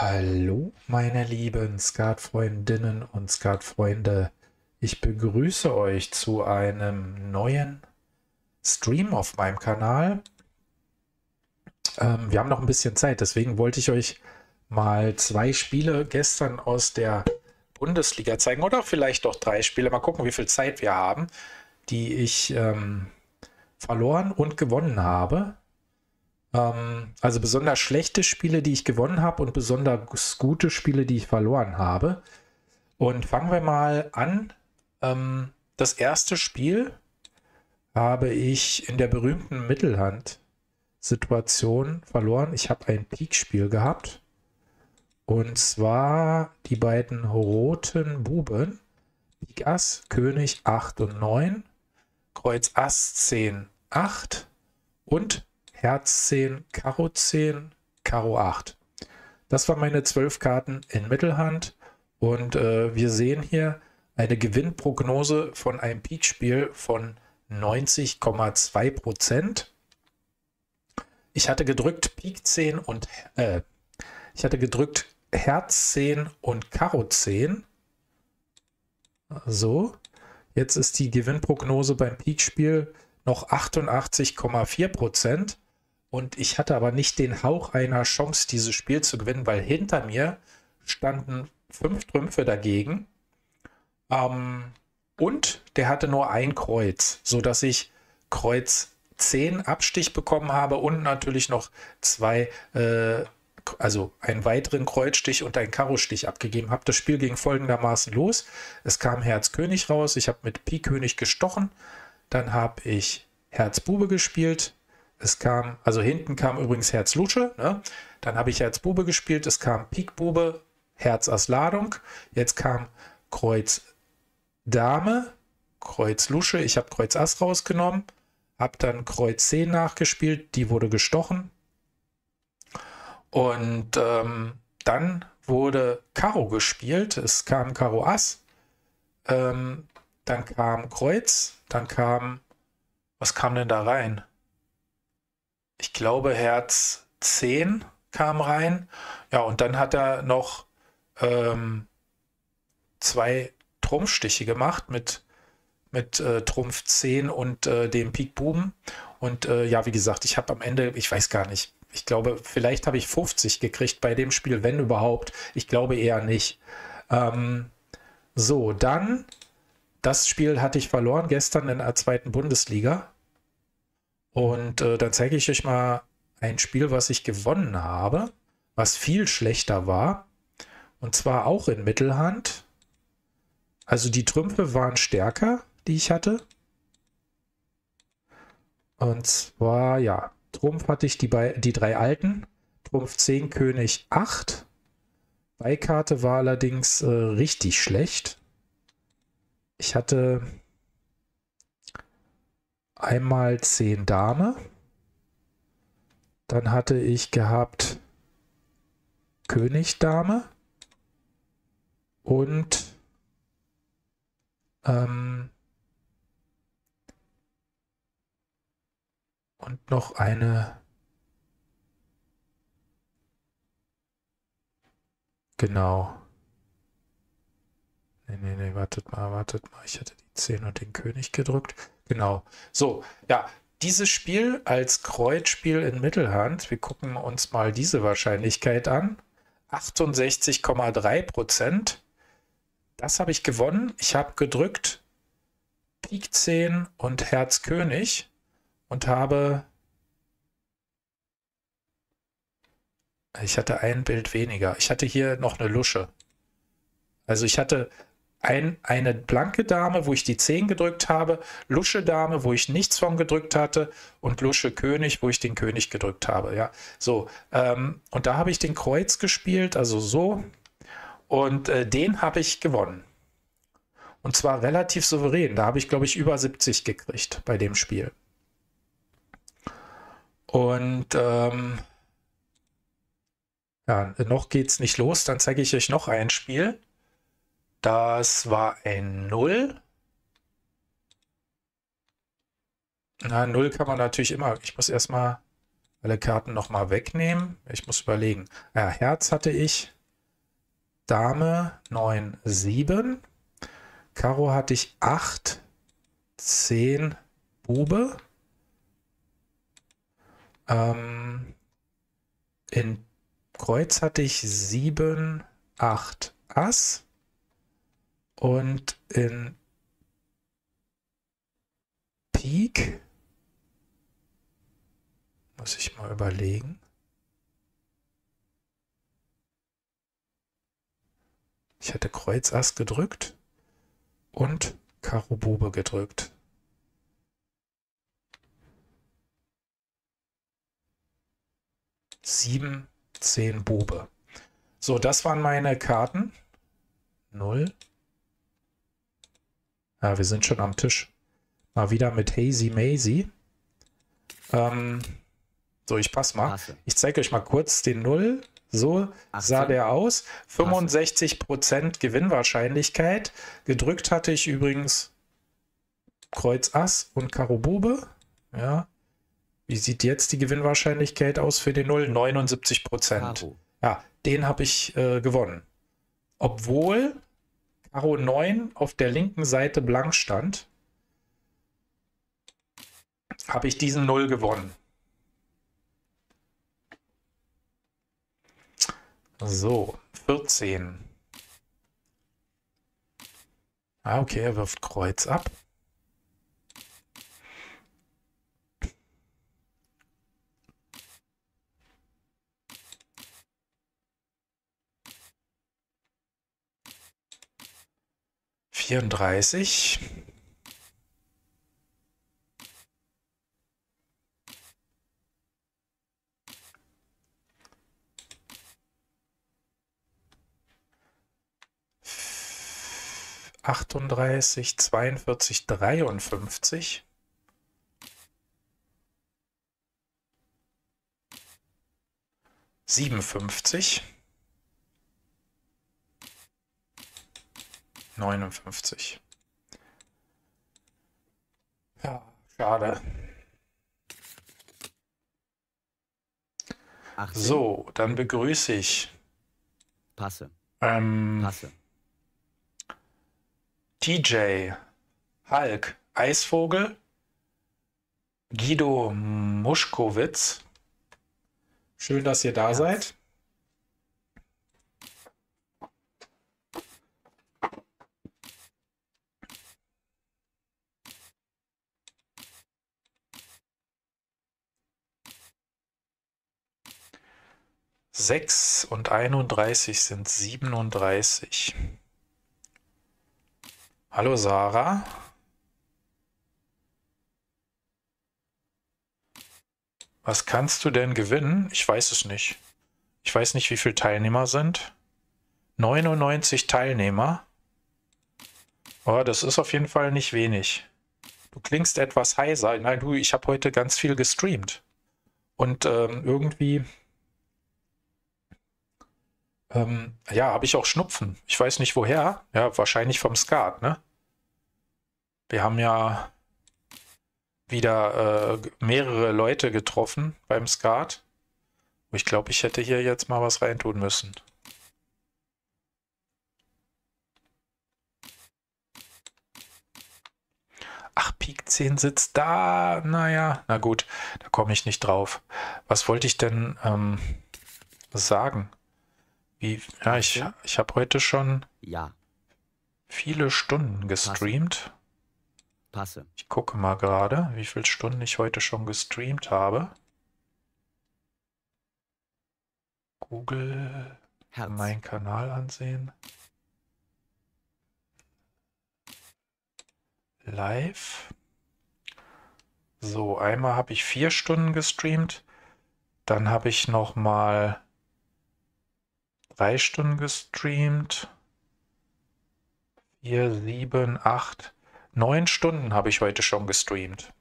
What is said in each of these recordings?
Hallo, meine lieben Skatfreundinnen und Skatfreunde. Ich begrüße euch zu einem neuen Stream auf meinem Kanal. Wir haben noch ein bisschen Zeit, deswegen wollte ich euch mal 2 Spiele gestern aus der Bundesliga zeigen oder vielleicht doch 3 Spiele. Mal gucken, wie viel Zeit wir haben, die ich verloren und gewonnen habe. Also besonders schlechte Spiele, die ich gewonnen habe und besonders gute Spiele, die ich verloren habe. Und fangen wir mal an. Das erste Spiel habe ich in der berühmten Mittelhand-Situation verloren. Ich habe ein Pik-Spiel gehabt. Und zwar die beiden roten Buben. Pik Ass, König 8 und 9. Kreuz Ass 10, 8. Und Herz 10, Karo 10, Karo 8. Das waren meine 12 Karten in Mittelhand. Und wir sehen hier eine Gewinnprognose von einem Pik-Spiel von 90,2%. Ich hatte gedrückt Pik 10 und ich hatte gedrückt Herz 10 und Karo 10. So, jetzt ist die Gewinnprognose beim Pik-Spiel noch 88,4%. Und ich hatte aber nicht den Hauch einer Chance, dieses Spiel zu gewinnen, weil hinter mir standen 5 Trümpfe dagegen. Und der hatte nur ein Kreuz, sodass ich Kreuz 10 Abstich bekommen habe und natürlich noch 2, also einen weiteren Kreuzstich und einen Karostich abgegeben habe. Das Spiel ging folgendermaßen los. Es kam Herz König raus. Ich habe mit Pik König gestochen. Dann habe ich Herz Bube gespielt. Es kam, also hinten kam übrigens Herz Lusche. Ne? Dann habe ich Herz Bube gespielt. Es kam Pik Bube, Herz Ass Ladung. Jetzt kam Kreuz Dame, Kreuz Lusche. Ich habe Kreuz Ass rausgenommen. Habe dann Kreuz 10 nachgespielt. Die wurde gestochen. Und dann wurde Karo gespielt. Es kam Karo Ass. Dann kam Kreuz. Dann kam, was kam denn da rein? Ich glaube, Herz 10 kam rein. Ja, und dann hat er noch 2 Trumpfstiche gemacht mit Trumpf 10 und dem Pik Buben. Und ja, wie gesagt, ich habe am Ende, ich weiß gar nicht, ich glaube, vielleicht habe ich 50 gekriegt bei dem Spiel, wenn überhaupt. Ich glaube eher nicht. So, dann, das Spiel hatte ich verloren gestern in der 2. Bundesliga. Und dann zeige ich euch mal ein Spiel, was ich gewonnen habe, was viel schlechter war. Und zwar auch in Mittelhand. Also die Trümpfe waren stärker, die ich hatte. Und zwar, ja, Trumpf hatte ich die 3 alten. Trumpf 10, König 8. Beikarte war allerdings richtig schlecht. Ich hatte einmal 10 Dame. Dann hatte ich gehabt König Dame. Und noch eine, genau. Nee, wartet mal. Ich hatte die 10 und den König gedrückt. Genau. So, ja, dieses Spiel als Kreuzspiel in Mittelhand, wir gucken uns mal diese Wahrscheinlichkeit an. 68,3%. Das habe ich gewonnen. Ich habe gedrückt Pik 10 und Herz König und habe, ich hatte ein Bild weniger. Ich hatte hier noch eine Lusche. Also ich hatte eine blanke Dame, wo ich die 10 gedrückt habe, Lusche Dame, wo ich nichts von gedrückt hatte und Lusche König, wo ich den König gedrückt habe. Ja, so. Und da habe ich den Kreuz gespielt, also so. Und den habe ich gewonnen. Und zwar relativ souverän. Da habe ich, glaube ich, über 70 gekriegt bei dem Spiel. Und ja, noch geht's nicht los. Dann zeige ich euch noch ein Spiel. Das war ein 0. Na, 0 kann man natürlich immer. Ich muss erstmal alle Karten nochmal wegnehmen. Ich muss überlegen. Ja, Herz hatte ich. Dame 9, 7. Karo hatte ich 8, 10, Bube. In Kreuz hatte ich 7, 8, Ass. Und in Pik muss ich mal überlegen. Ich hätte Kreuz Ass gedrückt und Karo Bube gedrückt. 7, 10 Bube. So, das waren meine Karten. 0. Ja, wir sind schon am Tisch. Mal wieder mit Hazy Mazy. So, ich passe mal. Ich zeige euch mal kurz den 0. So 18. sah der aus. 65% Gewinnwahrscheinlichkeit. Gedrückt hatte ich übrigens Kreuz Ass und Karo Bube. Ja. Wie sieht jetzt die Gewinnwahrscheinlichkeit aus für den 0? 79%. Karo. Ja, den habe ich gewonnen. Obwohl Karo 9 auf der linken Seite blank stand, habe ich diesen 0 gewonnen. So, 14. Ah, okay, er wirft Kreuz ab. Vierunddreißig. Achtunddreißig, 42, 53. 57. 59. Ja, schade. 18. So, dann begrüße ich Passe. Passe. TJ, Hulk, Eisvogel, Guido Muschkowitz. Schön, dass ihr da Herz. seid. Sechs und 31 sind 37. Hallo Sarah. Was kannst du denn gewinnen? Ich weiß es nicht. Ich weiß nicht, wie viele Teilnehmer sind. 99 Teilnehmer. Oh, das ist auf jeden Fall nicht wenig. Du klingst etwas heiser. Nein, du, ich habe heute ganz viel gestreamt. Und irgendwie, ja, habe ich auch Schnupfen. Ich weiß nicht woher. Ja, wahrscheinlich vom Skat, ne? Wir haben ja wieder mehrere Leute getroffen beim Skat. Ich glaube, ich hätte hier jetzt mal was reintun müssen. Ach, Pik 10 sitzt da. Naja, na gut, da komme ich nicht drauf. Was wollte ich denn sagen? Ja, ich habe heute schon viele Stunden gestreamt. Passe. Ich gucke mal gerade, wie viele Stunden ich heute schon gestreamt habe. Google, meinen Kanal ansehen. Live. So, einmal habe ich 4 Stunden gestreamt. Dann habe ich noch mal 3 Stunden gestreamt. 4, 7, 8, 9 Stunden habe ich heute schon gestreamt.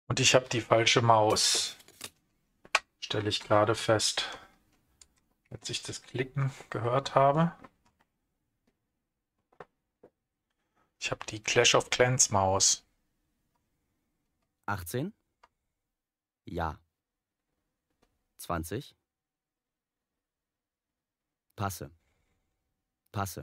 Und ich habe die falsche Maus. Stelle ich gerade fest, als ich das Klicken gehört habe. Ich habe die Clash of Clans Maus. 18? Ja. 20? Passe. Passe.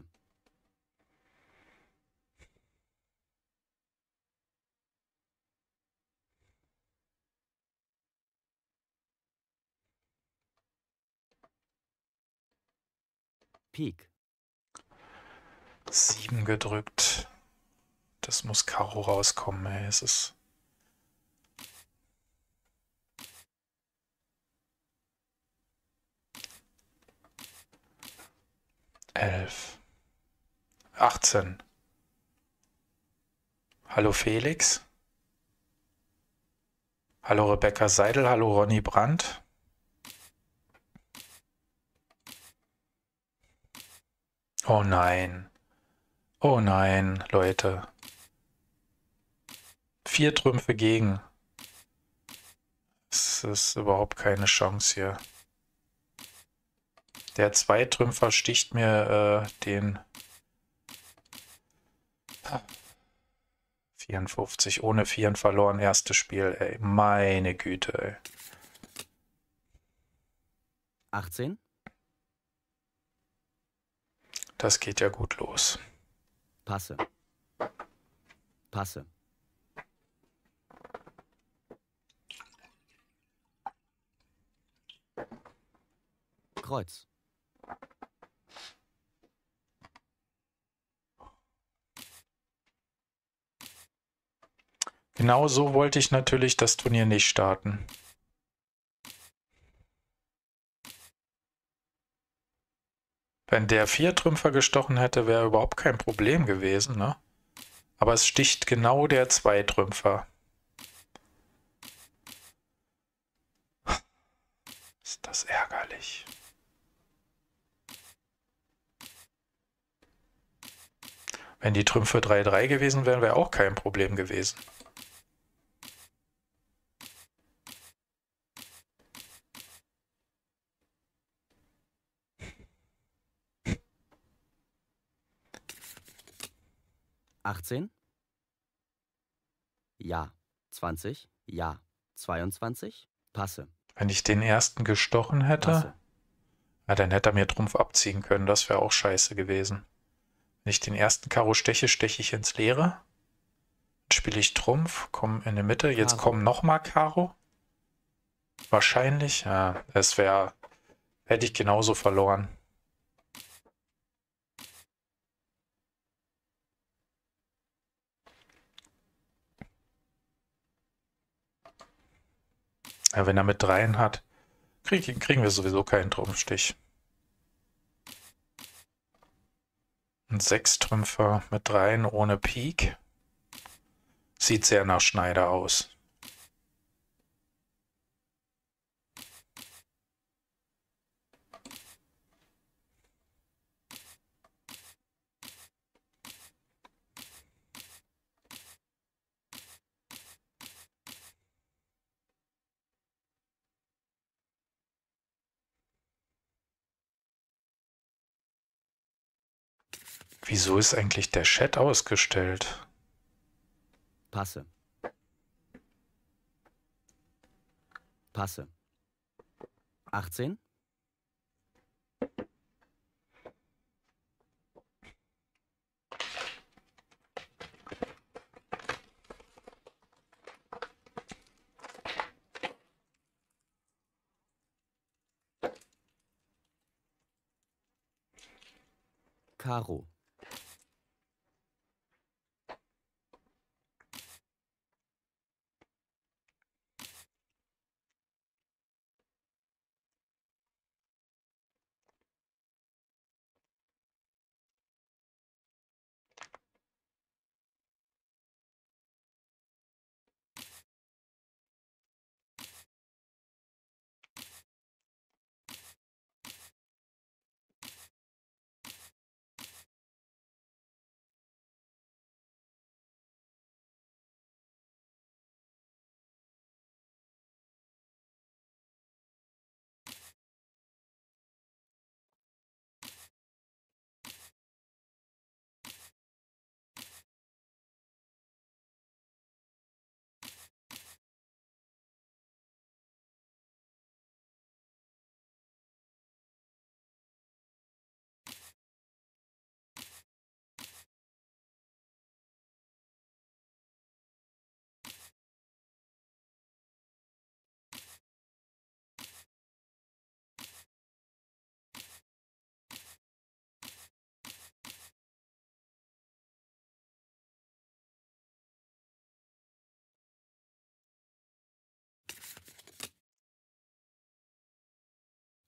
Pik. 7 gedrückt. Das muss Karo rauskommen, ey. Es ist... Elf. 18. Hallo Felix. Hallo Rebecca Seidel. Hallo Ronny Brandt. Oh nein. Oh nein, Leute. 4 Trümpfe gegen. Es ist überhaupt keine Chance hier. Der Zweitrümpfer sticht mir den 54 ohne Vieren verloren. Erstes Spiel, ey. Meine Güte, ey. 18? Das geht ja gut los. Passe. Passe. Kreuz. Genau so wollte ich natürlich das Turnier nicht starten. Wenn der Viertrümpfer gestochen hätte, wäre überhaupt kein Problem gewesen, ne? Aber es sticht genau der Zweitrümpfer. Ist das ärgerlich. Wenn die Trümpfe 3-3 gewesen wären, wäre auch kein Problem gewesen. Achtzehn? Ja. 20? Ja. 22? Passe. Wenn ich den ersten gestochen hätte, Passe. ja, dann hätte er mir Trumpf abziehen können. Das wäre auch scheiße gewesen. Wenn ich den ersten Karo steche, steche ich ins Leere. Dann spiele ich Trumpf, komme in die Mitte. Jetzt Karo. kommen nochmal Karo. Wahrscheinlich, ja, es wäre, hätte ich genauso verloren. Ja, wenn er mit 3 hat, kriegen wir sowieso keinen Trumpfstich. Ein Sechstrümpfer mit 3 ohne Pik. Sieht sehr nach Schneider aus. Wieso ist eigentlich der Chat ausgestellt? Passe. Passe. 18? Karo.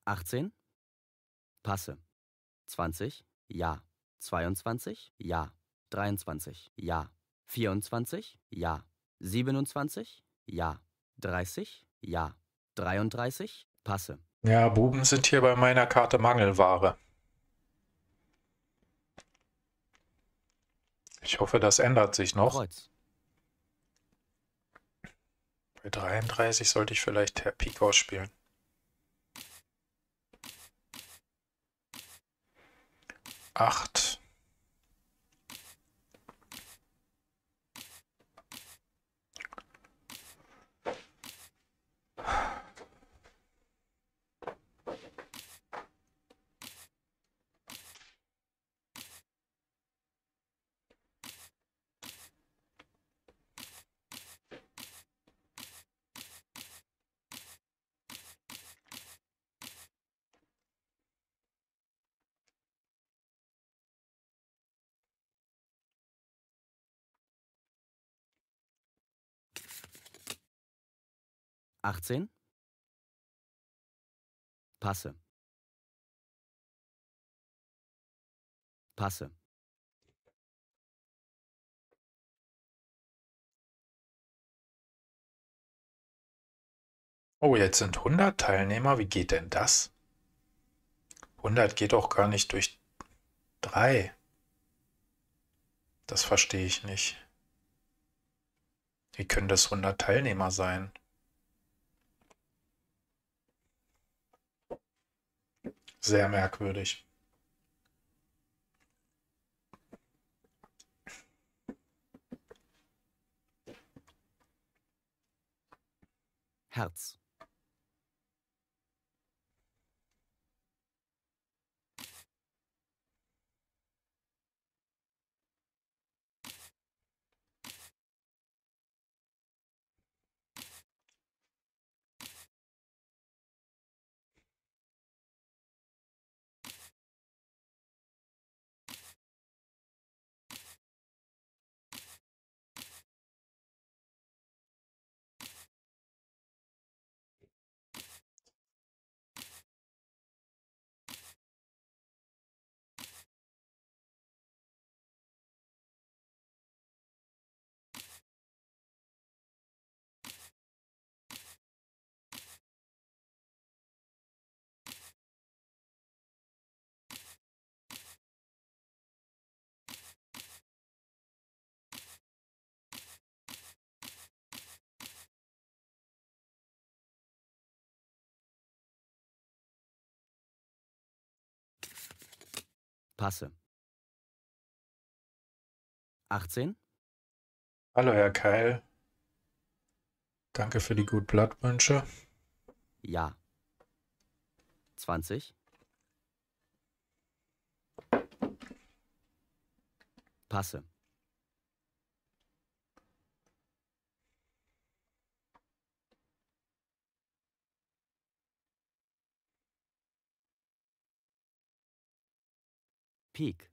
18. Passe. 20. Ja. 22. Ja. 23. Ja. 24. Ja. 27. Ja. 30. Ja. 33. Passe. Ja, Buben sind hier bei meiner Karte Mangelware. Ich hoffe, das ändert sich noch. Kreuz. Bei 33 sollte ich vielleicht Herr Pik ausspielen. 8. Achtzehn. Passe. Passe. Oh, jetzt sind 100 Teilnehmer. Wie geht denn das? 100 geht doch gar nicht durch 3. Das verstehe ich nicht. Wie können das 100 Teilnehmer sein? Sehr merkwürdig. Herz. Passe. 18. Hallo, Herr Keil. Danke für die Good Blood Wünsche. Ja. 20. Passe. Pik.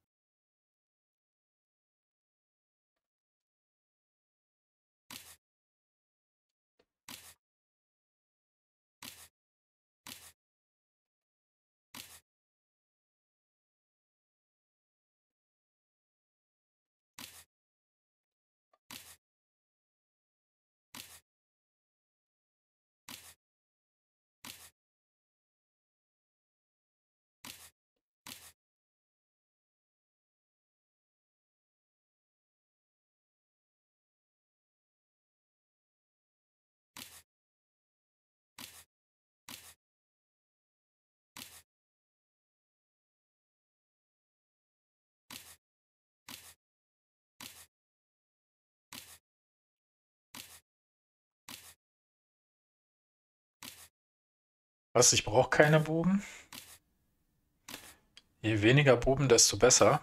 Was, ich brauche keine Buben? Je weniger Buben, desto besser.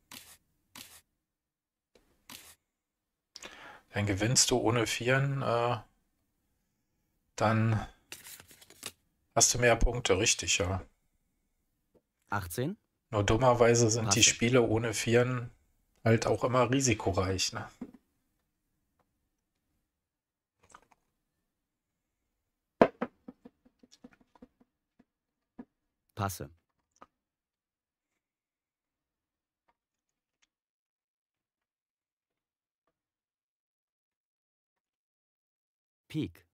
Dann gewinnst du ohne Vieren, dann hast du mehr Punkte, richtig, ja. 18. Nur dummerweise sind die Passe. Spiele ohne Vieren halt auch immer risikoreich, ne? Passe. Pik.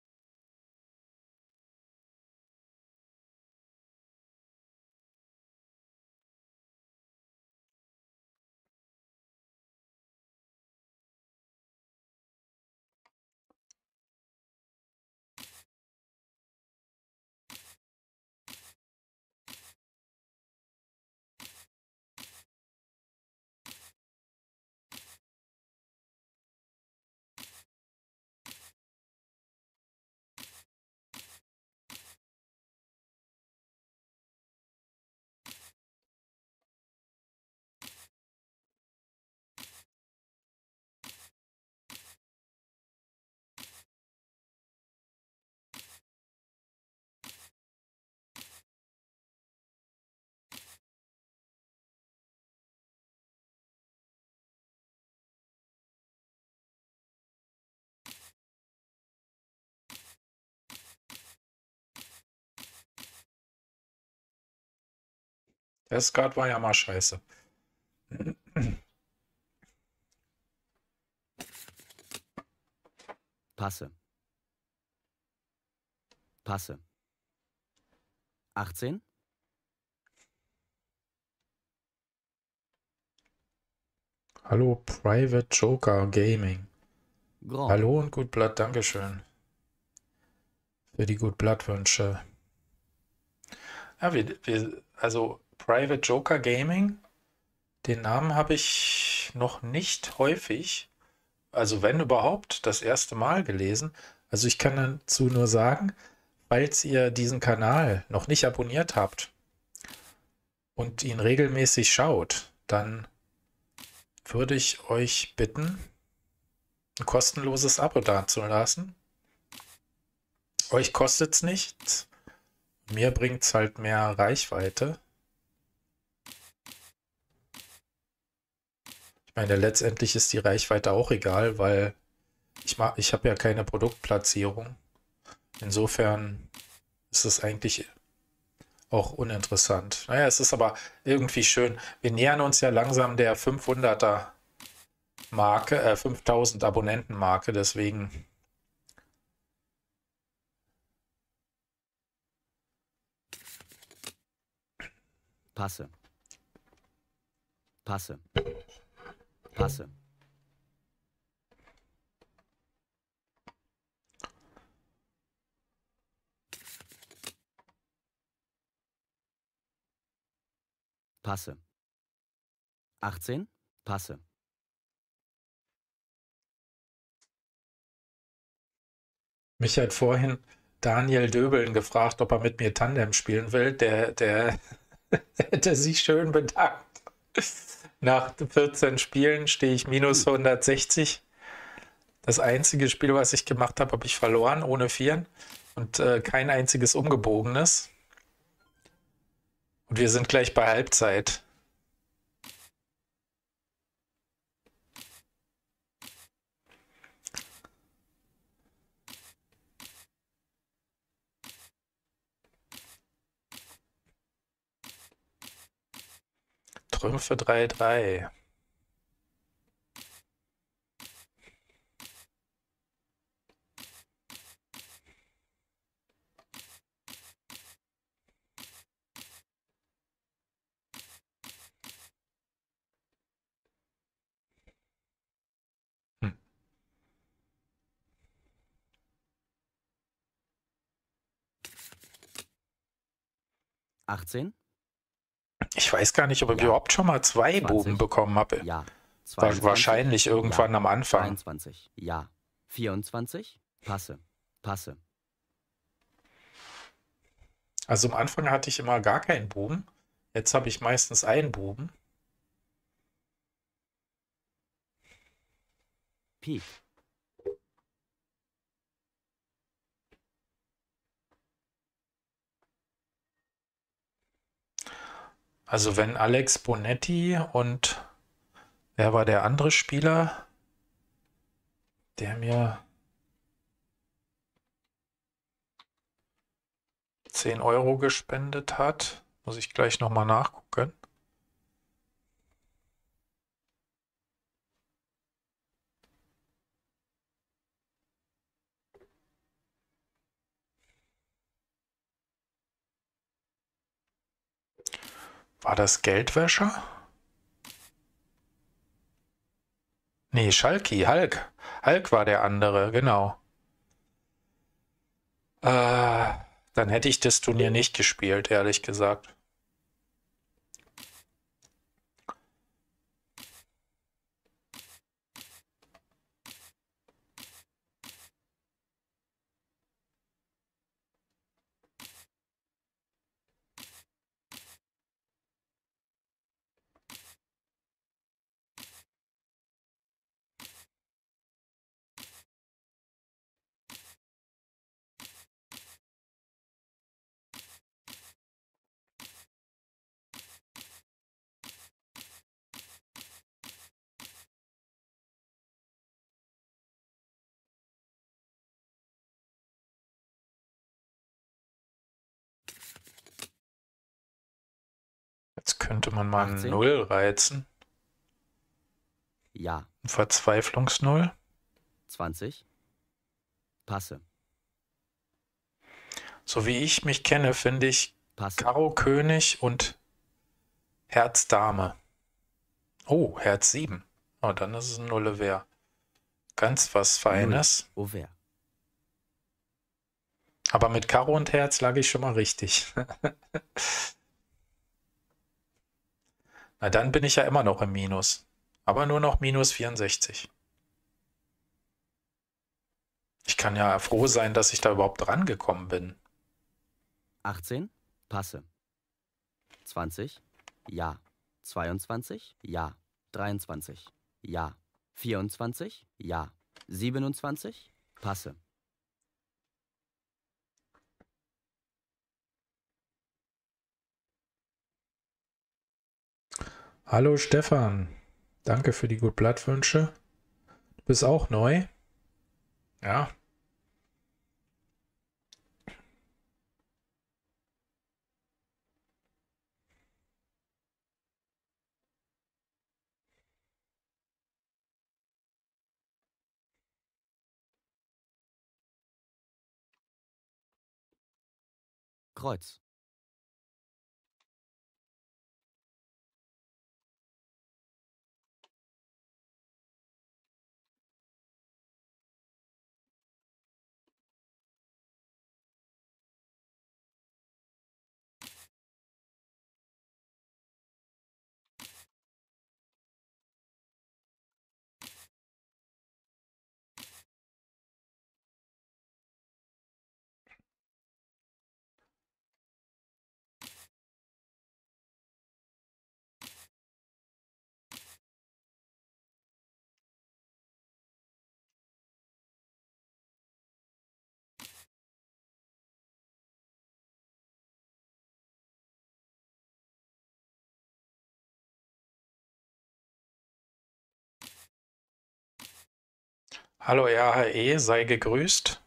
Der Skat war ja mal scheiße. Passe. Passe. 18. Hallo, Private Joker Gaming. Grand. Hallo und gut Blatt, Dankeschön. Für die gut Blattwünsche. Ja, also Private Joker Gaming, den Namen habe ich noch nicht häufig, also wenn überhaupt, das erste Mal gelesen. Also ich kann dazu nur sagen, falls ihr diesen Kanal noch nicht abonniert habt und ihn regelmäßig schaut, dann würde ich euch bitten, ein kostenloses Abo dazulassen. Euch kostet es nichts. Mir bringt es halt mehr Reichweite. Ich meine, letztendlich ist die Reichweite auch egal, weil ich habe ja keine Produktplatzierung. Insofern ist es eigentlich auch uninteressant. Naja, es ist aber irgendwie schön. Wir nähern uns ja langsam der 500er Marke, 5000 Abonnenten Marke, deswegen. Passe. Passe. Passe. Passe. 18. Passe. Mich hat vorhin Daniel Döbeln gefragt, ob er mit mir Tandem spielen will. Der hätte sich schön bedankt. Nach 14 Spielen stehe ich minus 160. Das einzige Spiel, was ich gemacht habe, habe ich verloren, ohne Vieren. Und kein einziges umgebogenes. Und wir sind gleich bei Halbzeit. Trümpfe 3-3. Hm. Ich weiß gar nicht, ob ich Ja. überhaupt schon mal zwei 20. Buben bekommen habe. Ja. 22. Wahrscheinlich irgendwann Ja. am Anfang. 23. Ja. 24. Passe. Passe. Also am Anfang hatte ich immer gar keinen Buben. Jetzt habe ich meistens einen Buben. Pik. Also wenn Alex Bonetti und wer war der andere Spieler, der mir 10 € gespendet hat? Muss ich gleich nochmal nachgucken. War das Geldwäscher? Nee, Schalki, Hulk. Hulk war der andere, genau. Dann hätte ich das Turnier nicht gespielt, ehrlich gesagt. Jetzt könnte man mal 18. 0 reizen. Ja. Ein Verzweiflungsnull. 20. Passe. So wie ich mich kenne, finde ich Passe. Karo König und Herz Dame. Oh, Herz 7. Oh, dann ist es ein Nulle-Wehr. Ganz was Feines. Ouvert. Aber mit Karo und Herz lag ich schon mal richtig. Na, dann bin ich ja immer noch im Minus. Aber nur noch minus 64. Ich kann ja froh sein, dass ich da überhaupt rangekommen bin. 18. Passe. 20. Ja. 22. Ja. 23. Ja. 24. Ja. 27. Passe. Hallo Stefan, danke für die Good Blood Wünsche. Du bist auch neu? Ja. Kreuz. Hallo RHE, sei gegrüßt.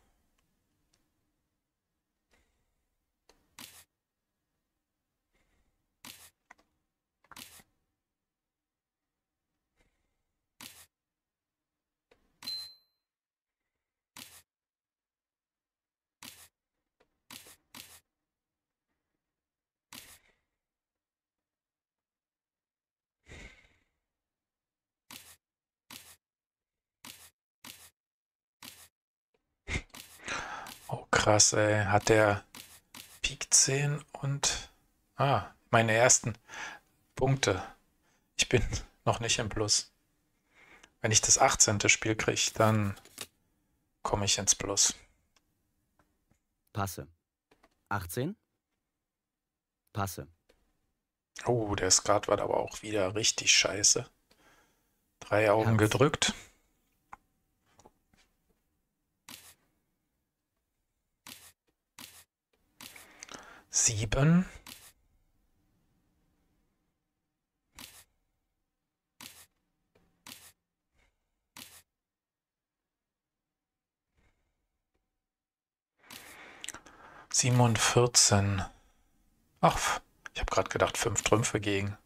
Oh krass, ey. Hat der Pik 10 und... meine ersten Punkte. Ich bin noch nicht im Plus. Wenn ich das 18. Spiel kriege, dann komme ich ins Plus. Passe. 18. Passe. Oh, der Skat war aber auch wieder richtig scheiße. 3 Augen Herz. gedrückt. 7. Sieben und 14. Ach, Ich habe gerade gedacht, 5 Trümpfe gegen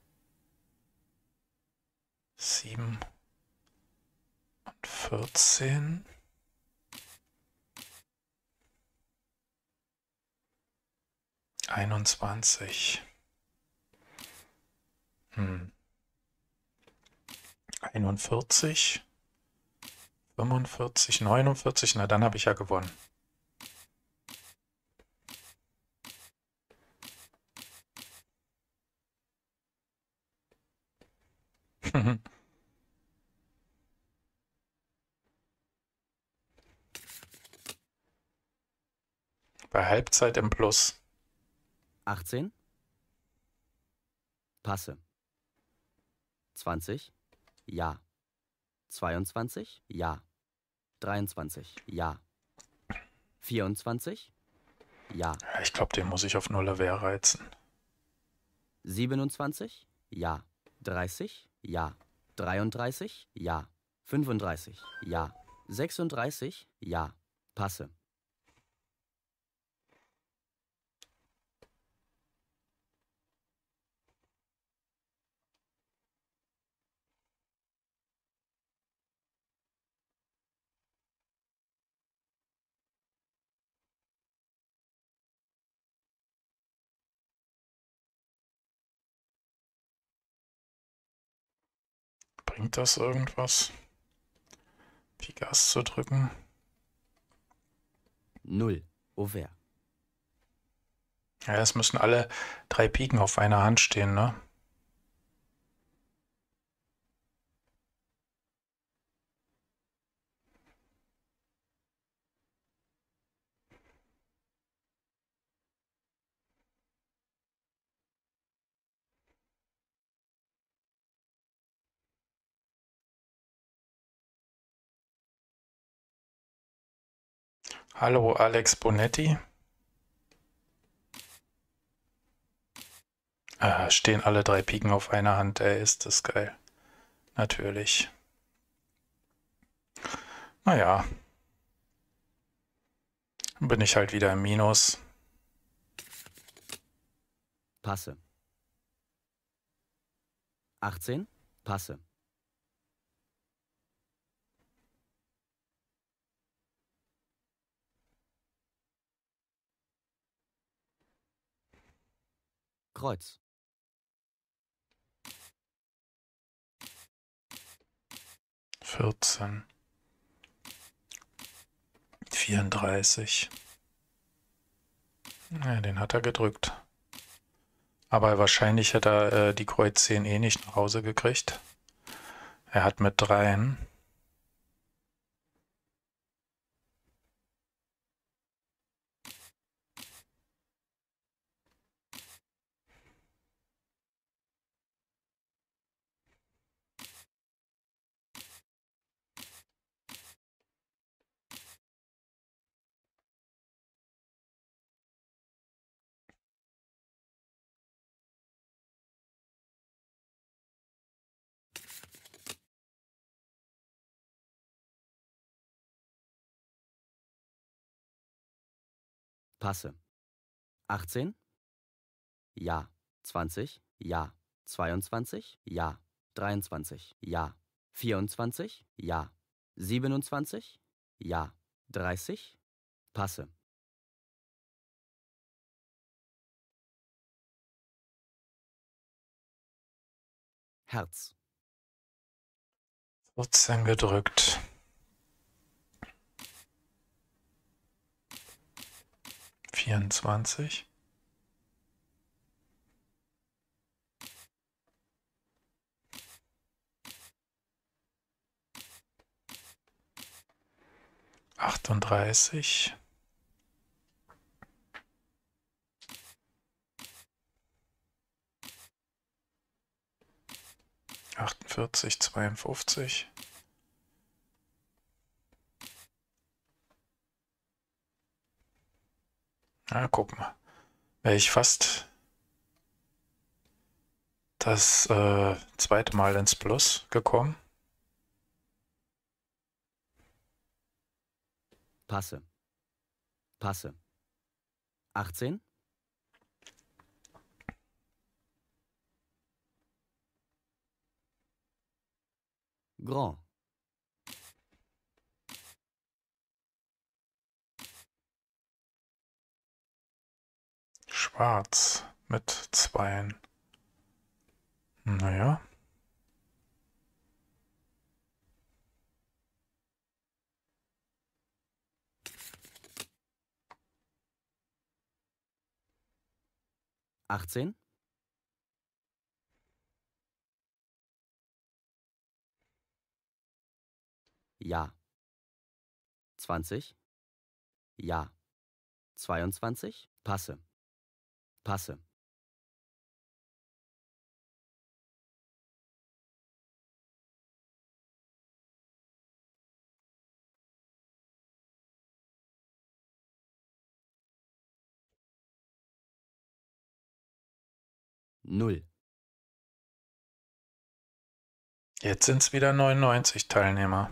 7 und 14. Einundzwanzig. 41. 45, 49. Na, dann habe ich ja gewonnen. Bei Halbzeit im Plus. 18. Passe. 20. Ja. 22. Ja. 23. Ja. 24. Ja. Ja, ich glaube, den muss ich auf Null-Wehr reizen. 27. Ja. 30. Ja. 33. Ja. 35. Ja. 36. Ja. Passe. Bringt das irgendwas? Pikas zu drücken? 0. Auvers. Ja, es müssen alle 3 Piken auf einer Hand stehen, ne? Hallo, Alex Bonetti. Stehen alle 3 Piken auf einer Hand, ist das geil. Natürlich. Naja. Dann bin ich halt wieder im Minus. Passe. 18. Passe. Kreuz. 14. 34. Ja, den hat er gedrückt. Aber wahrscheinlich hätte er die Kreuz 10 eh nicht nach Hause gekriegt. Er hat mit 3. Passe. 18. Ja. 20. Ja. 22. Ja. 23. Ja. 24. Ja. 27. Ja. 30. Passe. Herz. 14 gedrückt. 24. 38. 48, 52. Na, guck mal. Wäre ich fast das zweite Mal ins Plus gekommen. Passe. Passe. 18. Grand. Schwarz mit Zweien. Naja. Achtzehn. Ja. 20. Ja. 22. Passe. Passe. Null. Jetzt sind es wieder 99 Teilnehmer.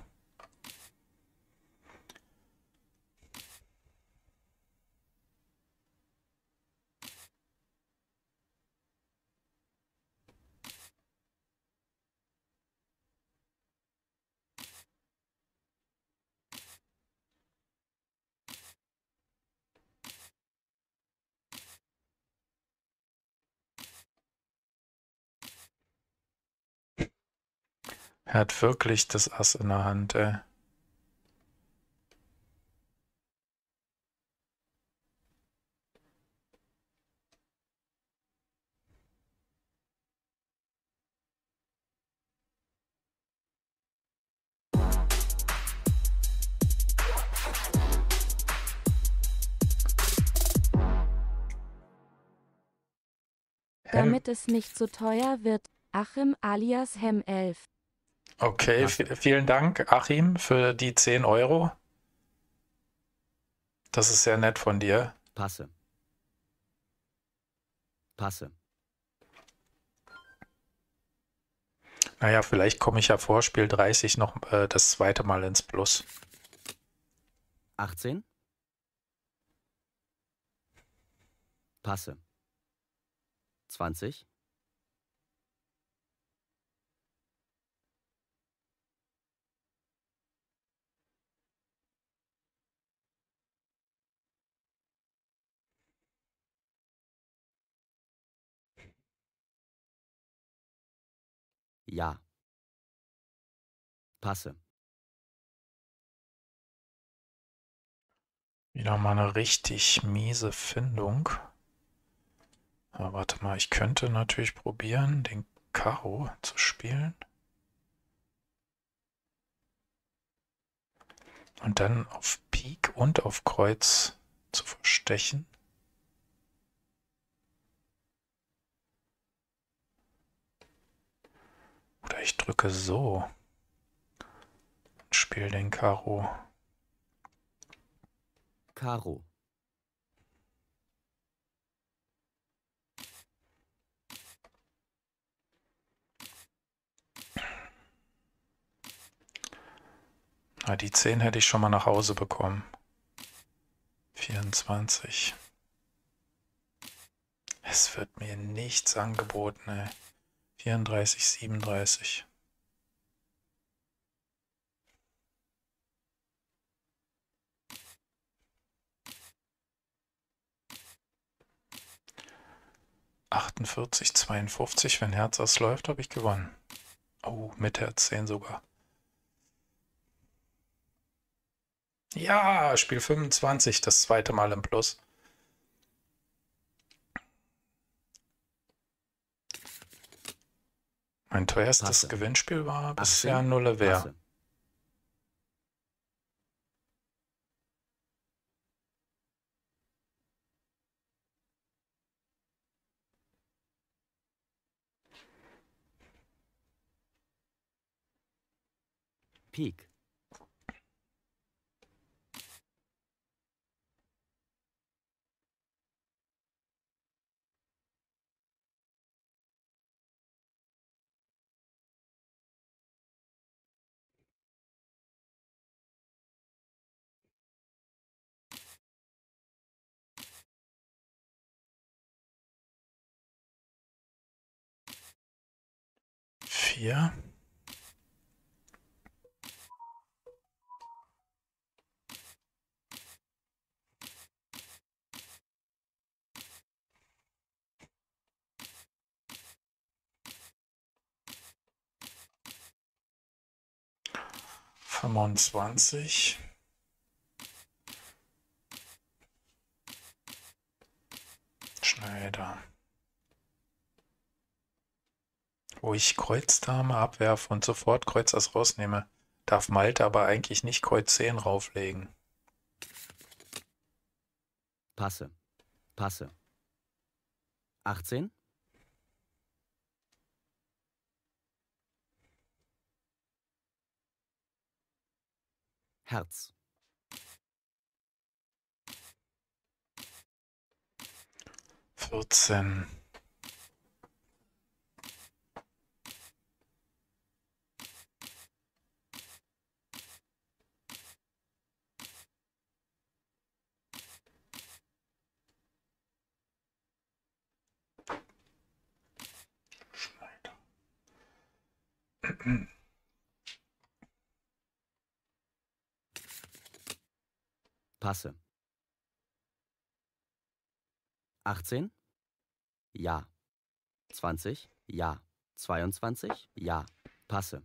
Er hat wirklich das Ass in der Hand, ey. Damit es nicht so teuer wird, Achim alias Hem11. Okay, Passe. vielen Dank, Achim, für die 10 Euro. Das ist sehr nett von dir. Passe. Passe. Naja, vielleicht komme ich ja vor Spiel 30 noch das zweite Mal ins Plus. 18. Passe. 20. Ja. Passe. Wieder mal eine richtig miese Findung. Aber warte mal, ich könnte natürlich probieren, den Karo zu spielen. Und dann auf Pik und auf Kreuz zu verstechen. Oder ich drücke so und spiele den Karo. Karo. Na, die 10 hätte ich schon mal nach Hause bekommen. 24. Es wird mir nichts angeboten, ey. 34, 37. ...48, 52, wenn Herz ausläuft, habe ich gewonnen. Oh, mit Herz 10 sogar. Ja, Spiel 25, das zweite Mal im Plus. Mein teuerstes Passe. Gewinnspiel war bisher 18. Nulle Wehr. Passe. Pik. Vier. 25. Schneider. Wo ich Kreuz Dame abwerfe und sofort Kreuz Ass rausnehme, darf Malte aber eigentlich nicht Kreuz 10 rauflegen. Passe. Passe. 18. Herz. 14. Schneider. Passe. 18. Ja. 20. Ja. 22. Ja. Passe.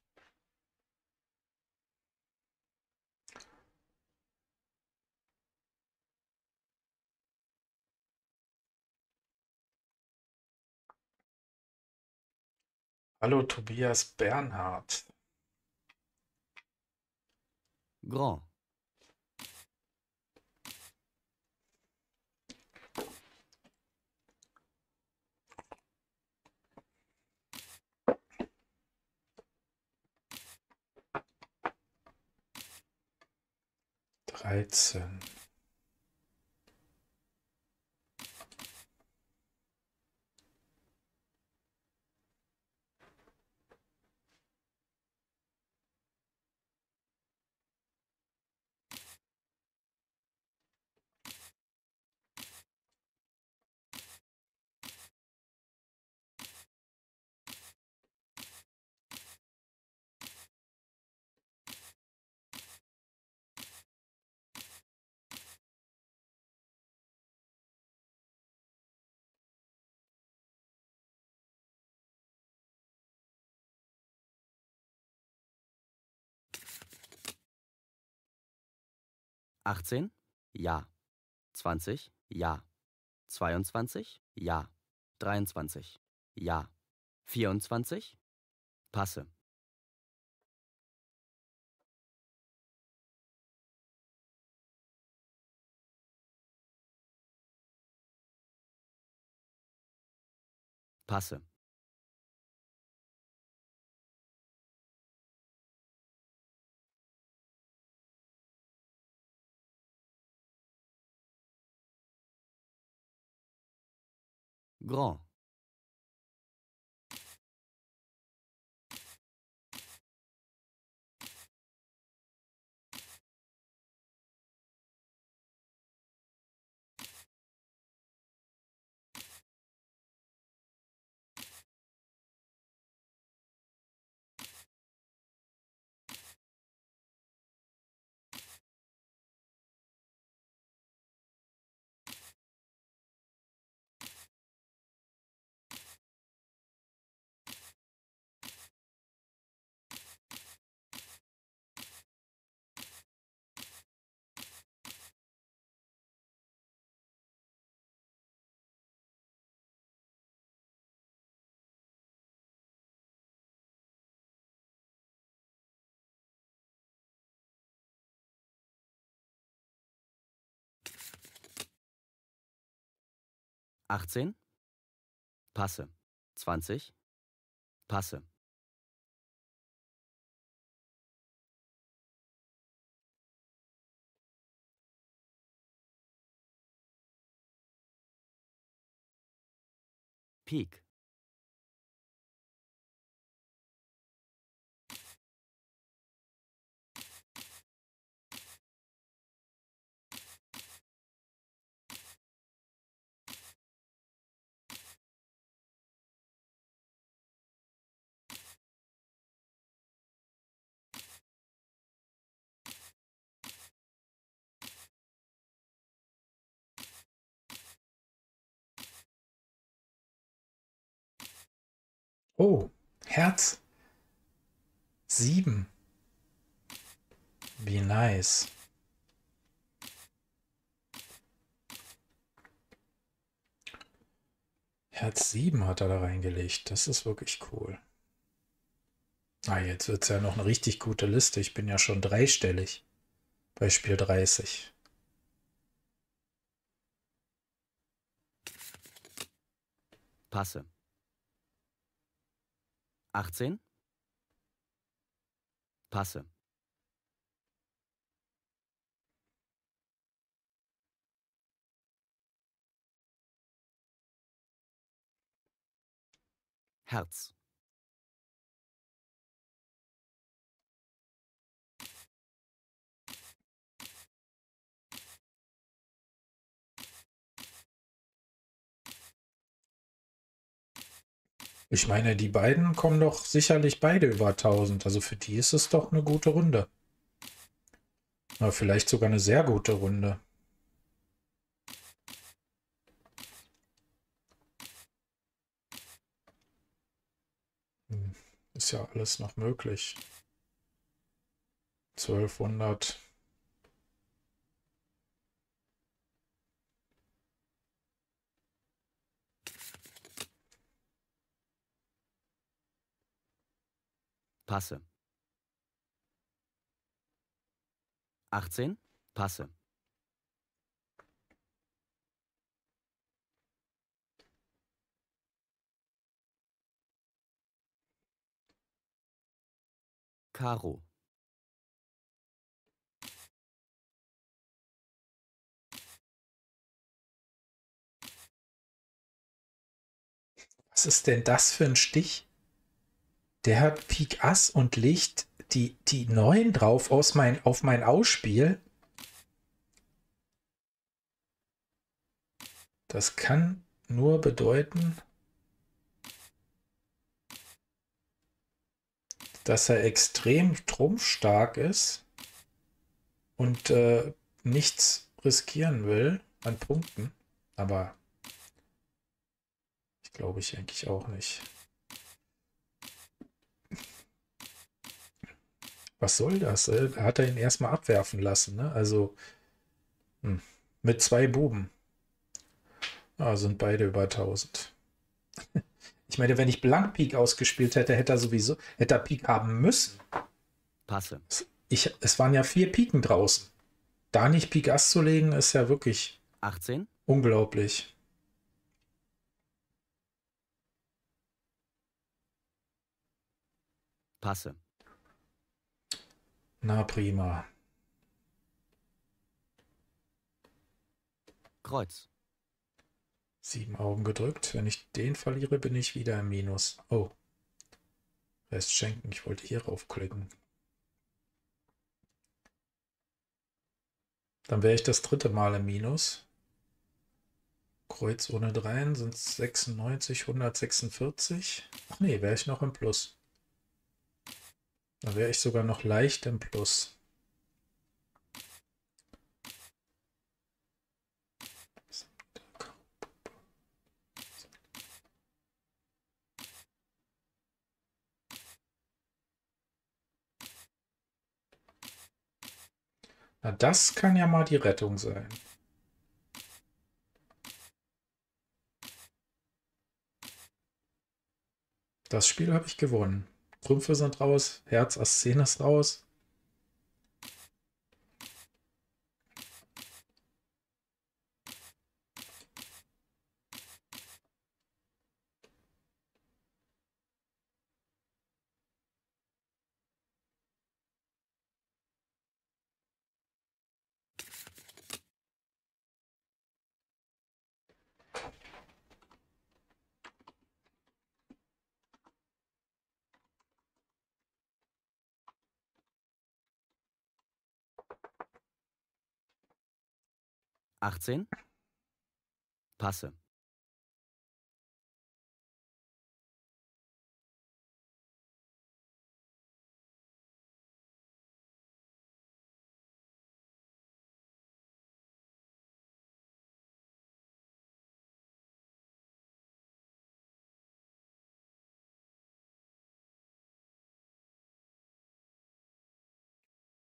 Hallo Tobias Bernhard. Grand. 13. Achtzehn. Ja. 20. Ja. 22. Ja. 23. Ja. 24. Passe. Passe. Grand. 18. Passe. 20. Passe. Pik. Oh, Herz 7. Wie nice. Herz 7 hat er da reingelegt. Das ist wirklich cool. Ah, jetzt wird es ja noch eine richtig gute Liste. Ich bin ja schon dreistellig bei Spiel 30. Passe. 18. Passe. Herz. Ich meine, die beiden kommen doch sicherlich beide über 1000. Also für die ist es doch eine gute Runde. Oder vielleicht sogar eine sehr gute Runde. Ist ja alles noch möglich. 1200. Passe. 18. Passe. Karo. Was ist denn das für ein Stich? Der hat Pik Ass und legt die 9 drauf auf mein Ausspiel. Das kann nur bedeuten, dass er extrem trumpfstark ist und nichts riskieren will an Punkten. Aber ich glaube ich eigentlich auch nicht. Was soll das? Hat er ihn erstmal abwerfen lassen, ne? Also mit 2 Buben. Ah, sind beide über 1000. Ich meine, wenn ich Blank Pik ausgespielt hätte, hätte er Pik haben müssen. Passe. Es waren ja 4 Piken draußen. Da nicht Pik Ass zu legen, ist ja wirklich 18. unglaublich. Passe. Na prima. Kreuz. 7 Augen gedrückt. Wenn ich den verliere, bin ich wieder im Minus. Oh. Rest schenken. Ich wollte hier raufklicken. Dann wäre ich das 3. Mal im Minus. Kreuz ohne Dreien sind 96, 146. Ach nee, wäre ich noch im Plus. Da wäre ich sogar noch leicht im Plus. Na, das kann ja mal die Rettung sein. Das Spiel habe ich gewonnen. Trümpfe sind raus, Herz Ass 10 ist raus. Achtzehn. Passe.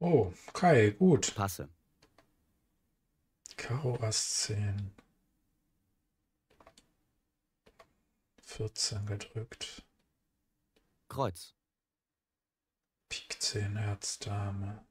Oh, Kai, gut. Passe. Karo Ass 10. 14 gedrückt. Kreuz. Pik 10, Herz, Dame.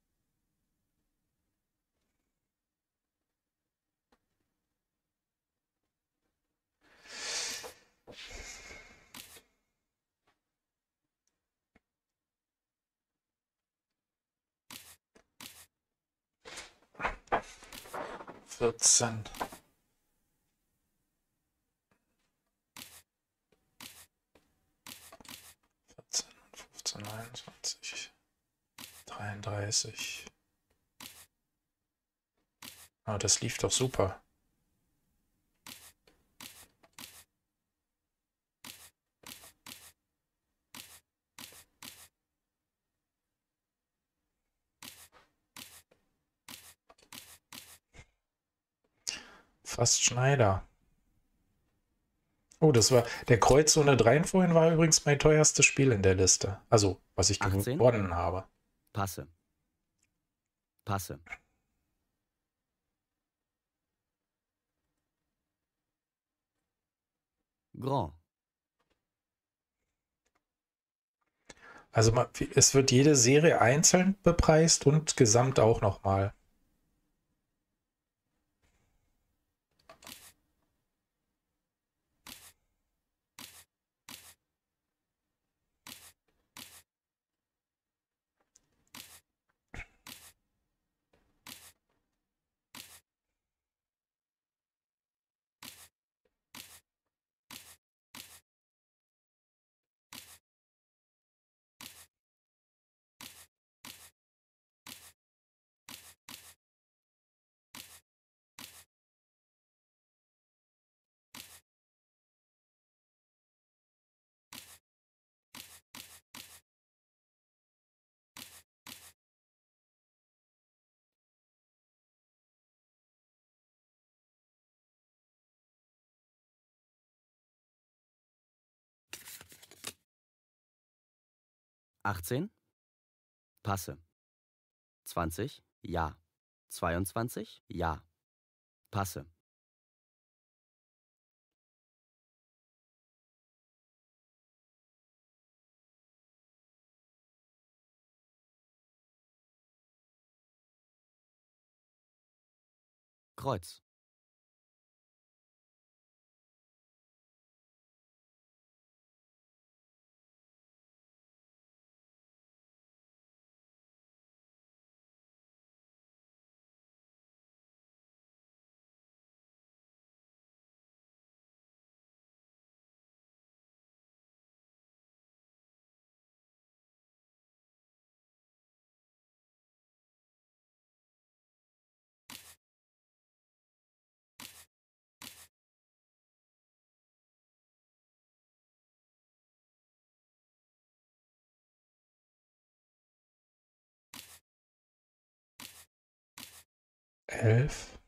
Vierzehn. 15, 21, 33. Ah, das lief doch super. Fast Schneider. Oh, das war der Kreuz ohne 3 vorhin war übrigens mein teuerstes Spiel in der Liste. Also, was ich 18. gewonnen habe. Passe. Passe. Grand. Also es wird jede Serie einzeln bepreist und gesamt auch nochmal. Achtzehn. Passe. 20. Ja. 22. Ja. Passe. Kreuz. Elf.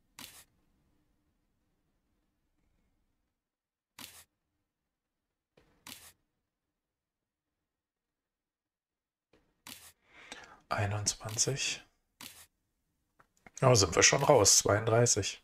Einundzwanzig. Ja, sind wir schon raus. 32.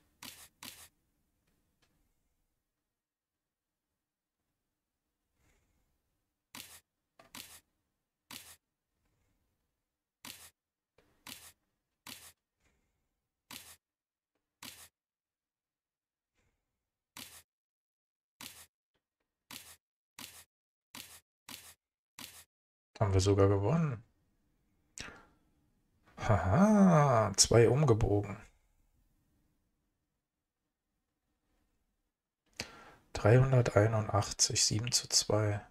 Haben wir sogar gewonnen. Haha, 2 umgebogen. 381, 7:2.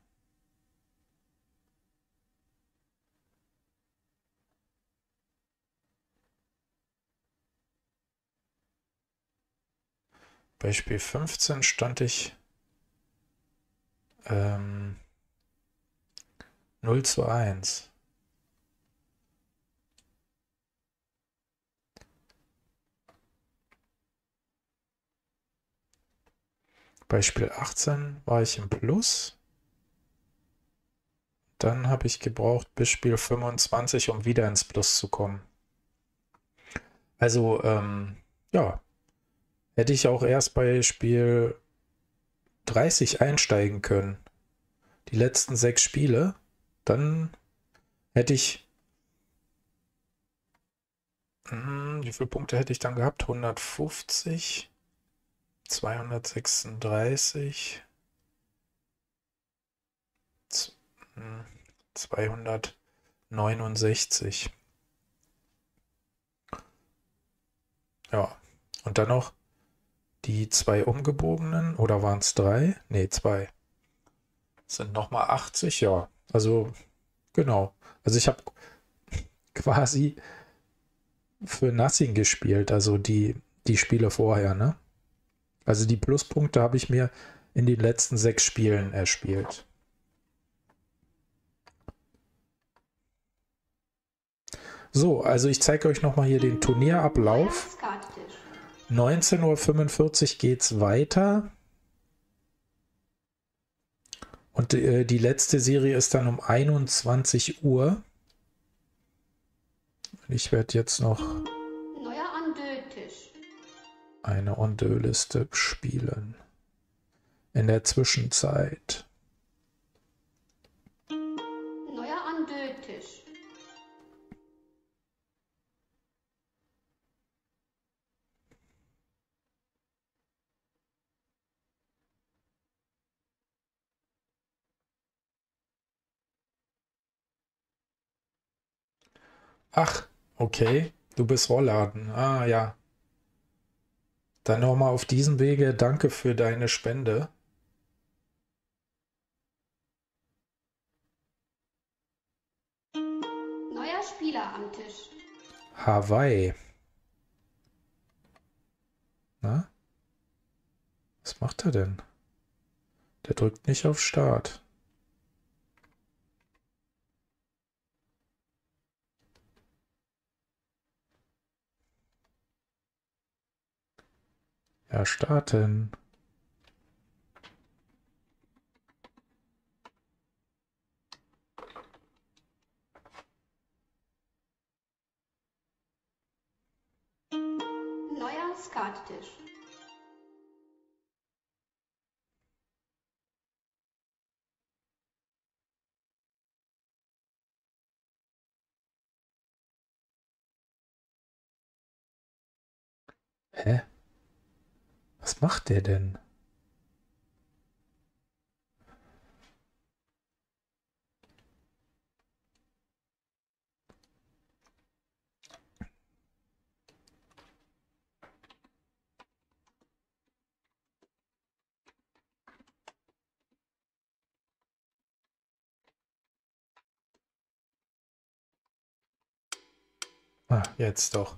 Bei Spiel 15 stand ich 0:1. Bei Spiel 18 war ich im Plus. Dann habe ich gebraucht bis Spiel 25, um wieder ins Plus zu kommen. Also, ja, hätte ich auch erst bei Spiel 30 einsteigen können. Die letzten 6 Spiele, dann hätte ich, wie viele Punkte hätte ich dann gehabt? 150, 236, 269. Ja, und dann noch die 2 umgebogenen, oder waren es 3? Ne, 2. Sind nochmal 80, ja. Also, genau. Also ich habe quasi für Nothing gespielt, also die Spiele vorher, ne? Also die Pluspunkte habe ich mir in den letzten 6 Spielen erspielt. So, also ich zeige euch nochmal hier den Turnierablauf. 19:45 Uhr geht's weiter. Und die letzte Serie ist dann um 21 Uhr. Ich werde jetzt noch eine On-Deux-Liste spielen. In der Zwischenzeit. Neuer On-Deux-Tisch. Ach, okay. Du bist Rollladen. Ah, ja. Dann nochmal auf diesem Wege danke für deine Spende. Neuer Spieler am Tisch. Hawaii. Na? Was macht er denn? Der drückt nicht auf Start. Ja, starten. Neuer Skattisch. Hä? Was macht der denn? Ah, jetzt doch.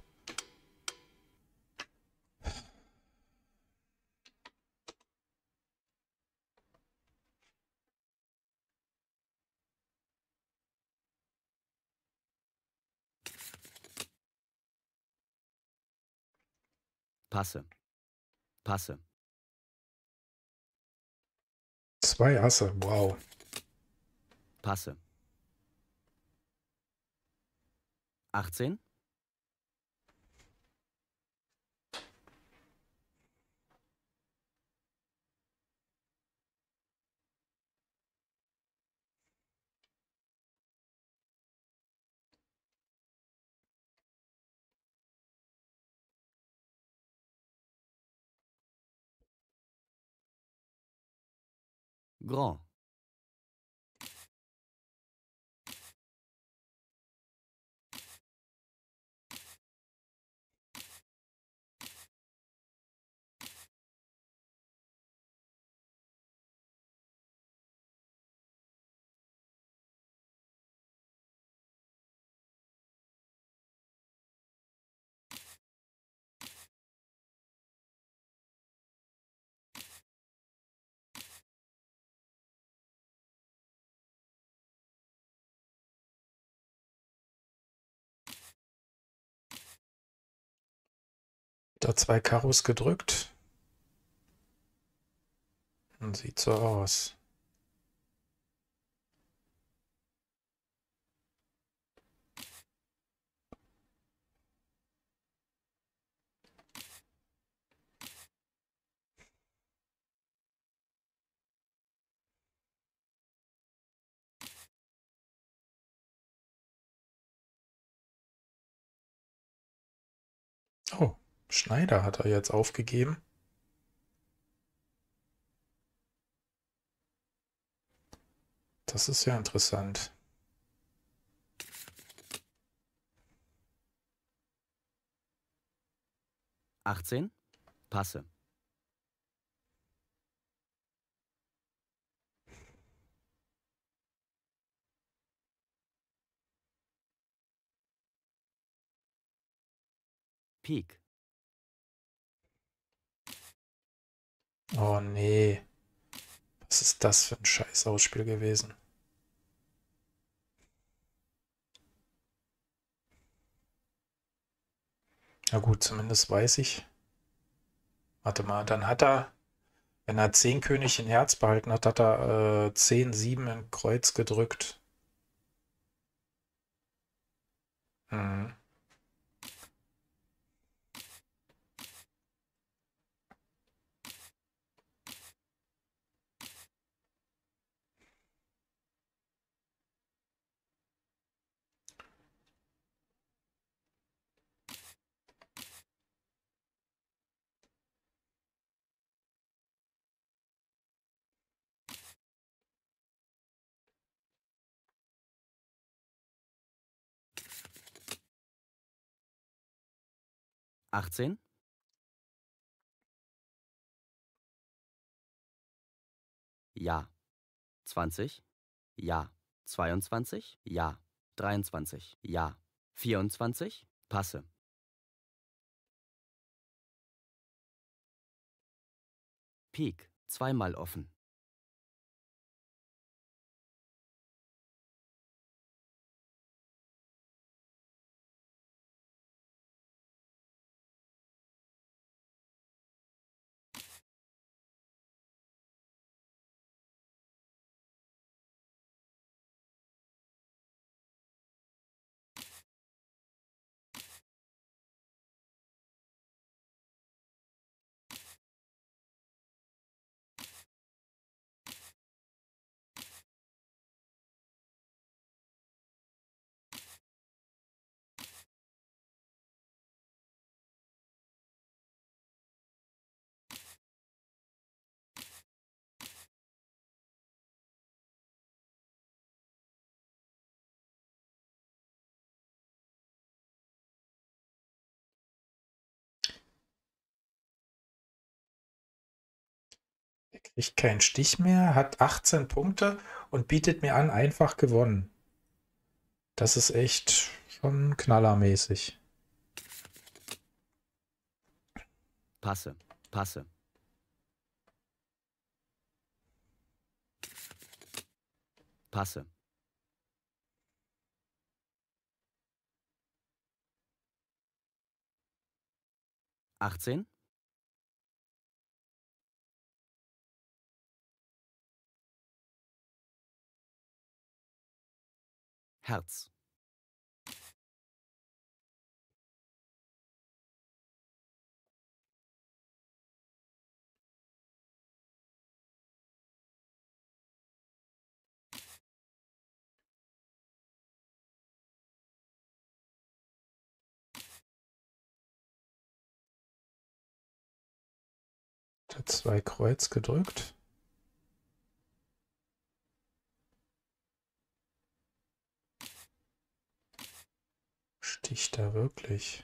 Passe. Passe. 2 Asse, wow. Passe. 18. Grand. Da 2 Karos gedrückt. Und sieht so aus. Oh, Schneider hat er jetzt aufgegeben. Das ist ja interessant. Achtzehn. Passe. Pik. Oh nee. Was ist das für ein scheiß Ausspiel gewesen? Na gut, zumindest weiß ich. Warte mal, dann hat er, wenn er 10 König in Herz behalten hat, hat er 10, 7 in Kreuz gedrückt. Mhm. Achtzehn. Ja. 20. Ja. 22. Ja. 23. Ja. 24. Passe. Pik. Zweimal offen. Er kriegt keinen Stich mehr, hat 18 Punkte und bietet mir an, einfach gewonnen. Das ist echt schon knallermäßig. Passe. Passe. Passe. Achtzehn. Herz. Hat 2 Kreuz gedrückt. Sticht er wirklich?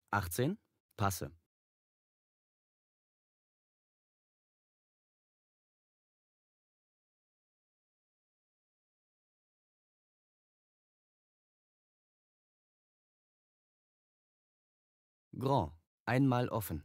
18. Passe. Grand. Einmal offen.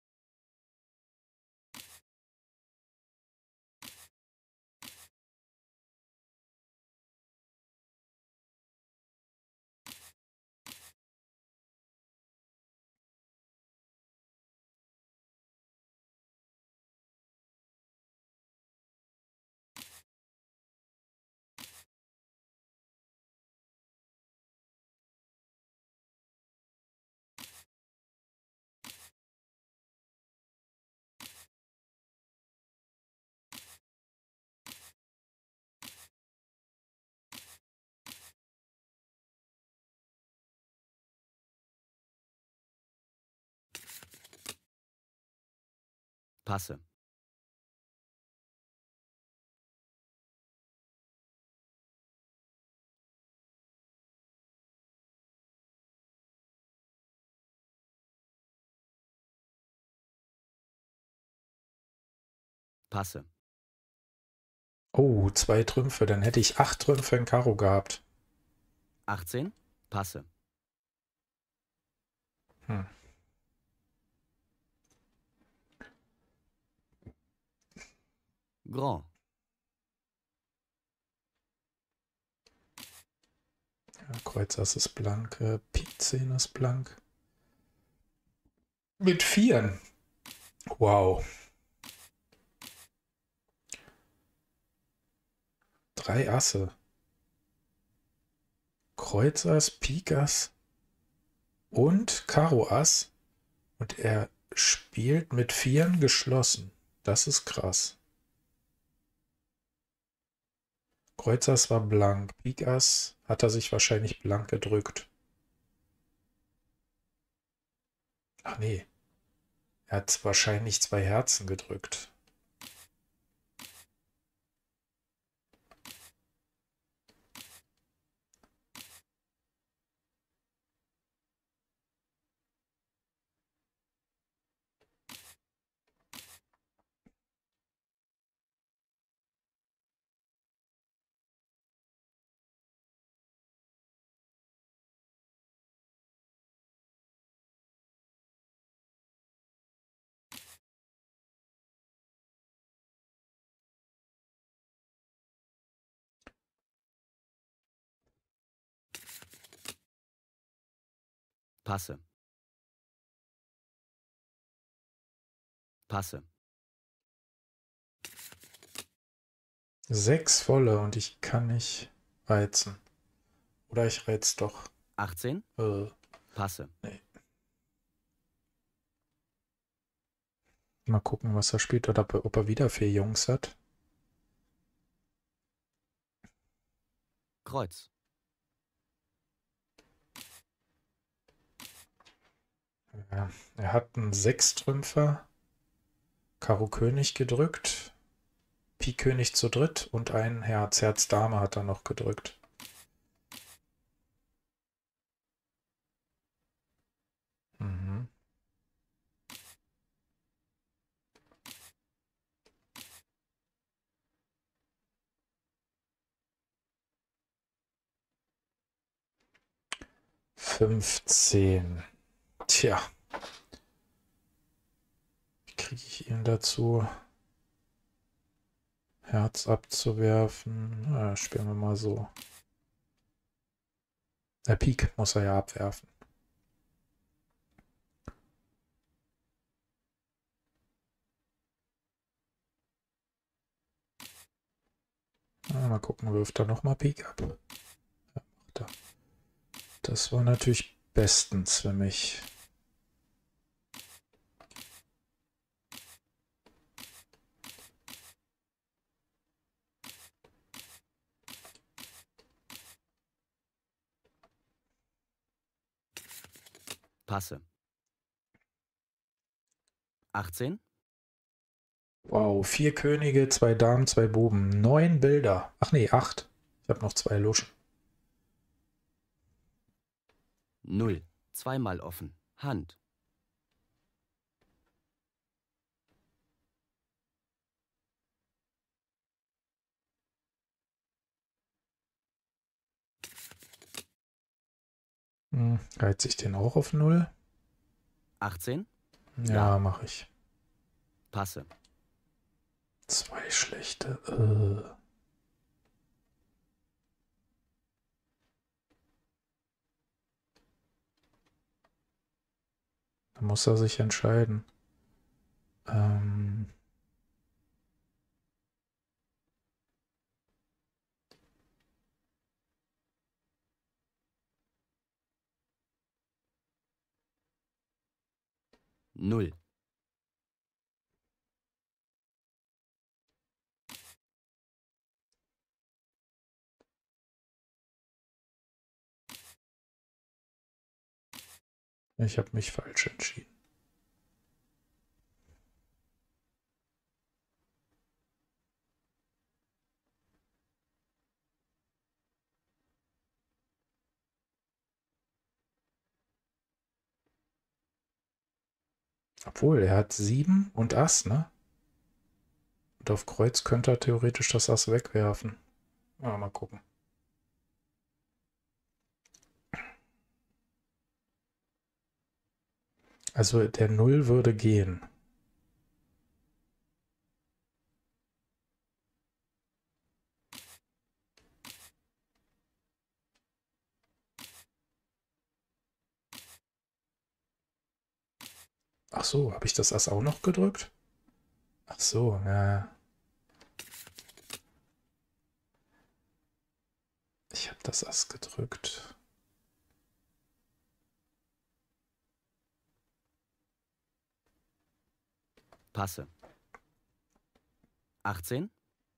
Passe. Passe. Oh, 2 Trümpfe. Dann hätte ich 8 Trümpfe in Karo gehabt. 18. Passe. Hm. Grand. Ja, Kreuz Ass ist blank. Pik 10 ist blank. Mit 4. Wow. 3 Asse. Kreuz Ass, Pik Ass und Karo Ass. Und er spielt mit 4 geschlossen. Das ist krass. Kreuz Ass war blank. Pik Ass hat er sich wahrscheinlich blank gedrückt. Ach nee. Er hat wahrscheinlich 2 Herzen gedrückt. Passe. Passe. 6 volle und ich kann nicht reizen. Oder ich reiz doch. 18. Passe. Nee. Mal gucken, was er spielt oder ob er wieder 4 Jungs hat. Kreuz. Ja, er hat einen 6-Trümpfer, Karo König gedrückt, Pik König zu dritt und ein Herz. Herz Dame hat er noch gedrückt. Mhm. Fünfzehn. Tja. Wie kriege ich ihn dazu, Herz abzuwerfen? Na, spielen wir mal so. Der Pik muss er ja abwerfen. Mal gucken, wirft er nochmal Pik ab. Ja, macht er. Das war natürlich bestens für mich. Passe. 18. Wow, 4 Könige, 2 Damen, 2 Buben. 9 Bilder. Ach nee, 8. Ich habe noch 2 Luschen. 0. Zweimal offen. Hand. Reize ich den auch auf 0? 18. Ja, mache ich. Passe. 2 schlechte. Da muss er sich entscheiden. Ähm, Null. Ich habe mich falsch entschieden. Obwohl, er hat 7 und Ass, ne? Und auf Kreuz könnte er theoretisch das Ass wegwerfen. Ja, mal gucken. Also der 0 würde gehen. Ach so, habe ich das Ass auch noch gedrückt? Ach so, ja. Ich habe das Ass gedrückt. Passe. 18.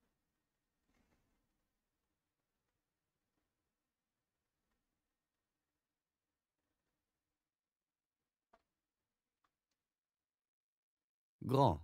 Grand.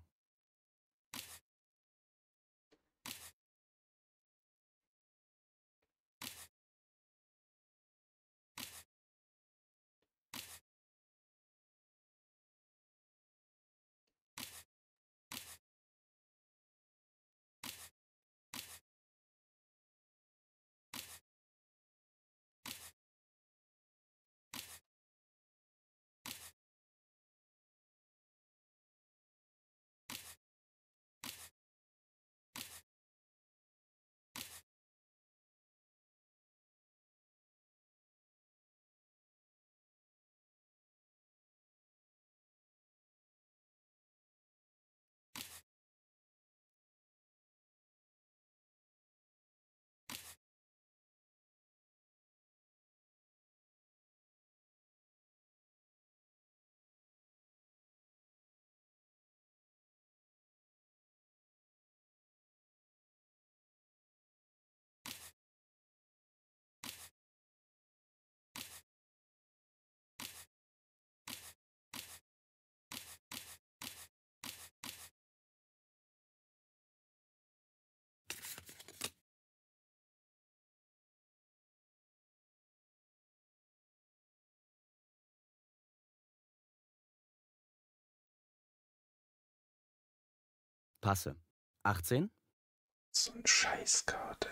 Passe. 18. So eine Scheißkarte.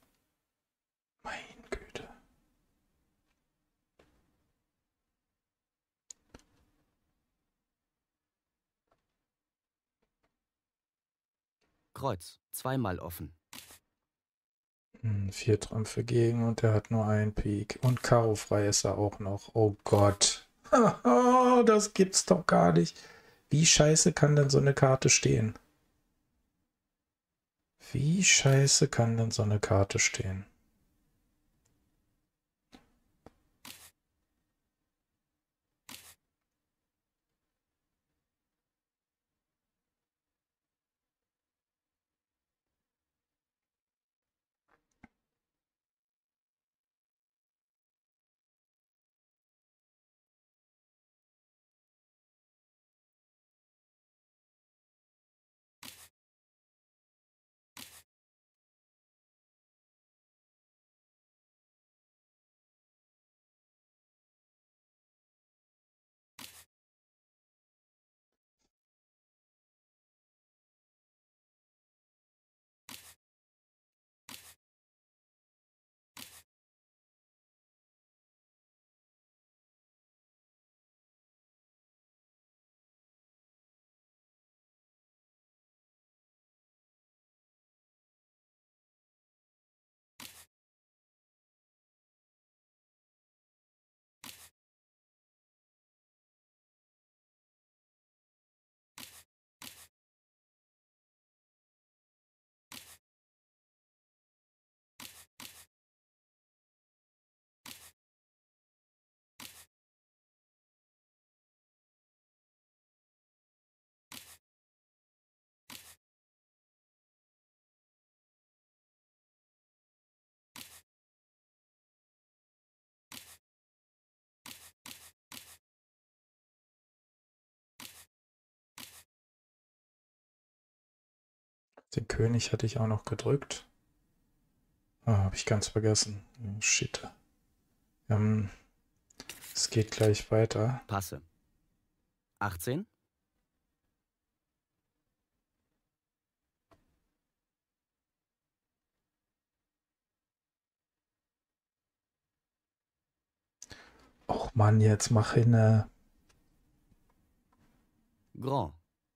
Mein Güte. Kreuz. Zweimal offen. 4 Trümpfe gegen und er hat nur einen Pik. Und Karo frei ist er auch noch. Oh Gott. Das gibt's doch gar nicht. Wie scheiße kann denn so eine Karte stehen? Wie scheiße kann denn so eine Karte stehen? Den König hatte ich auch noch gedrückt. Ah, habe ich ganz vergessen. Oh, shit. Es geht gleich weiter. Passe. 18, Och Mann, jetzt mach hin. Grand.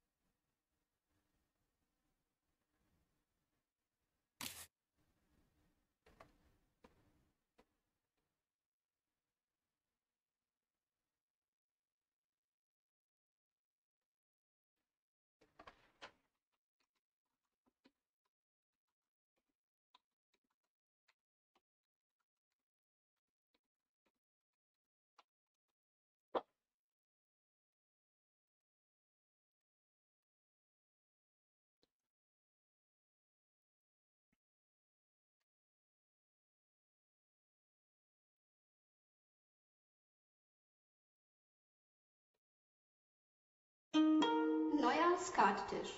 Neuer Skattisch.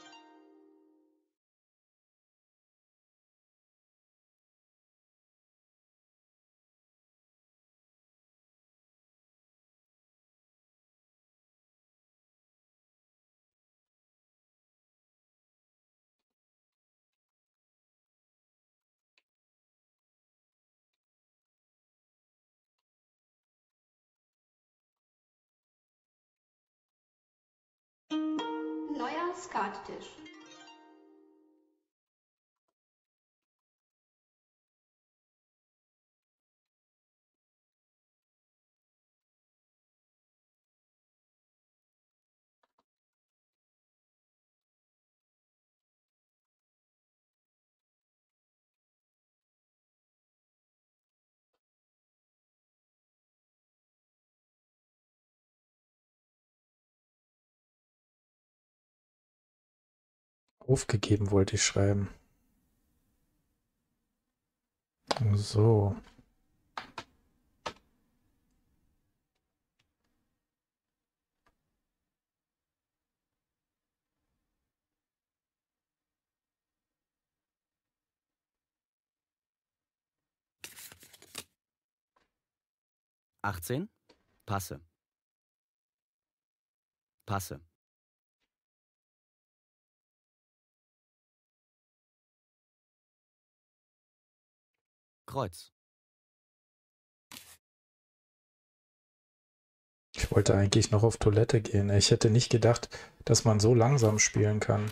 Neuer Skattisch. Aufgegeben wollte ich schreiben. So. Achtzehn. Passe. Passe. Kreuz. Ich wollte eigentlich noch auf Toilette gehen. Ich hätte nicht gedacht, dass man so langsam spielen kann.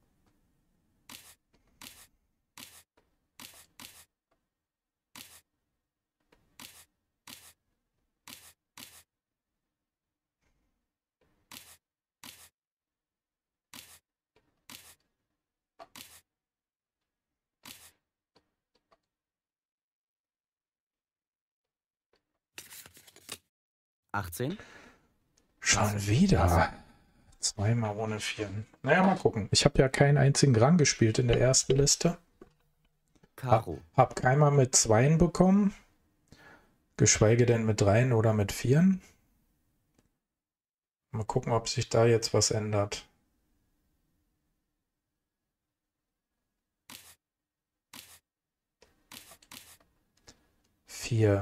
Achtzehn. Schon Passe. wieder. Passe. Zweimal ohne Vieren. Naja, mal gucken. Ich habe ja keinen einzigen Rang gespielt in der ersten Liste. Karo. Hab keinmal mit Zweien bekommen. Geschweige denn mit Dreien oder mit Vieren. Mal gucken, ob sich da jetzt was ändert. Vier.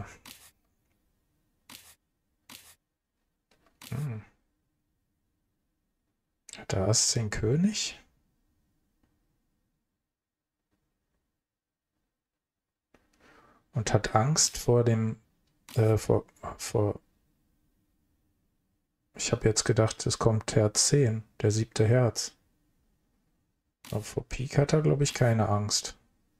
Hat der Ass den König? Und hat Angst vor dem, vor. Ich habe jetzt gedacht, es kommt Herz 10, der 7. Herz. Aber vor Pik hat er, glaube ich, keine Angst.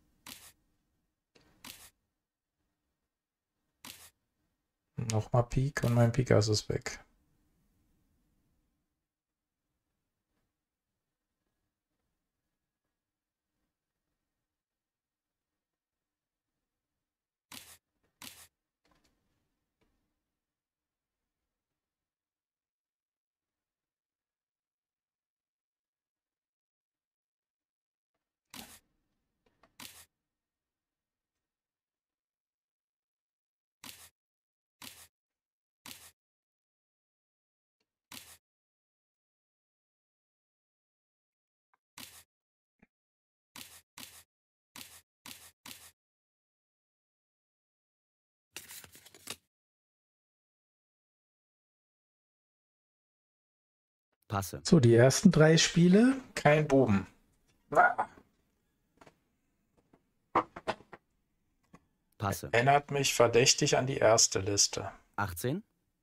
Nochmal Pik und mein Pik Ass ist weg. Passe. So, die ersten 3 Spiele. Kein Buben. Ah, Passe. erinnert mich verdächtig an die erste Liste. 18.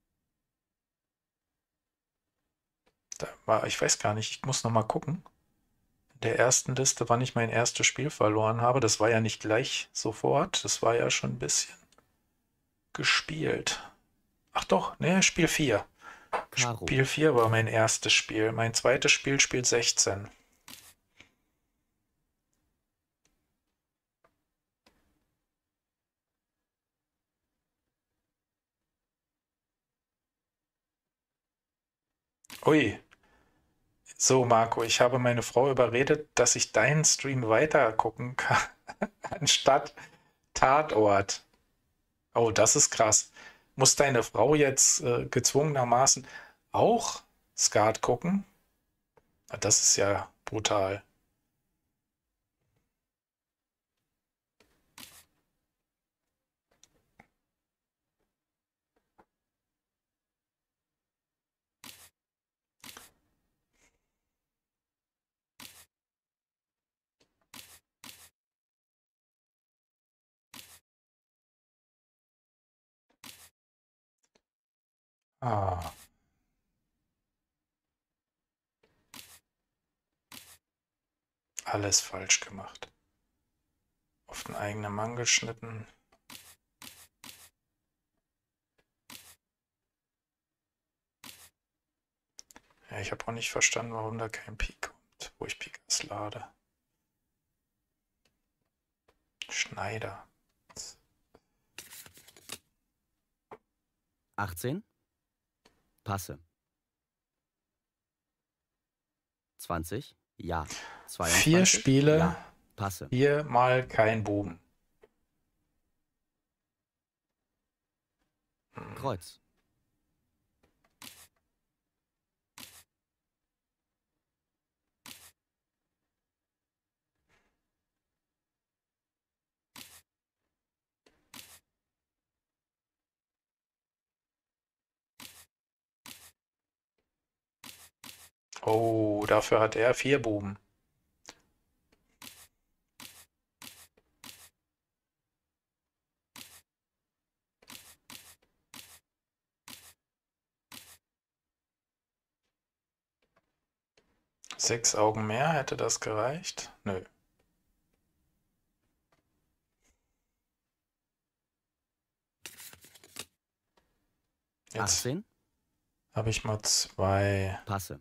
Da war, ich weiß gar nicht, ich muss noch mal gucken. In der ersten Liste, wann ich mein erstes Spiel verloren habe. Das war ja nicht gleich sofort. Das war ja schon ein bisschen gespielt. Ach doch, ne, Spiel 4. Karo. Spiel 4 war mein erstes Spiel. Mein zweites Spiel, Spiel 16. Ui. So, Marco, ich habe meine Frau überredet, dass ich deinen Stream weiter gucken kann, anstatt Tatort. Oh, das ist krass. Muss deine Frau jetzt gezwungenermaßen auch Skat gucken? Na, das ist ja brutal. Ah, alles falsch gemacht. Auf den eigenen Mann geschnitten. Ja, ich habe auch nicht verstanden, warum da kein Pik kommt, wo ich Pikas lade. Schneider. 18. Passe. 20. Ja. 22. 4 Spiele, Ja. Passe. 4 mal kein Buben. Kreuz. Oh, dafür hat er 4 Buben. Sechs Augen mehr, hätte das gereicht? Nö. Jetzt 18. habe ich mal 2. Passe.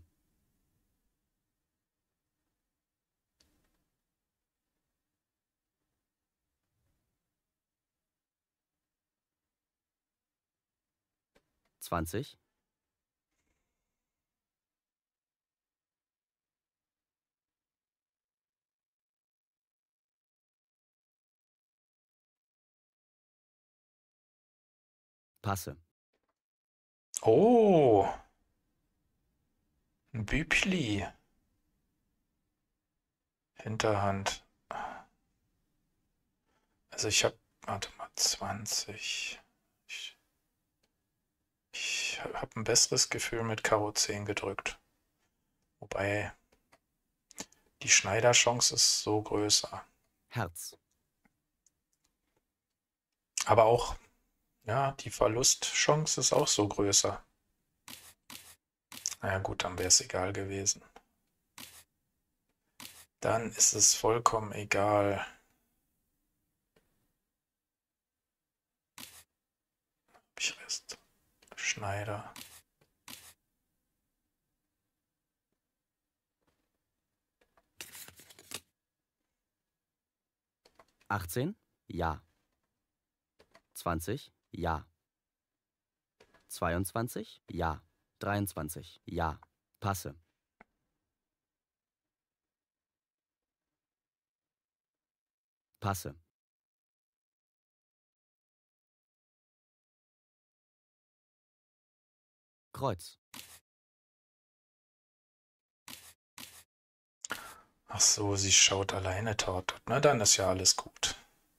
20. Passe. Oh, ein Bübli. Hinterhand. Also ich habe, warte mal, 20. Ich habe ein besseres Gefühl mit Karo 10 gedrückt. Wobei die Schneiderchance ist so größer. Herz. Aber auch, ja, die Verlustchance ist auch so größer. Na ja, gut, dann wäre es egal gewesen. Dann ist es vollkommen egal. Hab ich Rest. Schneider. 18. Ja. 20. Ja. 22. Ja. 23. Ja. Passe. Passe. Kreuz. Ach so, sie schaut alleine Tatort. Na, dann ist ja alles gut.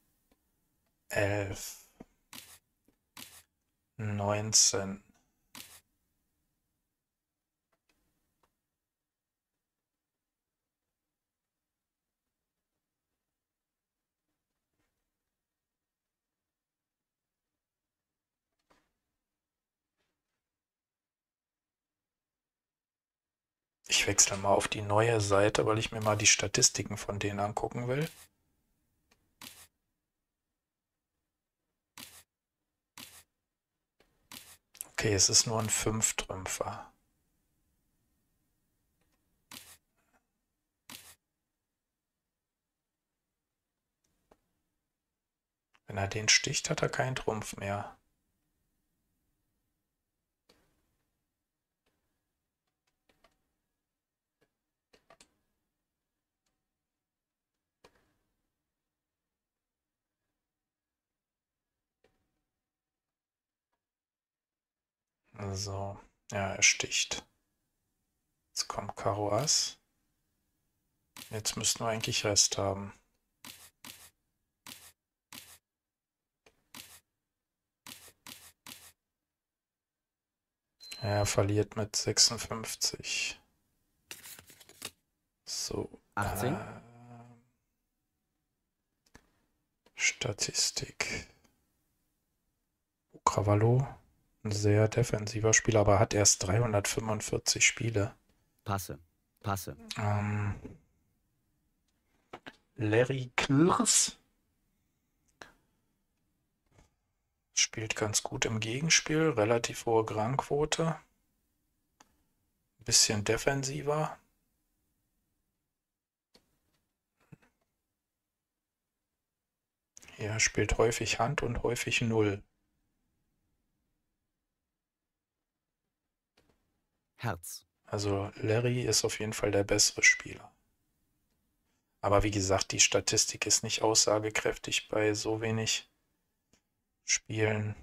11. 19. Ich wechsle mal auf die neue Seite, weil ich mir mal die Statistiken von denen angucken will. Okay, es ist nur ein 5-Trümpfer. Wenn er den sticht, hat er keinen Trumpf mehr. So, ja, er sticht. Jetzt kommt Karo Ass. Jetzt müssten wir eigentlich Rest haben. Er verliert mit 56. So. 18. Statistik. Cravallo, ein sehr defensiver Spieler, aber hat erst 345 Spiele. Passe. Passe. Larry Klrs spielt ganz gut im Gegenspiel, relativ hohe Grangquote. Ein bisschen defensiver. Er spielt häufig Hand und häufig Null. Herz. Also Larry ist auf jeden Fall der bessere Spieler. Aber wie gesagt, die Statistik ist nicht aussagekräftig bei so wenig Spielen.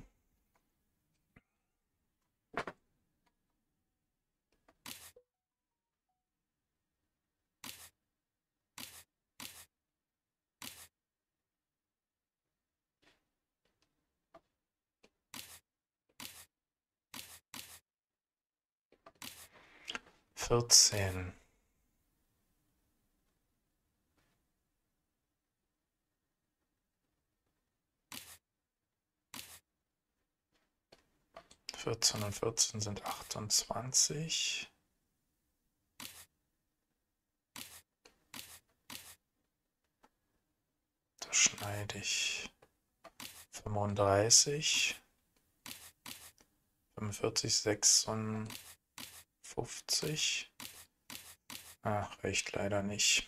Vierzehn. Vierzehn und 14 sind 28. Da schneide ich 35. 45, 56. Ach, reicht leider nicht.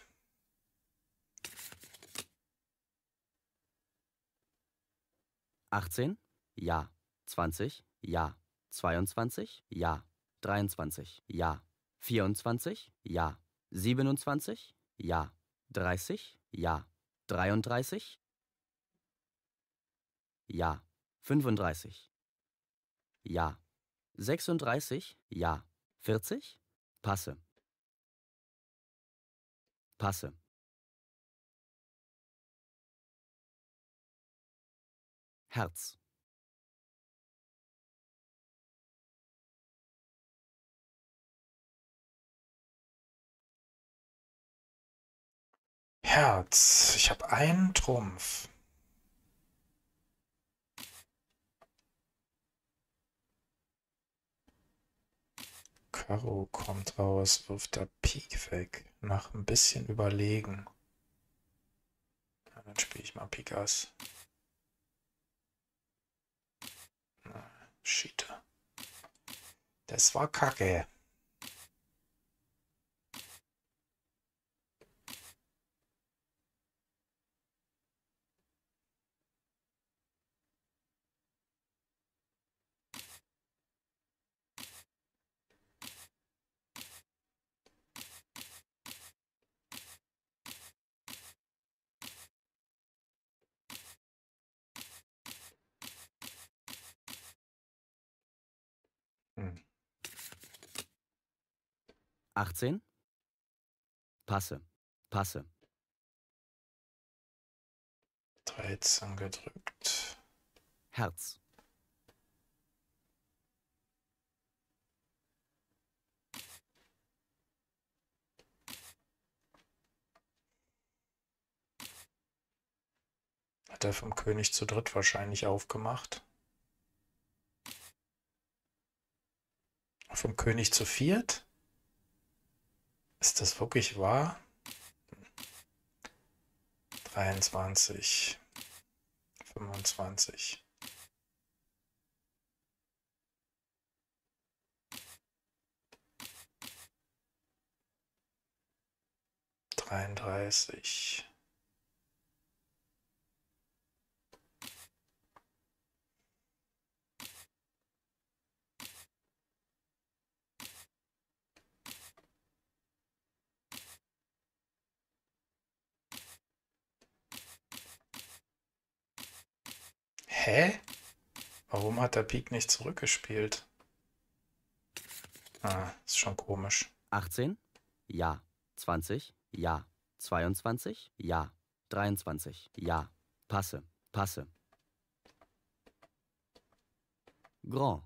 Achtzehn? Ja. 20? Ja. 22? Ja. 23? Ja. 24? Ja. 27? Ja. 30? Ja. 33? Ja. 35? Ja. 36? Ja. 40? Passe. Passe. Herz. Herz. Ich habe einen Trumpf. Karo kommt raus, wirft der Pik weg. Nach ein bisschen Überlegen. Ja, dann spiele ich mal Pik Ass. Shit. Das war Kacke. Hm. 18? Passe. Passe. 13 gedrückt. Herz. Hat er vom König zu dritt wahrscheinlich aufgemacht. Vom König zu viert? Ist das wirklich wahr? 23, 25. 33. Hä? Warum hat der Pik nicht zurückgespielt? Ah, ist schon komisch. 18? Ja. 20? Ja. 22? Ja. 23? Ja. Passe. Passe. Grand.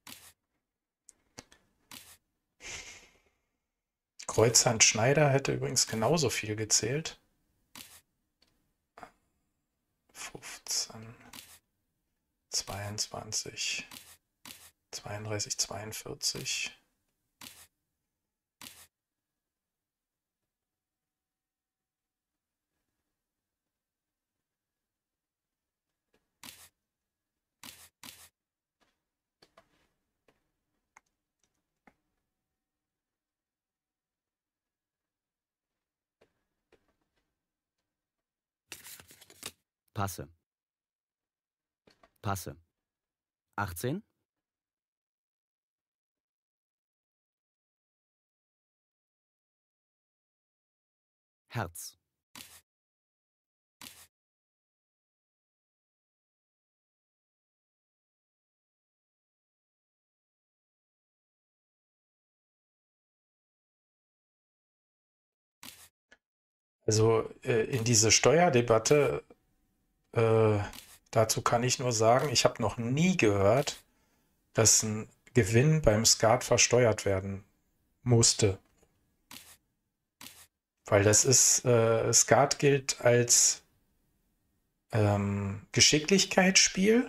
Kreuzhand Schneider hätte übrigens genauso viel gezählt. 15, 22, 32, 42. Passe. Passe. 18? Herz. Also in diese Steuerdebatte, dazu kann ich nur sagen, ich habe noch nie gehört, dass ein Gewinn beim Skat versteuert werden musste. Weil das ist, Skat gilt als Geschicklichkeitsspiel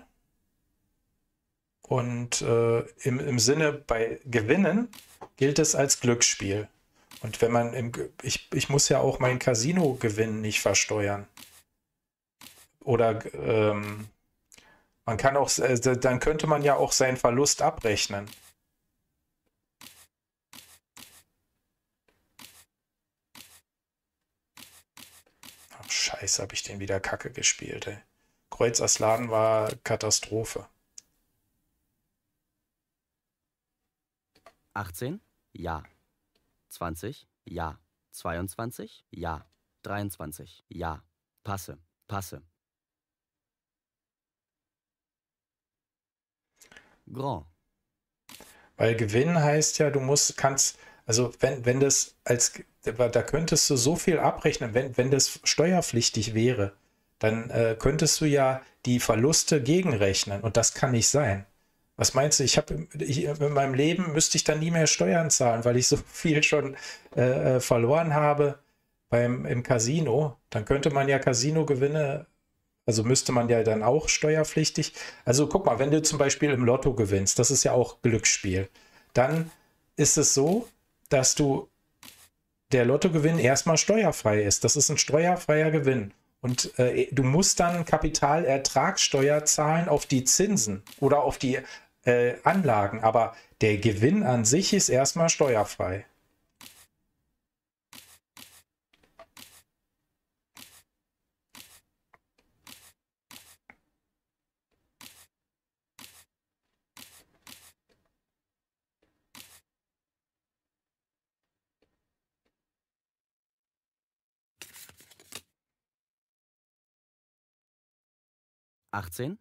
und im Sinne bei Gewinnen gilt es als Glücksspiel. Und wenn man ich muss ja auch meinen Casino-Gewinn nicht versteuern. Oder man kann auch, dann könnte man ja auch seinen Verlust abrechnen. Ach, Scheiße, habe ich den wieder Kacke gespielt, ey. Kreuz Ass Laden war Katastrophe. 18? Ja. 20? Ja. 22? Ja. 23? Ja. Passe. Passe. Grand. Weil Gewinn heißt ja, also wenn das da könntest du so viel abrechnen, wenn das steuerpflichtig wäre, dann könntest du ja die Verluste gegenrechnen und das kann nicht sein. Was meinst du? In meinem Leben müsste ich dann nie mehr Steuern zahlen, weil ich so viel schon verloren habe im Casino. Dann könnte man ja Casino-Gewinne, also müsste man ja dann auch steuerpflichtig. Also guck mal, wenn du zum Beispiel im Lotto gewinnst, das ist ja auch Glücksspiel, dann ist es so, dass der Lottogewinn erstmal steuerfrei ist. Das ist ein steuerfreier Gewinn. Und du musst dann Kapitalertragssteuer zahlen auf die Zinsen oder auf die Anlagen. Aber der Gewinn an sich ist erstmal steuerfrei. Achtzehn?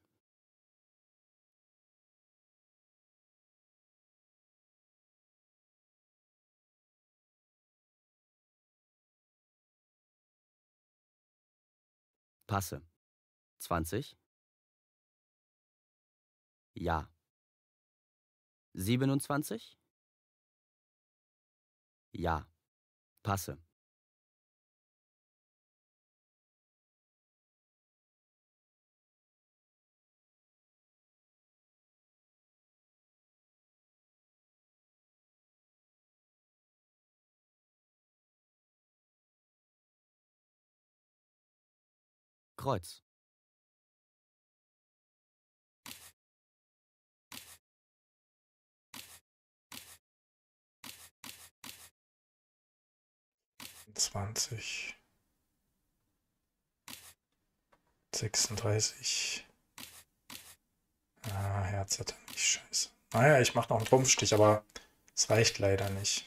Passe. 20? Ja. 27? Ja. Passe. Kreuz. Zwanzig. 36. Ah, Herz hat er nicht. Scheiße. Naja, ich mache noch einen Trumpfstich, aber es reicht leider nicht.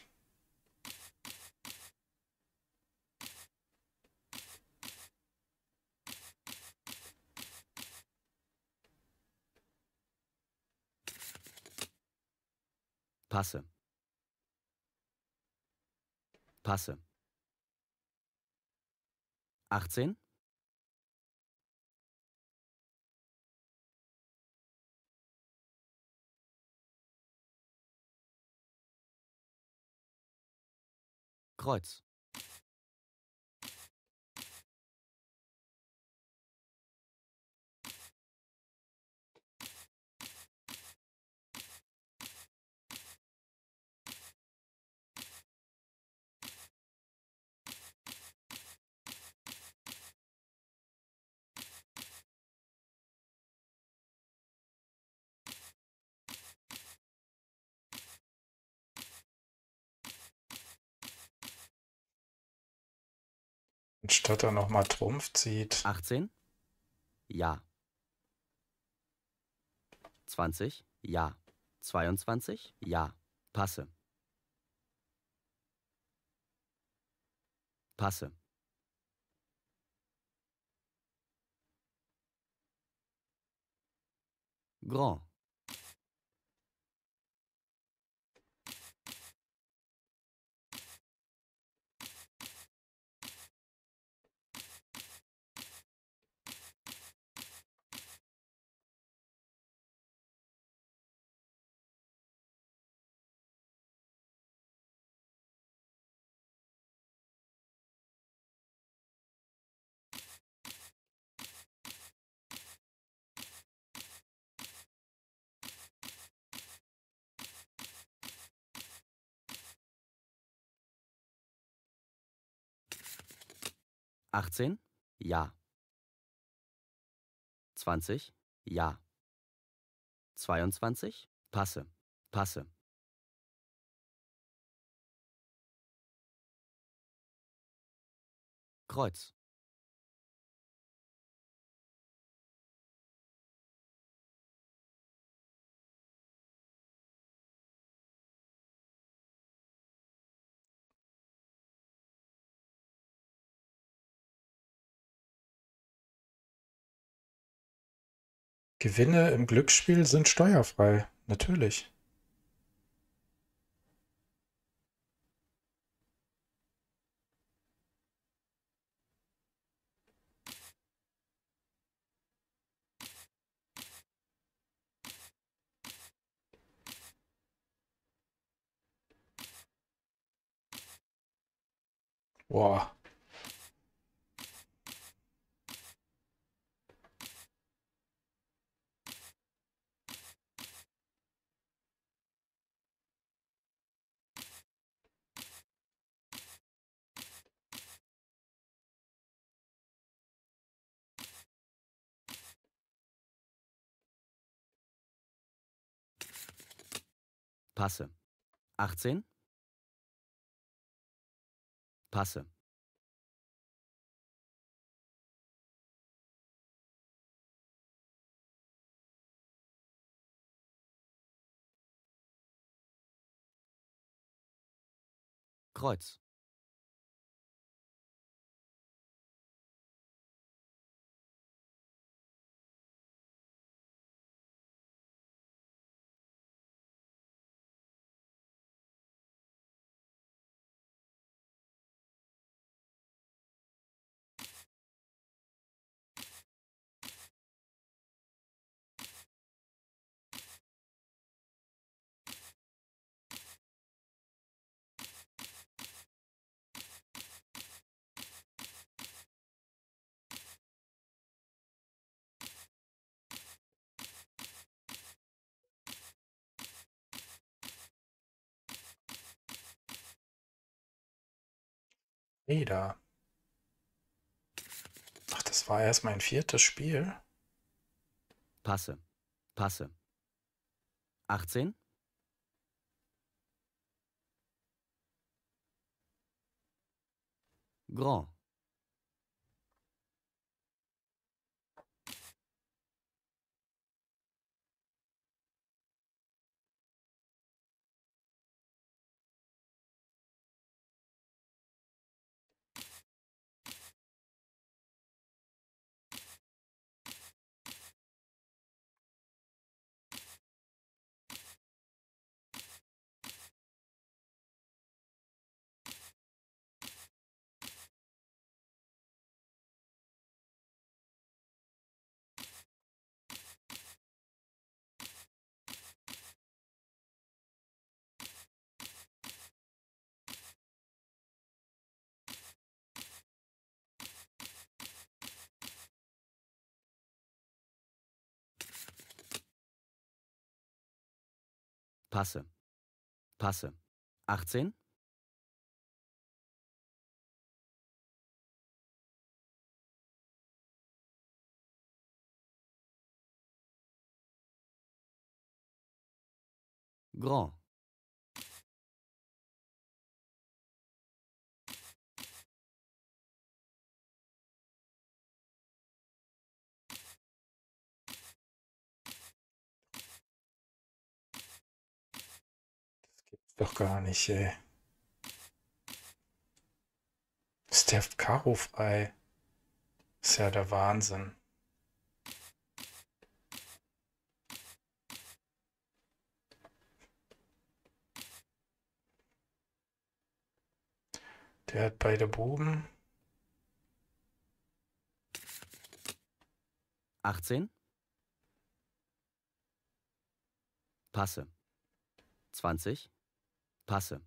Passe. Passe. 18. Kreuz. Anstatt er nochmal Trumpf zieht. 18. Ja. 20. Ja. 22. Ja. Passe. Passe. Grand. Achtzehn. Ja. 20. Ja. 22. Passe. Passe. Kreuz. Gewinne im Glücksspiel sind steuerfrei. Natürlich. Boah. Passe. 18. Passe. Kreuz. Nee, da. Ach, das Das war erst mein 4. Spiel. Passe. Passe. 18. Grand. Passe. Passe. 18. Grand. Doch gar nicht, ey. Ist der Karo frei? Ist ja der Wahnsinn. Der hat beide Buben. 18. Passe. 20. Passe.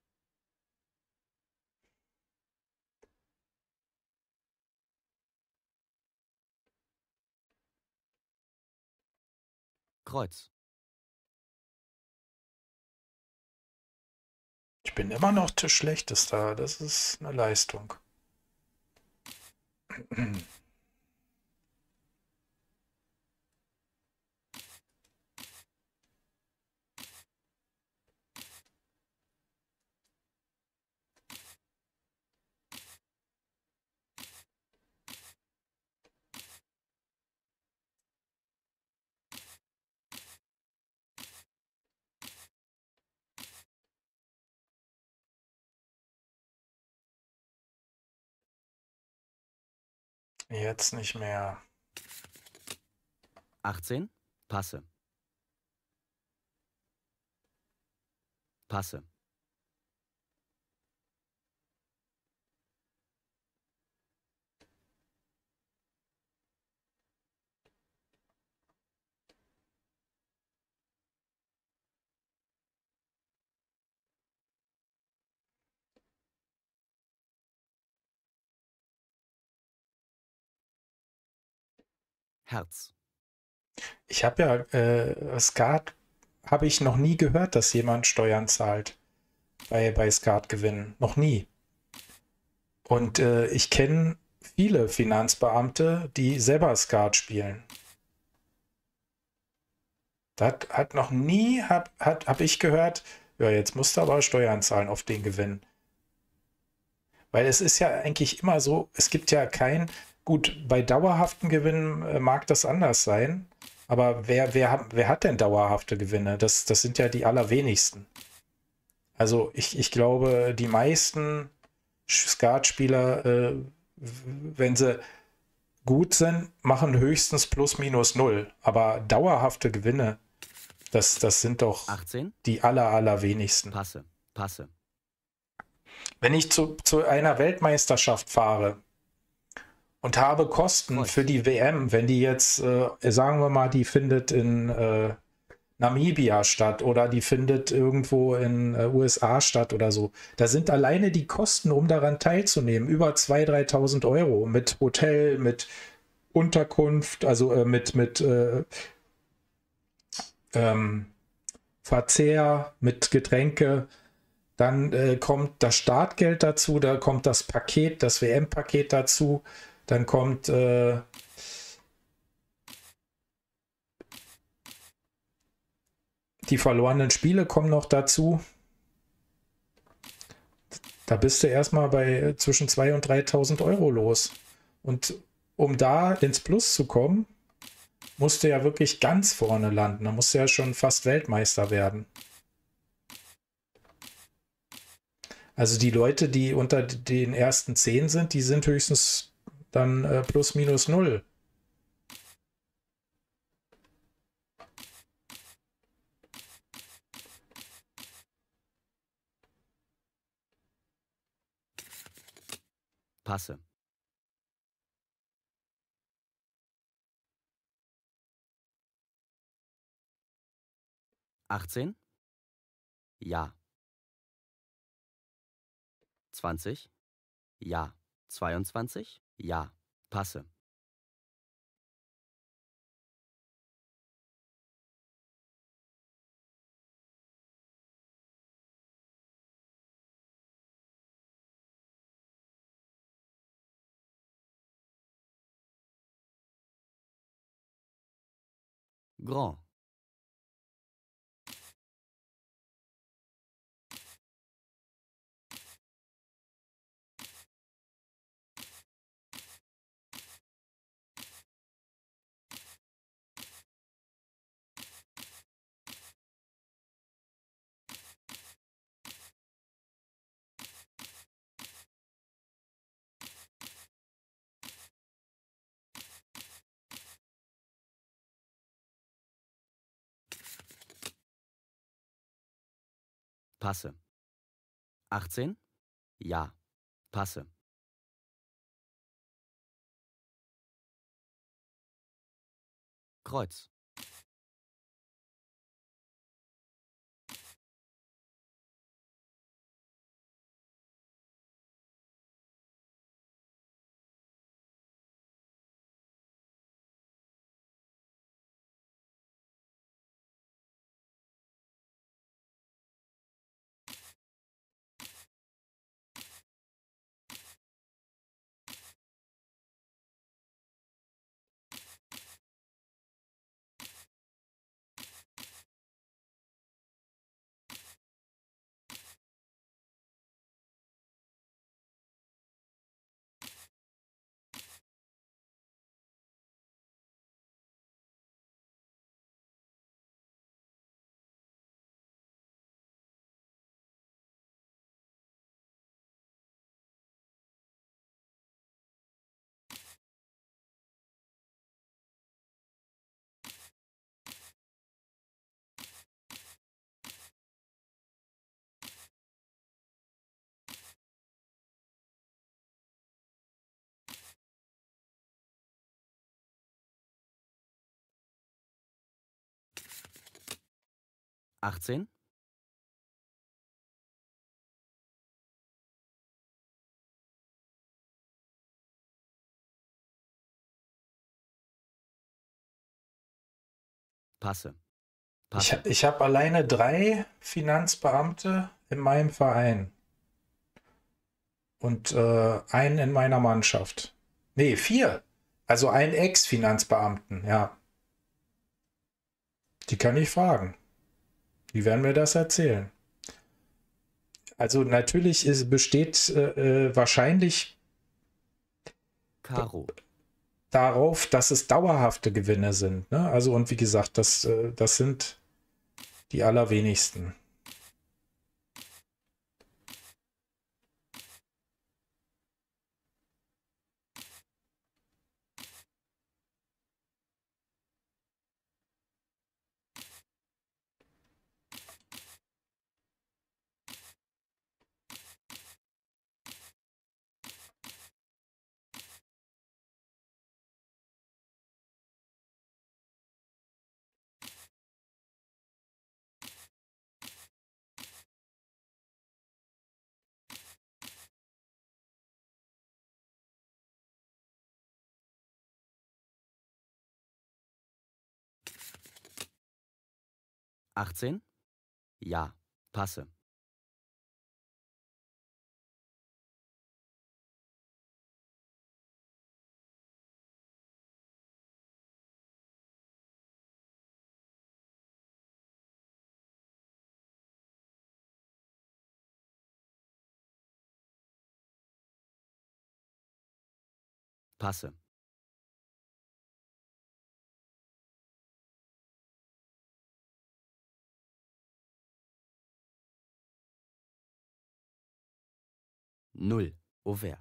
Kreuz. Ich bin immer noch Tischschlechtester. Das ist eine Leistung. Jetzt nicht mehr. 18. Passe. Passe. Herz. Ich habe ja Skat habe ich noch nie gehört, dass jemand Steuern zahlt bei Skatgewinnen. Noch nie. Und ich kenne viele Finanzbeamte, die selber Skat spielen. Das hat noch nie, hab ich gehört, ja, jetzt musst du aber Steuern zahlen auf den Gewinn. Weil es ist ja eigentlich immer so, es gibt ja gut, bei dauerhaften Gewinnen mag das anders sein, aber wer hat denn dauerhafte Gewinne? Das sind ja die allerwenigsten. Also ich glaube, die meisten Skatspieler, wenn sie gut sind, machen höchstens plus minus null. Aber dauerhafte Gewinne, das sind doch 18. die allerwenigsten. Passe. Passe. Wenn ich zu einer Weltmeisterschaft fahre und habe Kosten für die WM, wenn die jetzt, sagen wir mal, die findet in Namibia statt oder die findet irgendwo in USA statt oder so, da sind alleine die Kosten, um daran teilzunehmen, über 2.000, 3.000 Euro mit Hotel, mit Unterkunft, also mit Verzehr, mit Getränke. Dann kommt das Startgeld dazu, da kommt das Paket, das WM-Paket dazu. Dann kommt die verlorenen Spiele kommen noch dazu. Da bist du erstmal bei zwischen 2.000 und 3.000 Euro los. Und um da ins Plus zu kommen, musst du ja wirklich ganz vorne landen. Da musst du ja schon fast Weltmeister werden. Also die Leute, die unter den ersten 10 sind, die sind höchstens dann plus minus null. Passe. Achtzehn? Ja. 20? Ja. 22? Ja. Passe. Grand. Passe. 18? Ja. Passe. Kreuz. Achtzehn? Passe. Passe. Ich hab alleine 3 Finanzbeamte in meinem Verein. Und einen in meiner Mannschaft. Nee, 4. Also einen Ex-Finanzbeamten, ja. Die kann ich fragen. Die werden mir das erzählen. Also natürlich besteht wahrscheinlich Karo. darauf, dass es dauerhafte Gewinne sind. Ne? Also und wie gesagt, das sind die allerwenigsten. Achtzehn? Ja. Passe. Passe. Null. Auvers.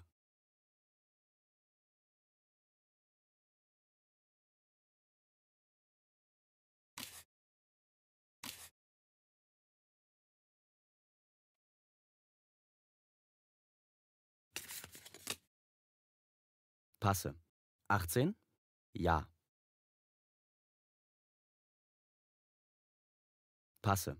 Passe. 18? Ja. Passe.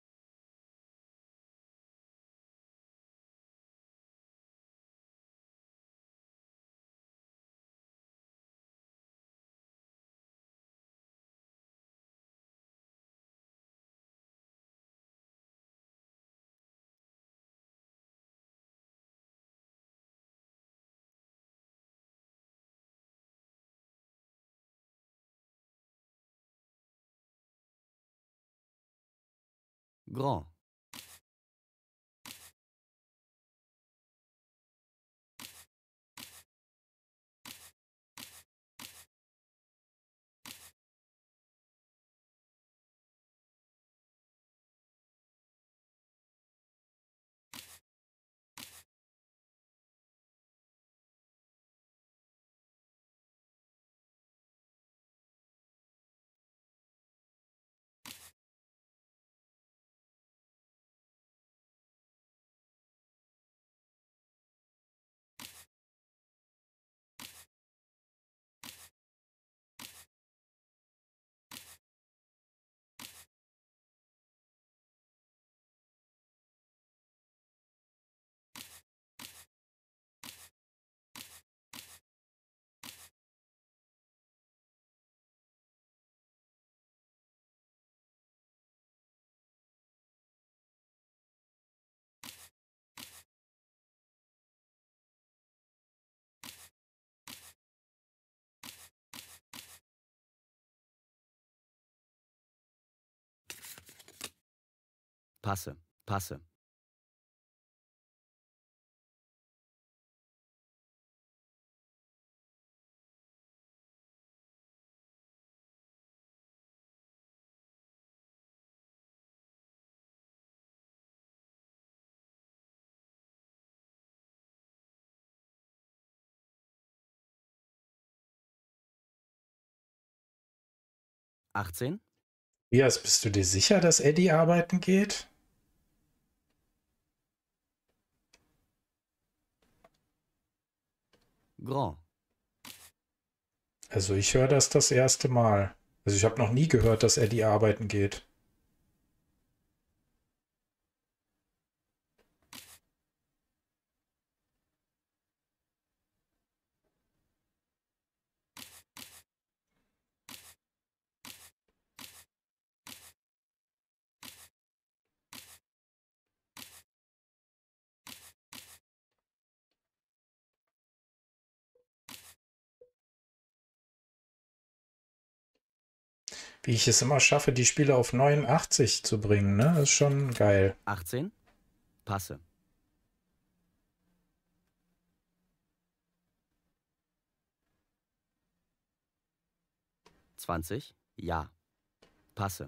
Grand. Passe. Passe. Achtzehn? Tobias, bist du dir sicher, dass Eddie arbeiten geht? Grand. Also ich höre das erste Mal. Also ich habe noch nie gehört, dass Eddie arbeiten geht. Wie ich es immer schaffe, die Spiele auf 89 zu bringen, ne? Das ist schon geil. 18? Passe. Zwanzig? Ja. Passe.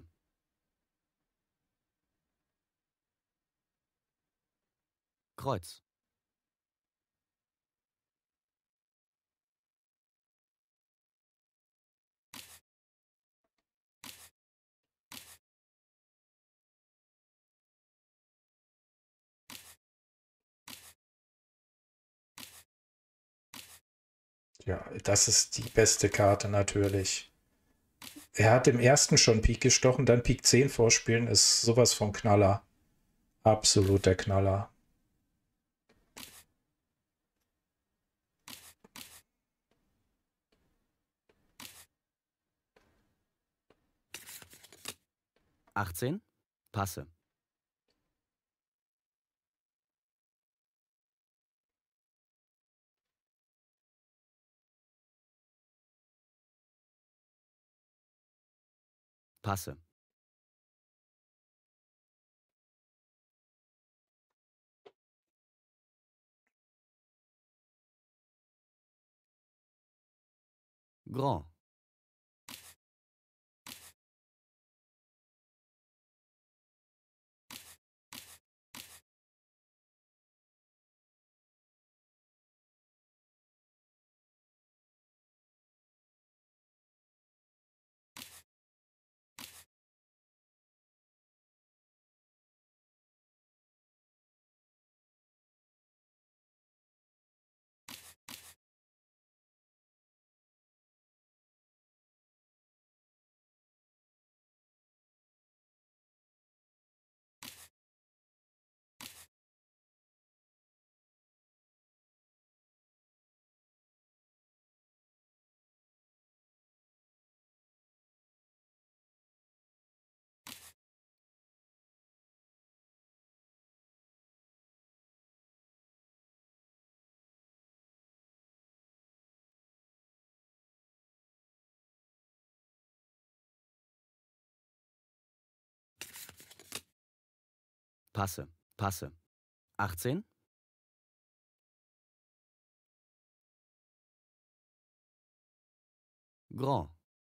Kreuz. Ja, das ist die beste Karte natürlich. Er hat im ersten schon Pik gestochen, dann Pik 10 vorspielen, ist sowas von Knaller. Absoluter Knaller. Achtzehn? Passe. Passe. Grand. Passe. Passe. 18. Grand.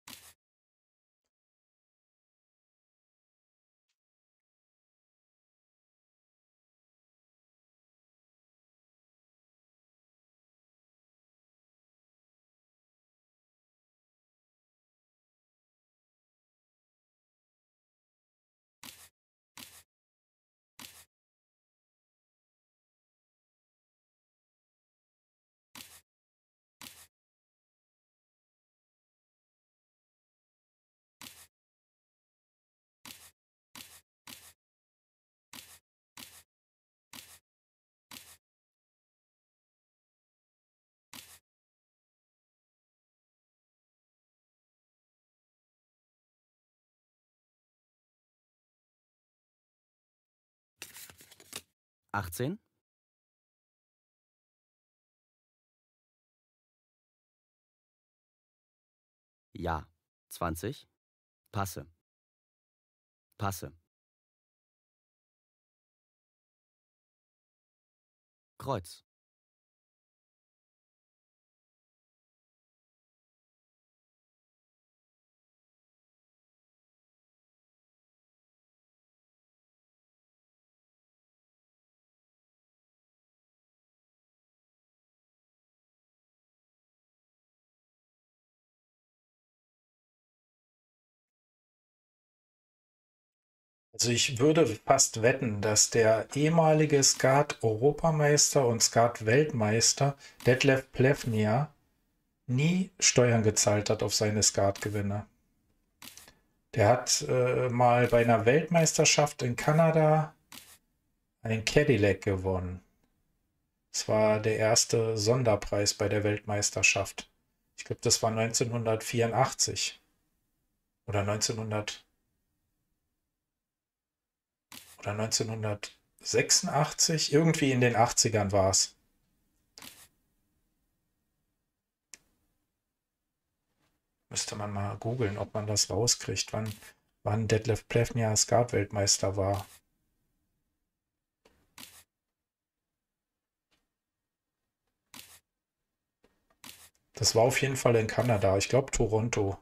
Achtzehn. Ja. 20. Passe. Passe. Kreuz. Also ich würde fast wetten, dass der ehemalige Skat-Europameister und Skat-Weltmeister Detlef Plevnia nie Steuern gezahlt hat auf seine Skatgewinne. Der hat mal bei einer Weltmeisterschaft in Kanada ein Cadillac gewonnen. Das war der erste Sonderpreis bei der Weltmeisterschaft. Ich glaube, das war 1984 oder 1986. Irgendwie in den 80ern war es. Müsste man mal googeln, ob man das rauskriegt, wann Detlef Plevnia Skat-Weltmeister war. Das war auf jeden Fall in Kanada. Ich glaube Toronto.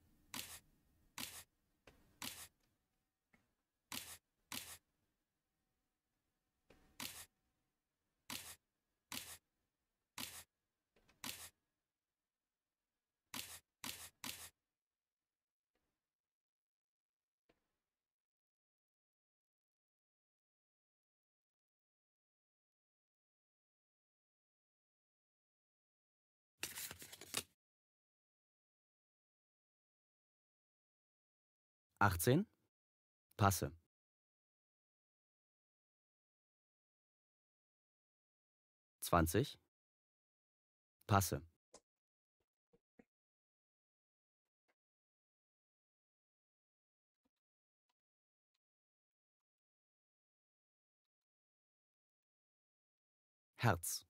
Achtzehn. Passe. Zwanzig. Passe. Herz.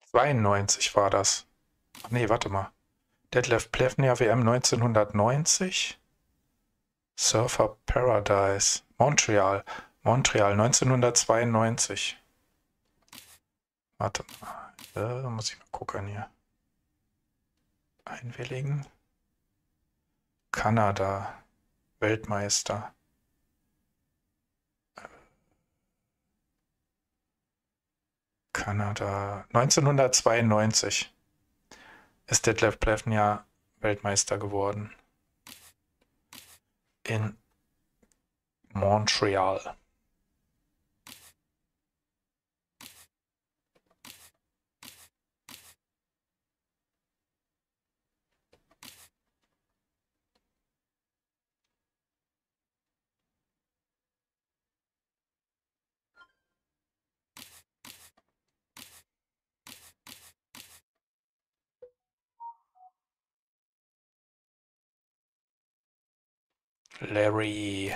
92 war das. Ach nee, warte mal. Detlef Plevnia WM 1990. Surfer Paradise. Montreal. Montreal 1992. Warte mal. Muss ich mal gucken hier. Einwilligen. Kanada. Weltmeister. Kanada. 1992 ist Detlef Plevnia Weltmeister geworden. In Montreal. Larry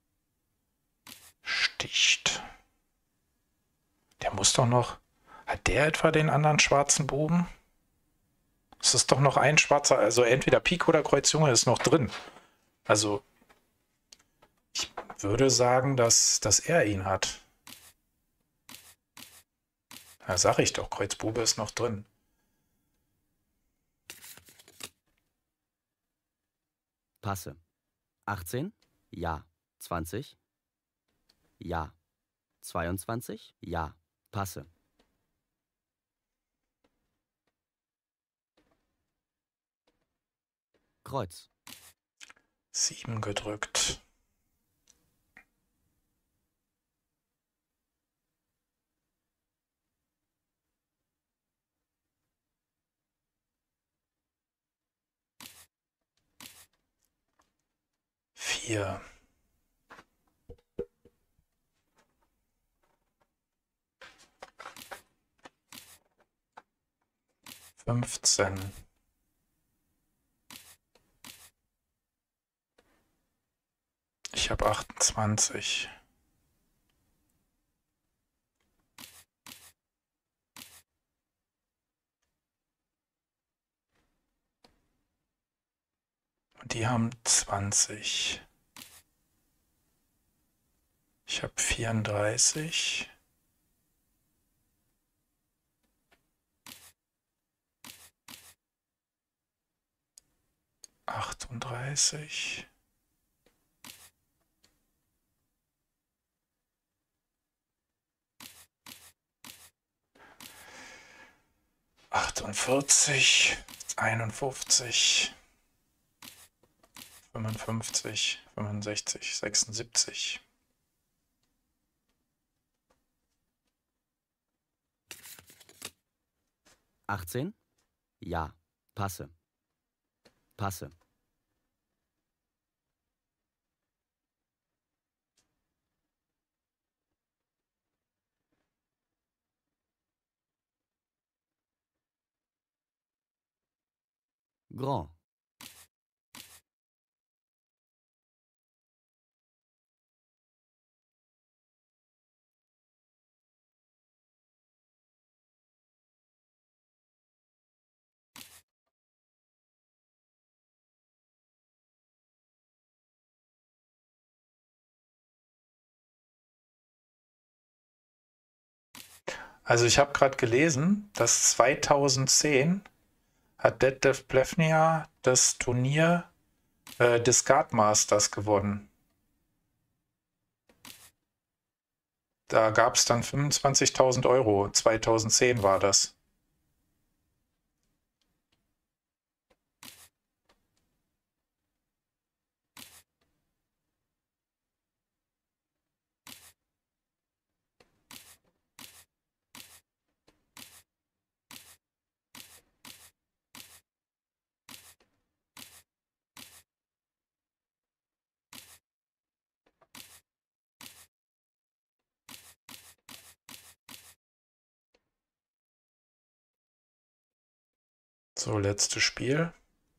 sticht. Der muss doch noch... Hat der etwa den anderen schwarzen Buben? Es ist doch noch ein schwarzer, also entweder Pik oder Kreuz Junge ist noch drin. Also ich würde sagen, dass er ihn hat. Da sage ich doch, Kreuz Bube ist noch drin. Passe. 18? Ja. 20? Ja. 22? Ja. Passe. Kreuz. 7 gedrückt. Vier. 15. Ich habe 28. Und die haben 20. Ich habe 34. Achtunddreißig. 48, 51, 55, 65, 76. Achtzehn? Ja. Passe. Passe. Grand. Also ich habe gerade gelesen, dass 2010 hat Detlef Plevnia das Turnier Discard Masters gewonnen. Da gab es dann 25.000 Euro. 2010 war das. So, letztes Spiel.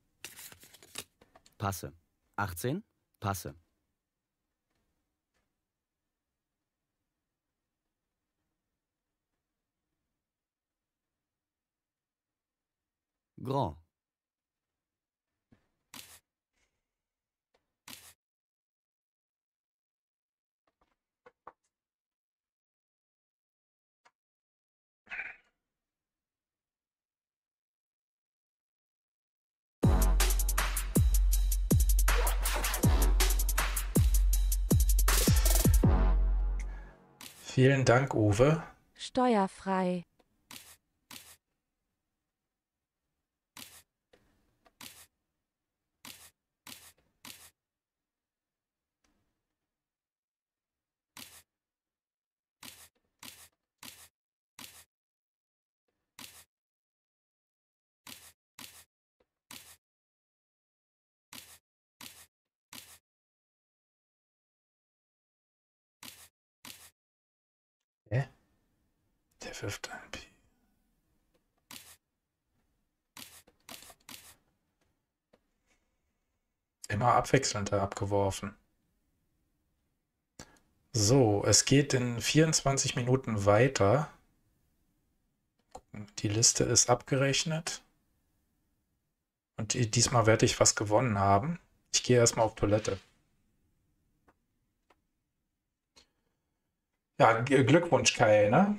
Passe. 18? Passe. Grand. Vielen Dank, Uwe. Steuerfrei. Hä? Der wirft ein Pi. Immer abwechselnd abgeworfen. So, es geht in 24 Minuten weiter. Die Liste ist abgerechnet. Und diesmal werde ich was gewonnen haben. Ich gehe erstmal auf Toilette. Ja, Glückwunsch, Kai, ne?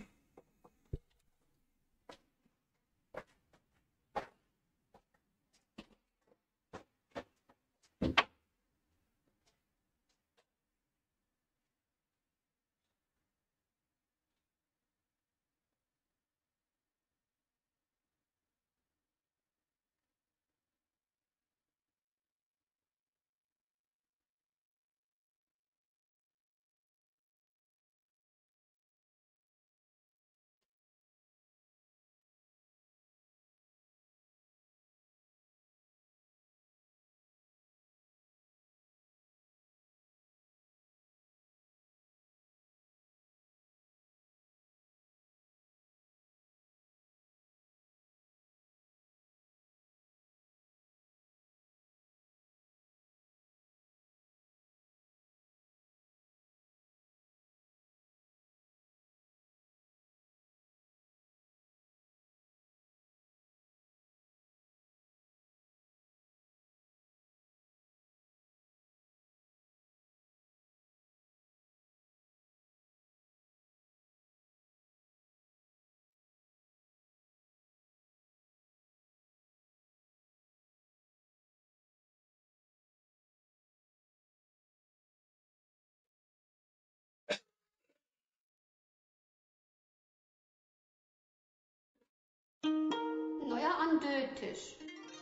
Neuer Andö-Tisch.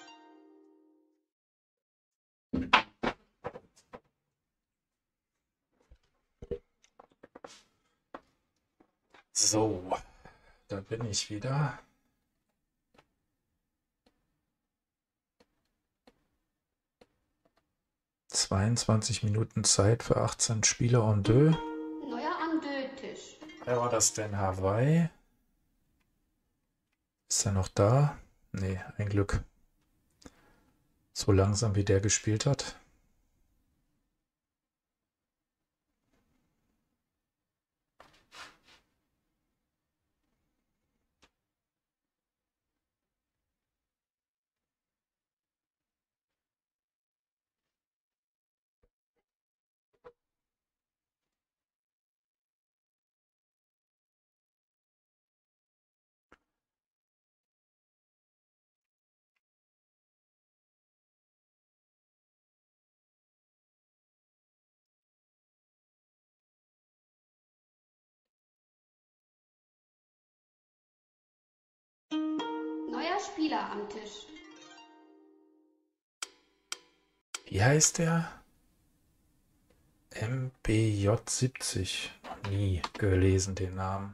So, da bin ich wieder. ...22 Minuten Zeit für 18 Spieler en deux. Neuer Andö-Tisch. Wer war das denn? Hawaii? Ist er noch da? Nee, ein Glück. So langsam, wie der gespielt hat. Neuer Spieler am Tisch. Wie heißt der? MBJ70. Noch nie gelesen den Namen.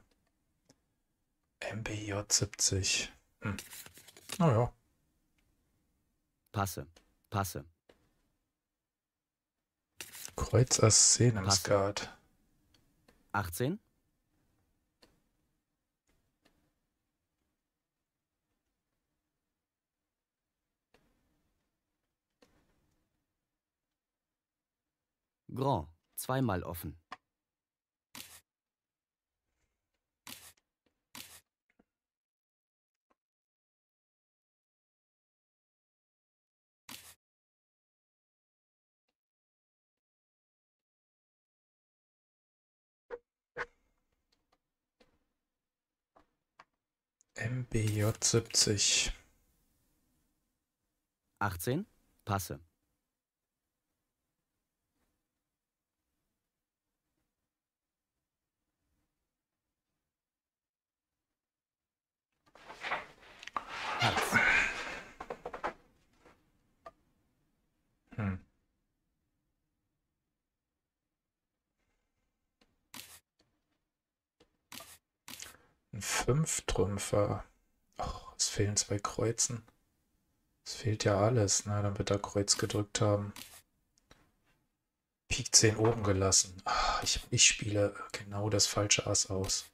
MBJ70. Naja. Passe. Passe. Kreuz Ass 10 im Skat. 18. Grand. Zweimal offen. MBJ 70. 18. Passe. Herz. Hm. Ein Fünftrümpfer. Ach, es fehlen 2 Kreuzen. Es fehlt ja alles. Na, dann wird er Kreuz gedrückt haben. Pik 10 oben gelassen. Ah, ich spiele genau das falsche Ass aus.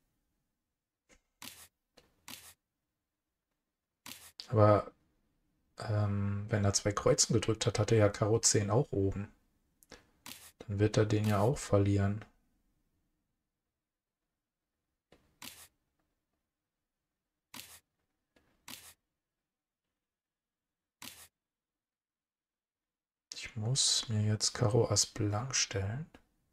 Aber wenn er 2 Kreuzen gedrückt hat, hat er ja Karo 10 auch oben. Dann wird er den ja auch verlieren. Ich muss mir jetzt Karo Ass blank stellen.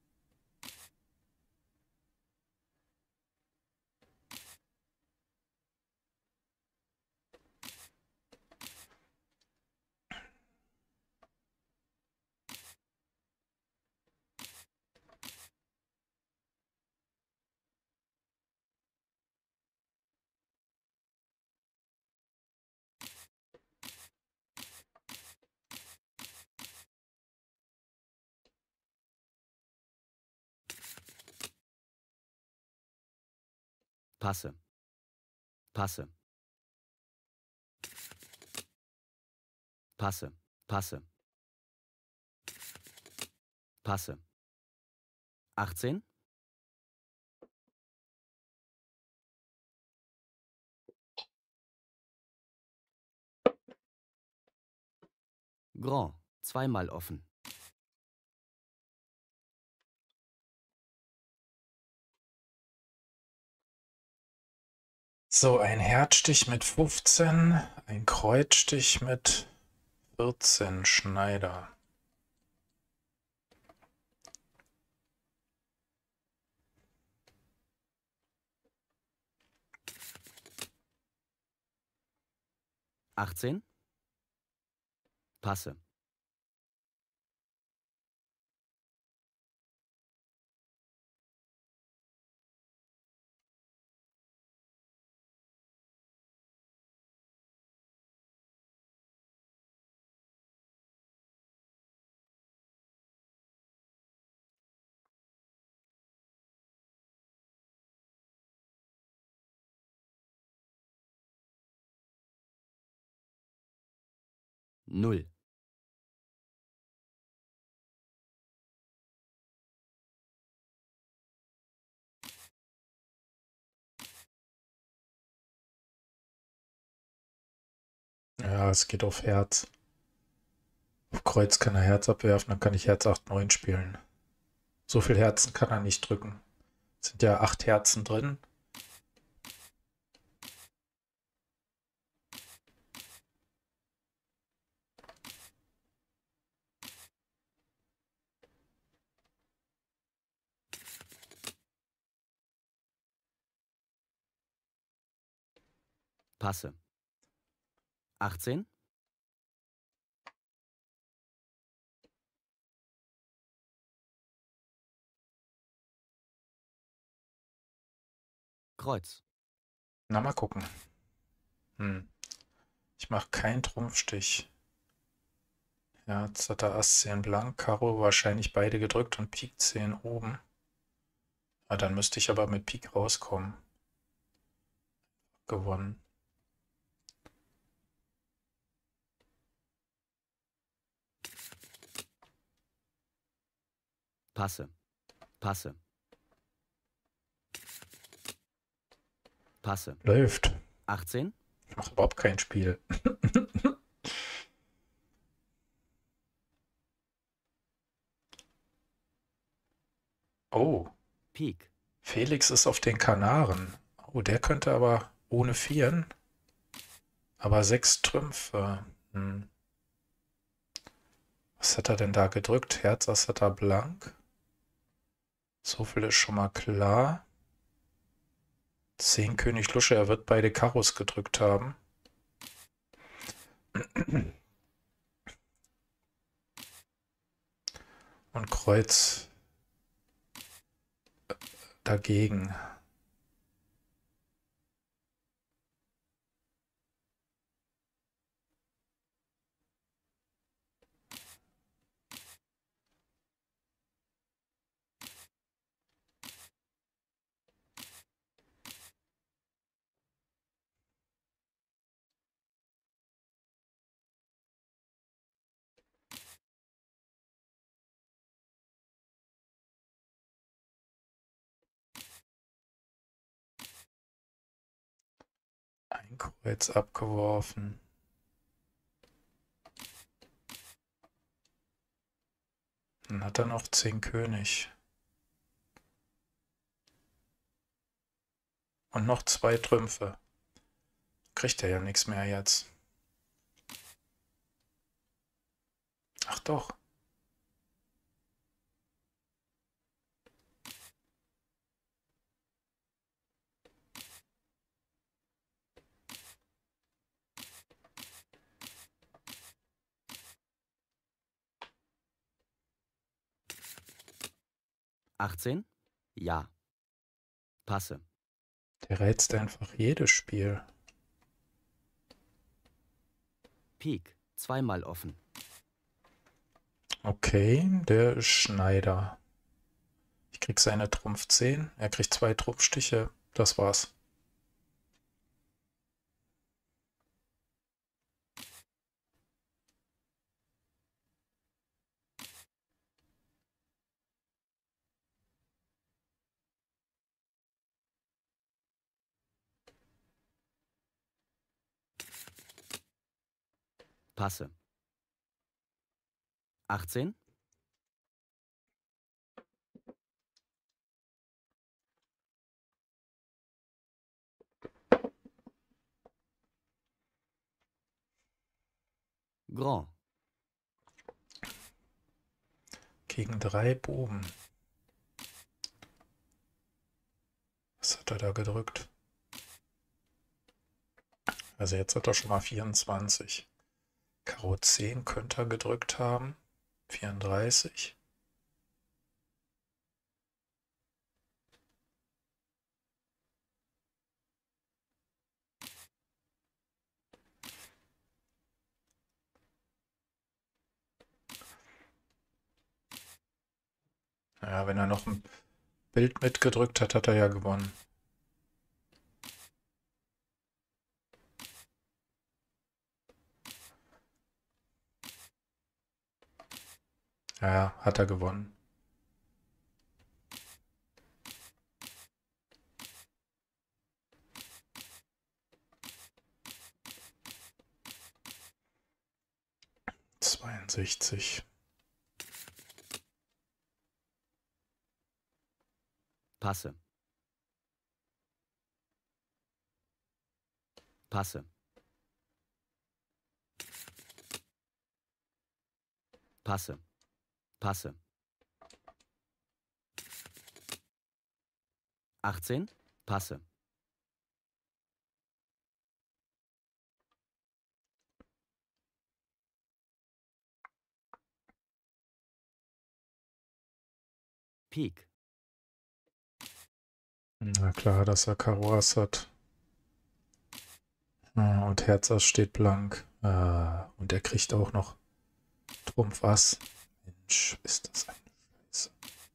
Passe. Passe. Passe. Passe. Passe. 18. Grand. Zweimal offen. So, ein Herzstich mit 15, ein Kreuzstich mit 14, Schneider. Achtzehn. Passe. Null. Ja, es geht auf Herz. Auf Kreuz kann er Herz abwerfen, dann kann ich Herz 8, 9 spielen. So viel Herzen kann er nicht drücken. Es sind ja 8 Herzen drin. Passe. 18. Kreuz. Na, mal gucken. Ich mache keinen Trumpfstich. Ja, jetzt hat er Ass 10 blank, Karo wahrscheinlich beide gedrückt und Pik 10 oben. Ja, dann müsste ich aber mit Pik rauskommen. Gewonnen. Passe. Passe. Passe. Läuft. 18. Ich mache überhaupt kein Spiel. Oh, Pik. Felix ist auf den Kanaren. Oh, der könnte aber ohne Vieren. Aber 6 Trümpfe. Was hat er denn da gedrückt? Herz, Ass hat er blank. So viel ist schon mal klar. 10 König Lusche, er wird beide Karos gedrückt haben. Und Kreuz dagegen. Ein Kreuz abgeworfen. Dann hat er noch 10 König. Und noch 2 Trümpfe. Kriegt er ja nichts mehr jetzt. Ach doch. Achtzehn? Ja. Passe. Der rätst einfach jedes Spiel. Pik. Zweimal offen. Okay, der Schneider. Ich krieg seine Trumpf 10. Er kriegt 2 Trumpfstiche. Das war's. Passe. 18? Grand. Gegen 3 Buben. Was hat er da gedrückt? Also jetzt hat er schon mal 24. Karo 10 könnte er gedrückt haben. 34. Naja, wenn er noch ein Bild mitgedrückt hat, hat er ja gewonnen. Ja, hat er gewonnen. ...62. Passe. Passe. Passe. Passe. 18? Passe. Pik. Na klar, dass er Karo Ass hat. Und Herz Ass steht blank. Und er kriegt auch noch Trumpf Ass. Mensch, ist das eine Scheiße.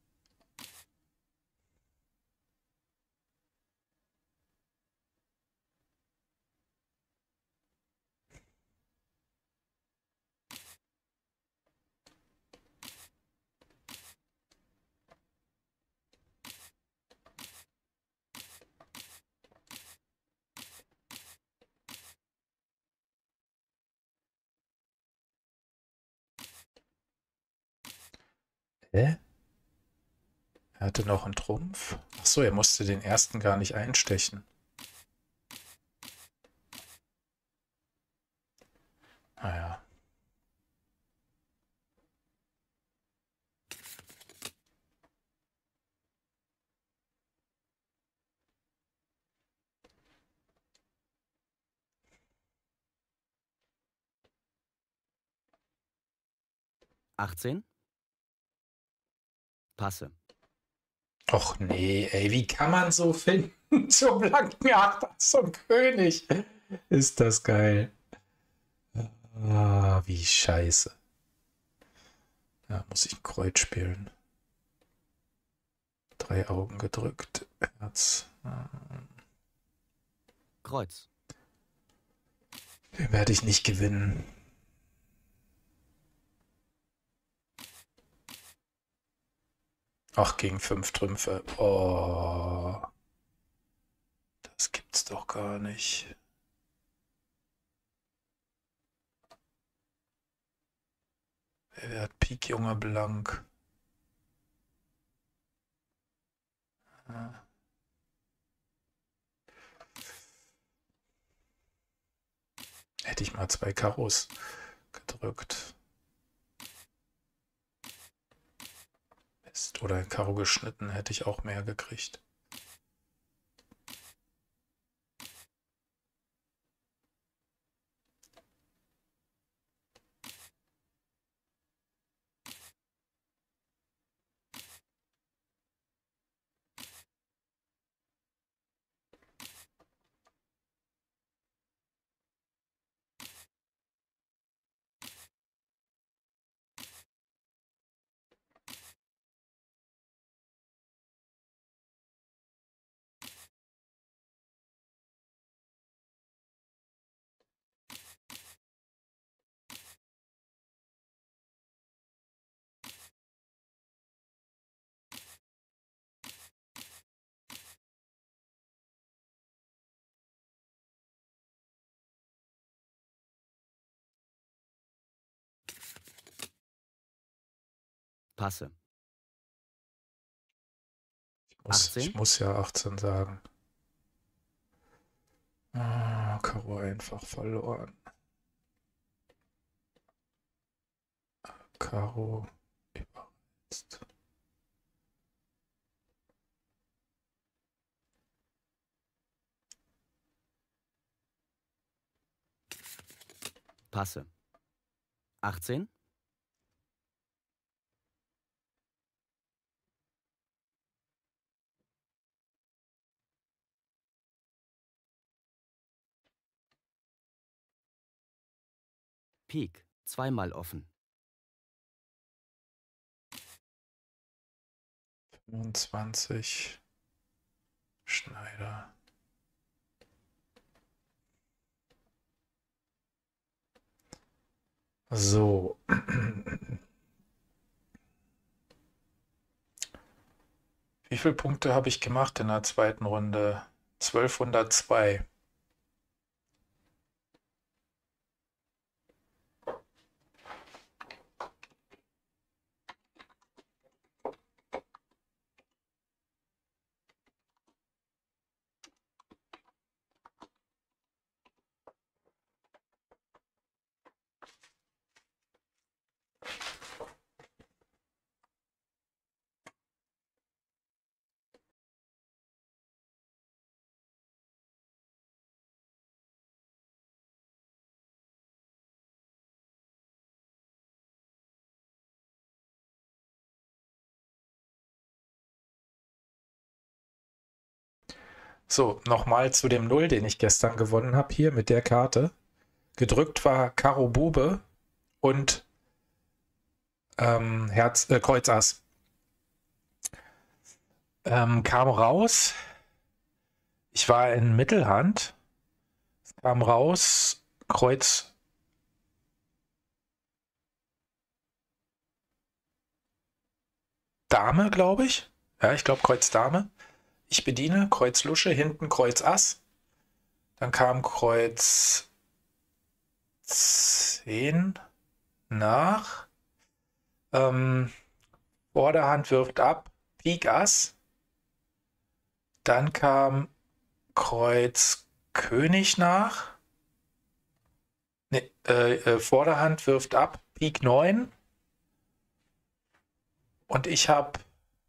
Hä? Er hatte noch einen Trumpf. Achso, er musste den ersten gar nicht einstechen. Naja. 18. Passe. Och nee, ey, wie kann man so finden? Zum blanken Achter zum König. Ist das geil. Ah, wie scheiße. Ja, muss ich ein Kreuz spielen. 3 Augen gedrückt. Herz. Kreuz. Den werde ich nicht gewinnen. Ach, gegen 5 Trümpfe. Oh. Das gibt's doch gar nicht. Wer hat Pik Junge blank? Ja. Hätte ich mal 2 Karos gedrückt. Mist. Oder ein Karo geschnitten, hätte ich auch mehr gekriegt. Passe. Ich 18. muss ja 18 sagen. Ah, Karo einfach verloren. Karo überreizt. Passe. 18. Pik. Zweimal offen. 25. Schneider. So. Wie viele Punkte habe ich gemacht in der zweiten Runde? 1202. So, nochmal zu dem Null, den ich gestern gewonnen habe, hier mit der Karte. Gedrückt war Karo Bube und Kreuz Ass. Kam raus, ich war in Mittelhand, kam raus, Kreuz Dame, glaube ich. Ja, ich glaube Kreuz Dame. Ich bediene Kreuz Lusche, hinten Kreuz Ass. Dann kam Kreuz 10 nach. Vorderhand wirft ab, Pik Ass. Dann kam Kreuz König nach. Nee, Vorderhand wirft ab, Pik 9. Und ich habe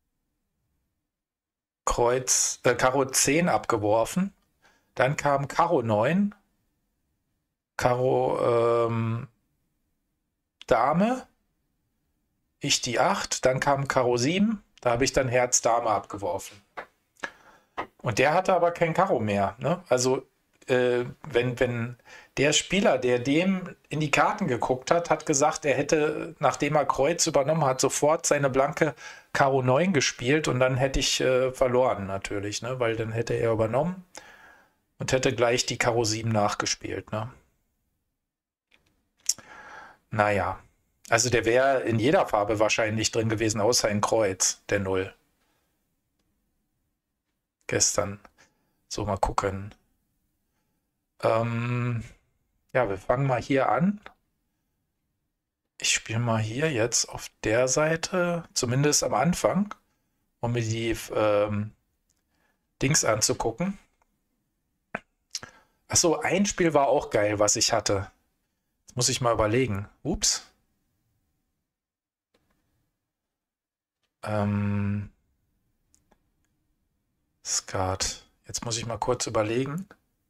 Karo 10 abgeworfen. Dann kam Karo 9. Karo Dame. ich die 8, dann kam Karo 7, da habe ich dann Herz Dame abgeworfen. Und der hatte aber kein Karo mehr. Ne? Also wenn der Spieler, der dem in die Karten geguckt hat, hat gesagt, er hätte, nachdem er Kreuz übernommen hat, sofort seine blanke Karo 9 gespielt und dann hätte ich verloren natürlich, ne? Weil dann hätte er übernommen und hätte gleich die Karo 7 nachgespielt. Ne? Naja, also der wäre in jeder Farbe wahrscheinlich drin gewesen, außer in Kreuz, der 0. Gestern. So, mal gucken. Ja, wir fangen mal hier an. Ich spiele mal hier jetzt auf der Seite, zumindest am Anfang, um mir die Dings anzugucken. Achso, ein Spiel war auch geil, was ich hatte. Jetzt muss ich mal überlegen. Ups. Skat. Jetzt muss ich mal kurz überlegen.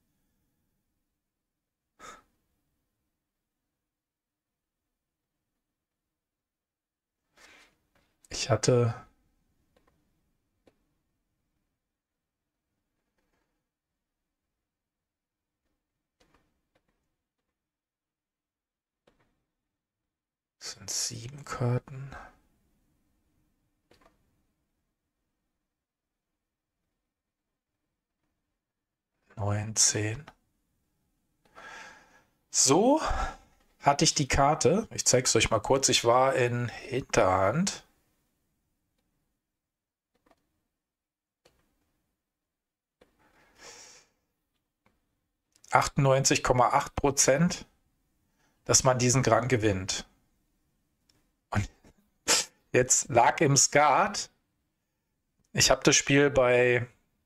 Ich hatte... Das sind 7 Karten. 9, 10. So hatte ich die Karte. Ich zeige es euch mal kurz. Ich war in Hinterhand. ,8%, dass man diesen Grand gewinnt. Und jetzt lag im Skat. Ich habe das Spiel bei...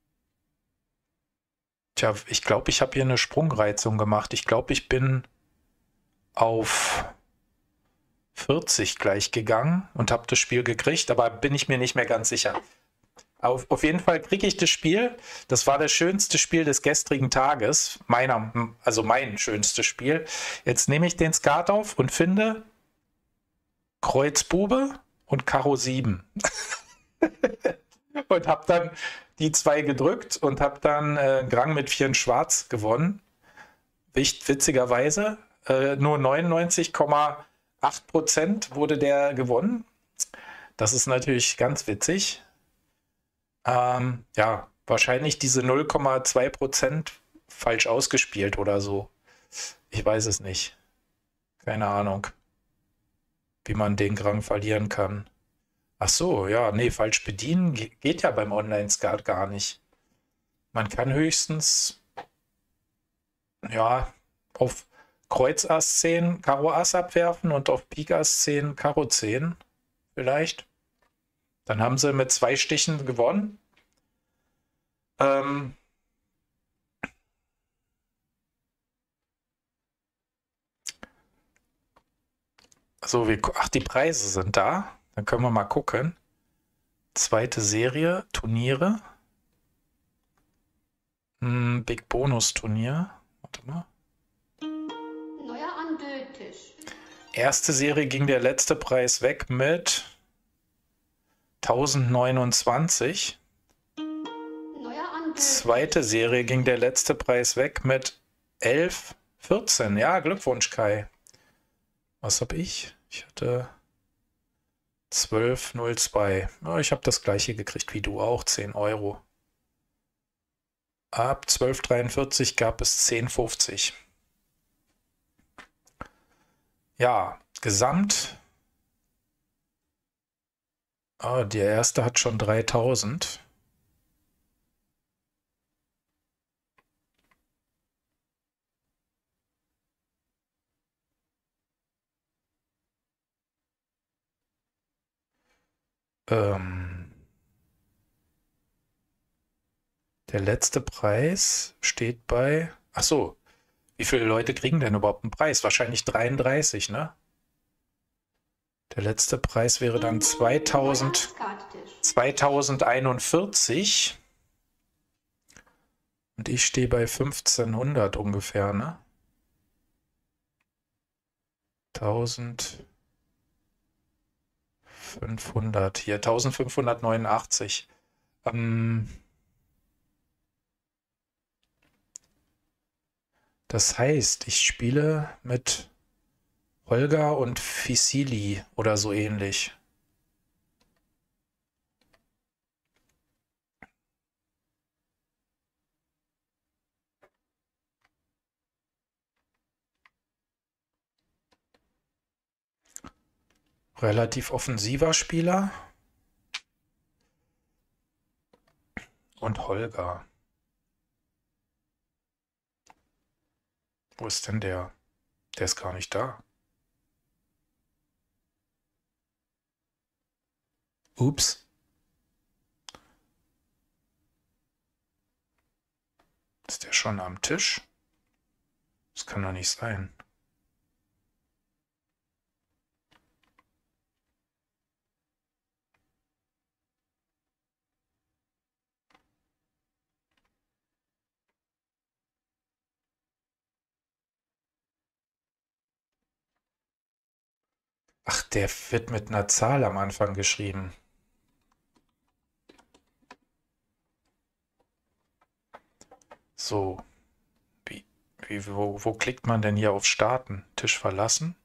Tja, ich glaube, ich habe hier eine Sprungreizung gemacht. Ich glaube, ich bin auf 40 gleich gegangen und habe das Spiel gekriegt, aber bin ich mir nicht mehr ganz sicher. Auf jeden Fall kriege ich das Spiel. Das war das schönste Spiel des gestrigen Tages. Also mein schönstes Spiel. Jetzt nehme ich den Skat auf und finde Kreuz Bube und Karo 7. Und habe dann die 2 gedrückt und habe dann Grand mit 4 in Schwarz gewonnen. Witzigerweise nur 99,8% wurde der gewonnen. Das ist natürlich ganz witzig. Ja, wahrscheinlich diese 0,2% falsch ausgespielt oder so. Ich weiß es nicht. Keine Ahnung, wie man den Grand verlieren kann. Ach so, ja, nee, falsch bedienen geht ja beim Online-Skat gar nicht. Man kann höchstens, ja, auf Kreuz Ass 10 Karo Ass abwerfen und auf Pik Ass 10 Karo 10 vielleicht. Dann haben sie mit 2 Stichen gewonnen. So, ach, die Preise sind da. Dann können wir mal gucken. Zweite Serie, Turniere. Big Bonus Turnier. Warte mal. Neuer Andötisch. Erste Serie ging der letzte Preis weg mit 1029. Neuer Andötisch. Zweite Serie ging der letzte Preis weg mit 1114. Ja, Glückwunsch, Kai. Was habe ich? Ich hatte 12,02. Ja, ich habe das gleiche gekriegt wie du auch, 10 Euro. Ab 12,43 gab es 10,50. Ja, gesamt. Oh, der erste hat schon 3000. Der letzte Preis steht bei... Ach so, wie viele Leute kriegen denn überhaupt einen Preis? Wahrscheinlich 33, ne? Der letzte Preis wäre dann 2041. Und ich stehe bei 1500 ungefähr, ne? 1000... 500, hier 1589. Das heißt, ich spiele mit Holger und Fisili oder so ähnlich. Relativ offensiver Spieler. Und Holger. Wo ist denn der? Der ist gar nicht da. Ups. Ist der schon am Tisch? Das kann doch nicht sein. Ach, der wird mit einer Zahl am Anfang geschrieben. So. Wo klickt man denn hier auf Starten? Tisch verlassen?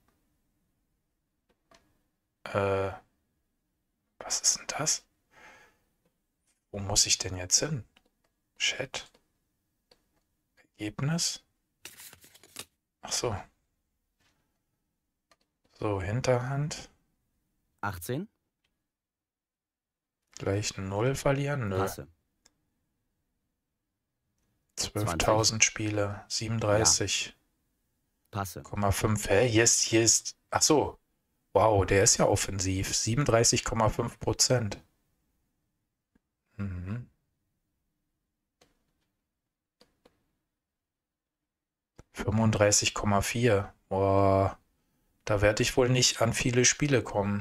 Was ist denn das? Wo muss ich denn jetzt hin? Chat? Ergebnis? Ach so. So, Hinterhand. 18. Gleich 0 verlieren? Nö. Passe. 12.000 Spiele. 37,5. Passe. Hä? Hier ist. Ach so. Wow, der ist ja offensiv. 37,5%. Mhm. 35,4. Boah. Da werde ich wohl nicht an viele Spiele kommen.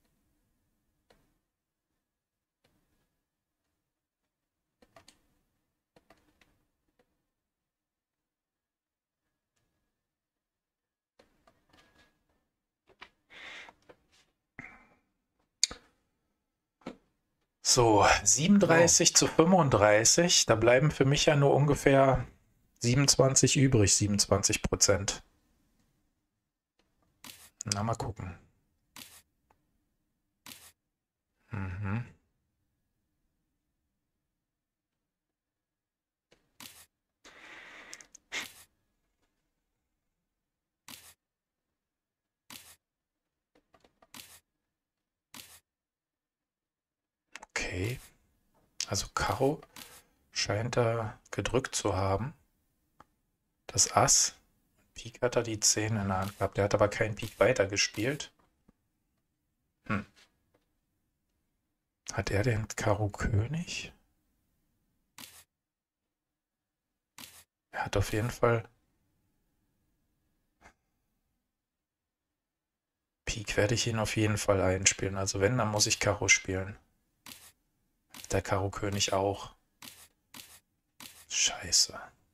So, 37 zu 35. Da bleiben für mich ja nur ungefähr 27 übrig, 27%. Na, mal gucken. Mhm. Okay. Also Karo scheint er gedrückt zu haben. Das Ass. Pik hat er die 10 in der Hand gehabt. Der hat aber keinen Pik weitergespielt. Hat er den Karo König? Er hat auf jeden Fall... Pik werde ich ihn auf jeden Fall einspielen. Also wenn, dann muss ich Karo spielen. Der Karo König auch. Scheiße.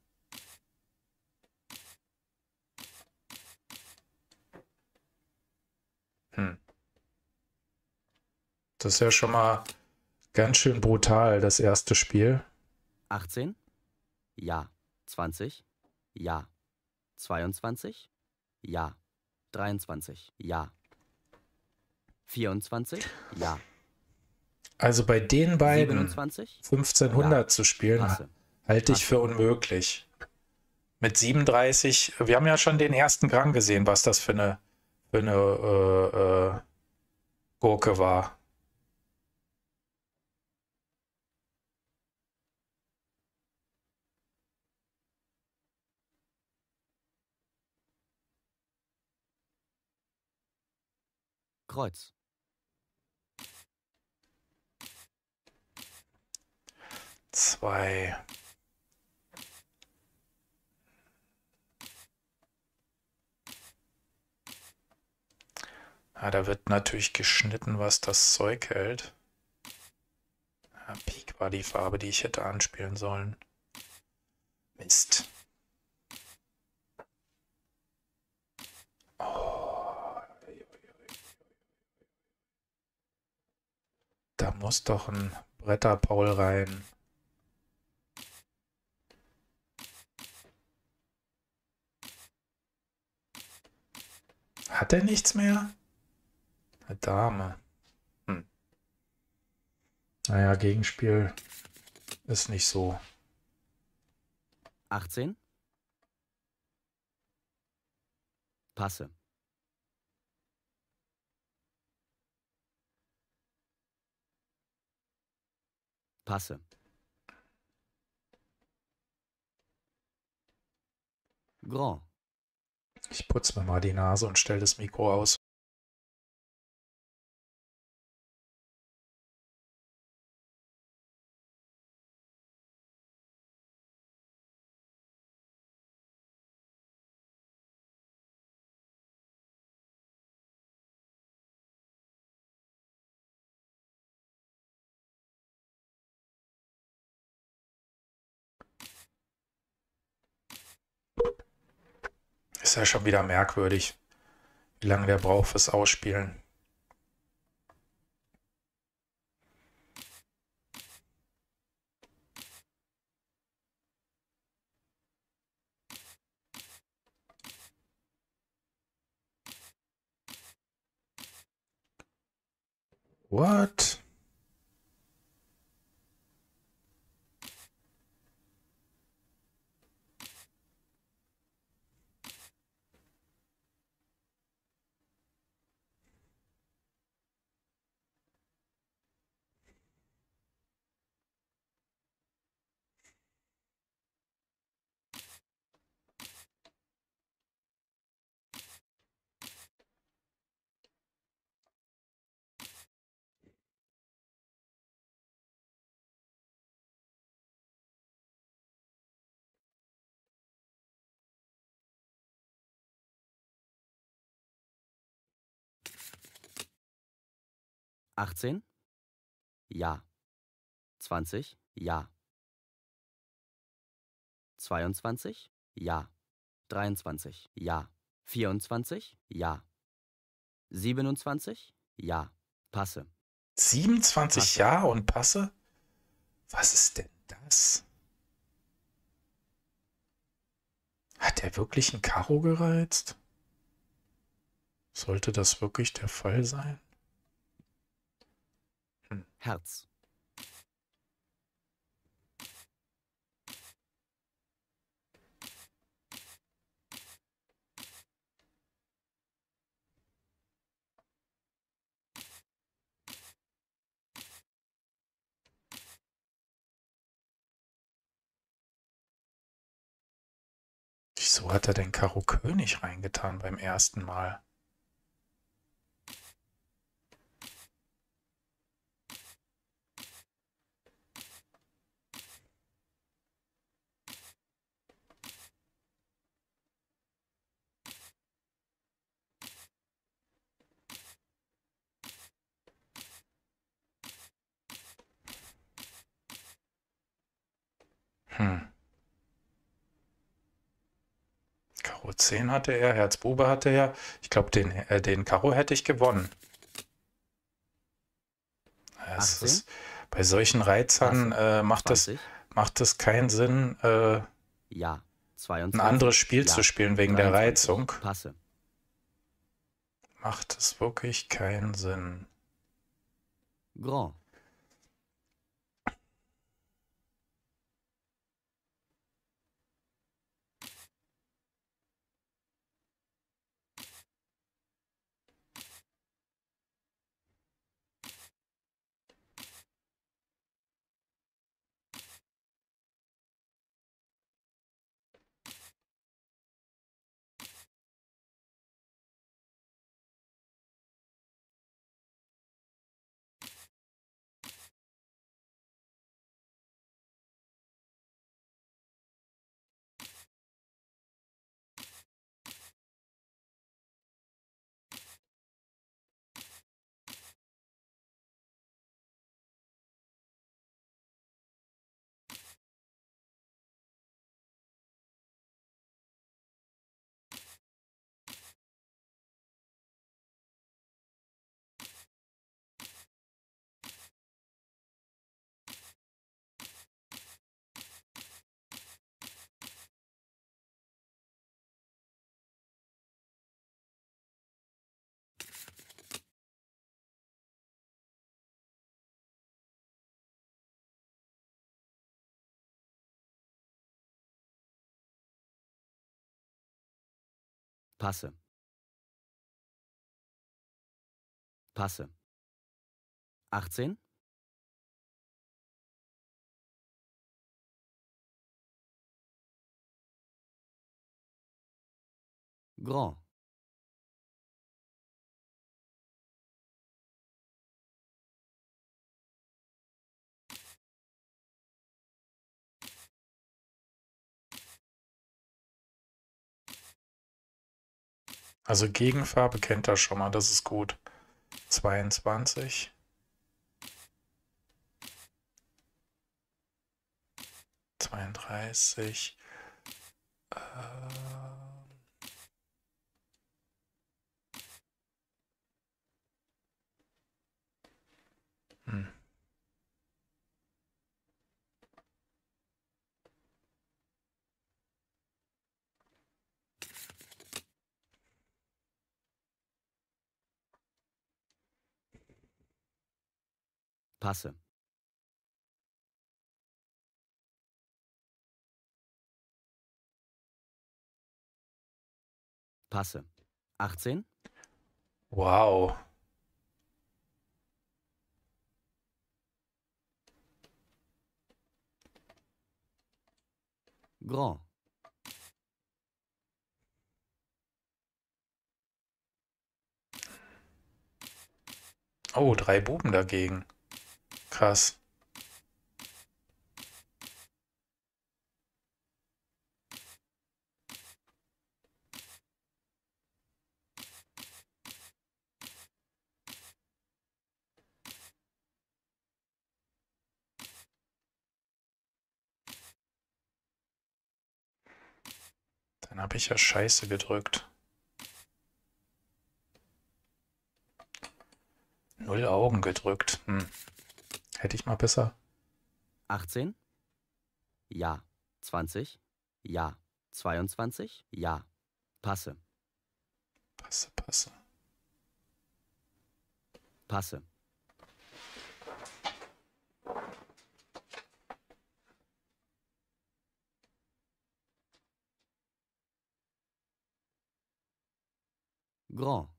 Das ist ja schon mal ganz schön brutal, das erste Spiel. 18. Ja. 20. Ja. 22. Ja. 23. Ja. 24. Ja. Also bei den beiden 27. 1500 Ja. zu spielen, Passe. halte ich für unmöglich. Mit 37, wir haben ja schon den ersten Gang gesehen, was das für eine Gurke war. Kreuz. Zwei. Ja, da wird natürlich geschnitten, was das Zeug hält. Ja, Pik war die Farbe, die ich hätte anspielen sollen. Mist. Oh. muss doch ein Bretter-Paul rein. Hat er nichts mehr? Eine Dame. Naja, Gegenspiel ist nicht so. 18. Passe. Passe. Grand. Ich putze mir mal die Nase und stelle das Mikro aus. Ist ja schon wieder merkwürdig, wie lange der braucht fürs Ausspielen. What? Achtzehn? Ja. 20? Ja. 22? Ja. 23? Ja. 24? Ja. 27? Ja. Passe. 27 Passe. Ja und Passe? Was ist denn das? Hat er wirklich ein Karo gereizt? Sollte das wirklich der Fall sein? Herz. Wieso hat er denn Karo König reingetan beim ersten Mal? Karo 10 hatte er, Herz Bube hatte er. Ich glaube, den Karo hätte ich gewonnen. Es 18? ist, bei solchen Reizern macht 20? es keinen Sinn, Ja. ein 22? anderes Spiel Ja. zu spielen wegen der 23. Reizung. Passe. Macht es wirklich keinen Sinn. Grand. Passe. Passe. 18. Grand. Also Gegenfarbe kennt er schon mal, das ist gut. 22. 32. Hm. Passe. Passe. 18. Wow. Grand. Oh, 3 Buben dagegen. Krass. Dann habe ich ja Scheiße gedrückt. 0 Augen gedrückt. Hätte ich mal besser. 18. Ja. 20. Ja. 22. Ja. Passe. Passe, passe. Passe. Grand.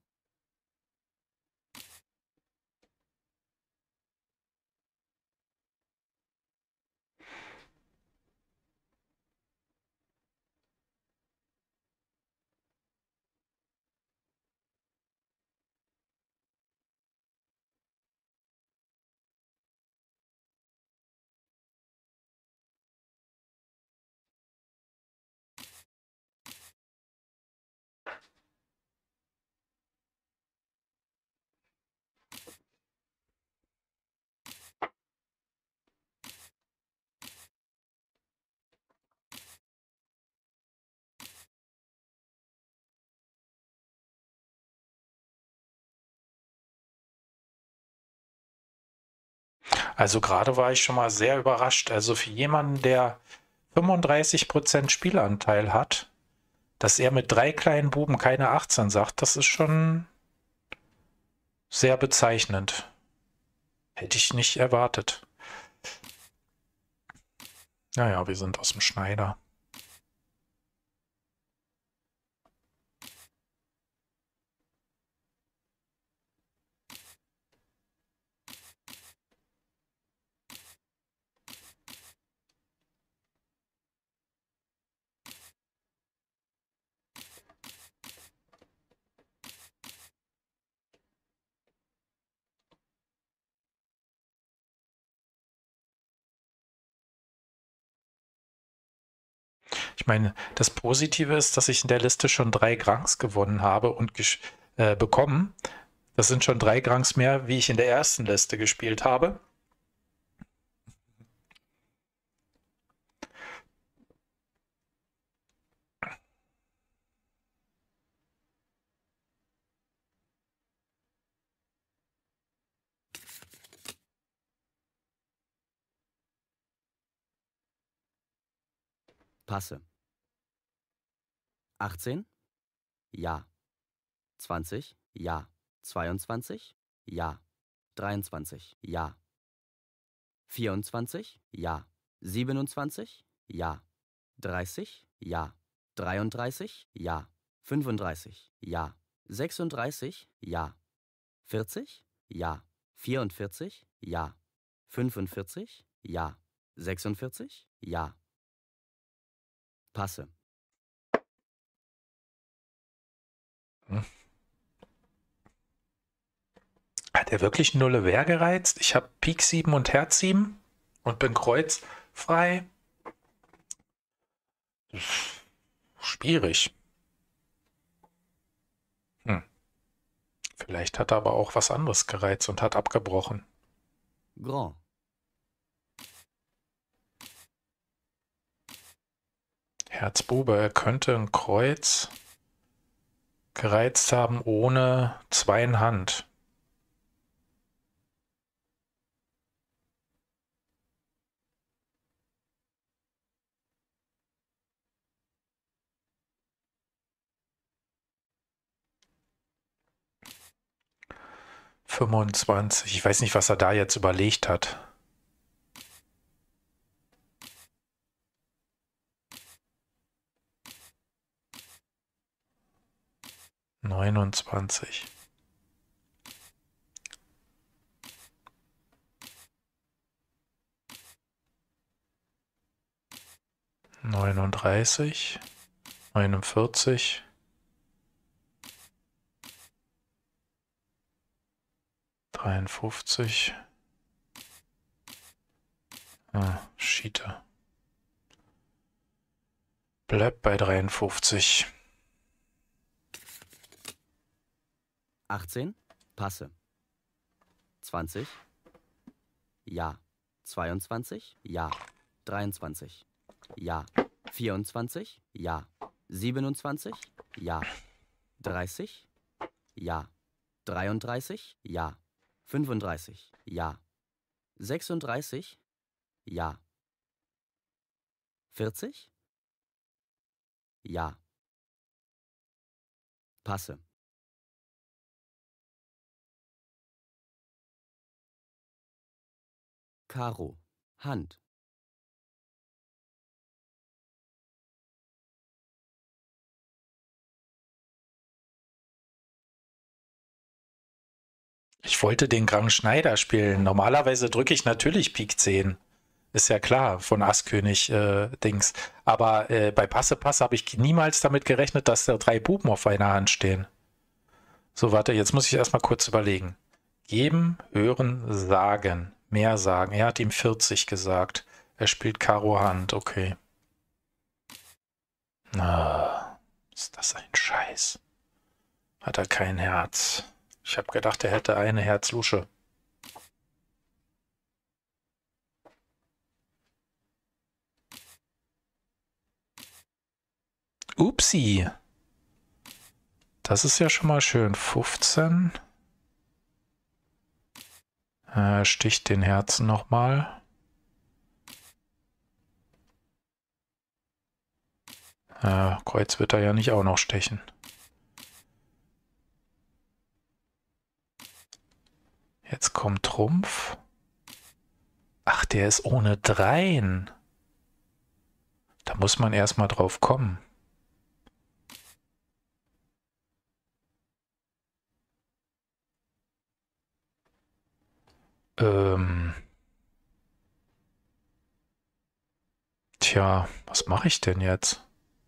Also gerade war ich schon mal sehr überrascht. Also für jemanden, der 35% Spielanteil hat, dass er mit 3 kleinen Buben keine 18 sagt, das ist schon sehr bezeichnend. Hätte ich nicht erwartet. Naja, wir sind aus dem Schneider. Ich meine, das Positive ist, dass ich in der Liste schon 3 Grangs gewonnen habe und bekommen. Das sind schon 3 Grangs mehr, wie ich in der ersten Liste gespielt habe. Passe. 18. Ja. 20. Ja. 22. Ja. 23. Ja. 24. Ja. 27. Ja. 30. Ja. 33. Ja. 35, ja. 36, ja. 40, ja. 44, ja. 45, ja. 46, ja. Passe. Hat er wirklich Nulle Wehr gereizt? Ich habe Pik 7 und Herz 7 und bin kreuzfrei. Schwierig. Vielleicht hat er aber auch was anderes gereizt und hat abgebrochen. Grand. Herz Bube, er könnte ein Kreuz gereizt haben ohne 2 in Hand. ...25. Ich weiß nicht, was er da jetzt überlegt hat. ...29. ...39... ...49... ...53... Schiete. Bleibt bei 53. 18, passe. 20, ja. 22, ja. 23, ja. 24, ja. 27, ja. 30, ja. 33, ja. 35, ja. 36, ja. 40, ja. Passe. Karo, Hand. Ich wollte den Grand Schneider spielen. Normalerweise drücke ich natürlich Pik 10. Ist ja klar, von Asskönig Dings. Aber bei Passe habe ich niemals damit gerechnet, dass da 3 Buben auf einer Hand stehen. So, warte, jetzt muss ich erstmal kurz überlegen. Geben, hören, sagen. Mehr sagen. Er hat ihm 40 gesagt. Er spielt Karo Hand, okay. Na, ist das ein Scheiß. Hat er kein Herz. Ich habe gedacht, er hätte eine Herz-Lusche. Upsi. Das ist ja schon mal schön. 15. Sticht den Herzen nochmal. Kreuz wird er ja nicht auch noch stechen. Jetzt kommt Trumpf. Ach, der ist ohne Dreien. Da muss man erstmal drauf kommen. Tja, was mache ich denn jetzt?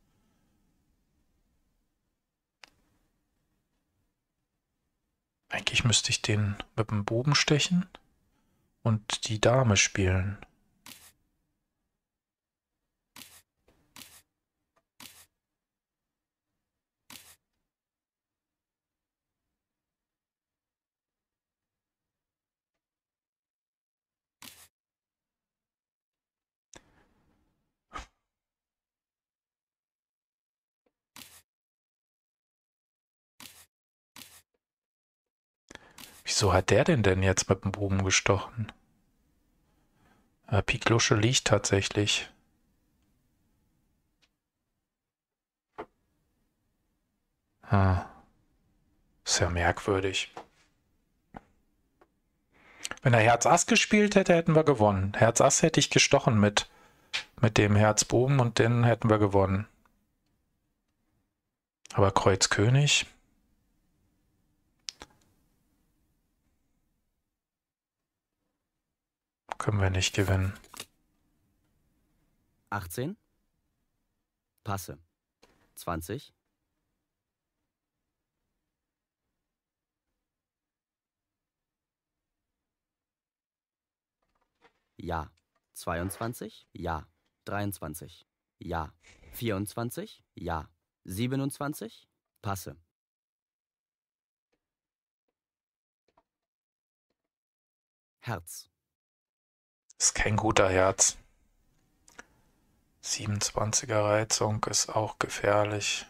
Eigentlich müsste ich den mit dem Buben stechen und die Dame spielen. Wieso hat der denn jetzt mit dem Buben gestochen? Pik Lusche liegt tatsächlich. Ist ja merkwürdig. Wenn er Herz Ass gespielt hätte, hätten wir gewonnen. Herz Ass hätte ich gestochen mit dem Herz Buben und den hätten wir gewonnen. Aber Kreuz König. Können wir nicht gewinnen. 18. Passe. 20. Ja. 22. Ja. 23. Ja. 24. Ja. 27. Passe. Herz. Ist kein guter Herz. 27er Reizung ist auch gefährlich.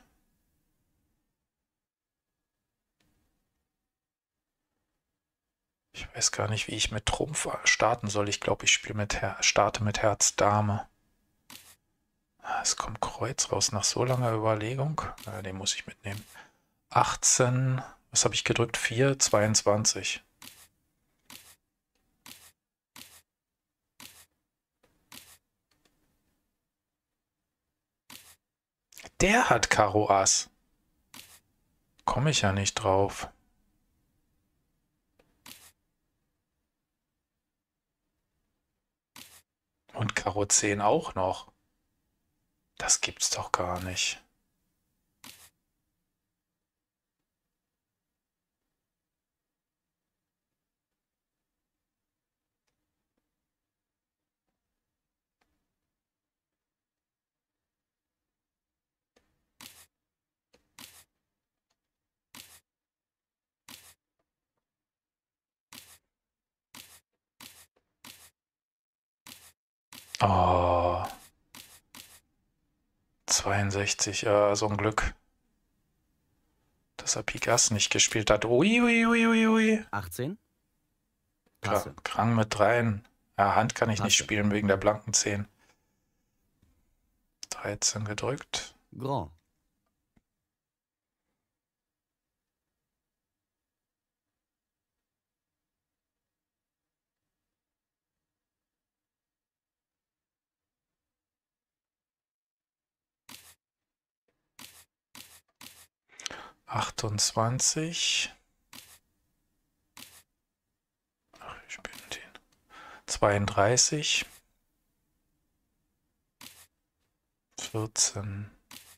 Ich weiß gar nicht, wie ich mit Trumpf starten soll. Ich glaube, ich starte mit Herz Dame. Es kommt Kreuz raus nach so langer Überlegung. Den muss ich mitnehmen. 18, was habe ich gedrückt? 4, 22. Der hat Karo Ass. Komme ich ja nicht drauf. Und Karo 10 auch noch. Das gibt's doch gar nicht. Oh. 62, so ein Glück, dass er Pik Ass nicht gespielt hat. Ui, ui, ui, ui, ui. 18. Passe. Krang mit rein. Ja, Hand kann ich nicht Passe. spielen wegen der blanken 10. 13 gedrückt. Grand. Achtundzwanzig. Ach, ich spiele den. 32. 14.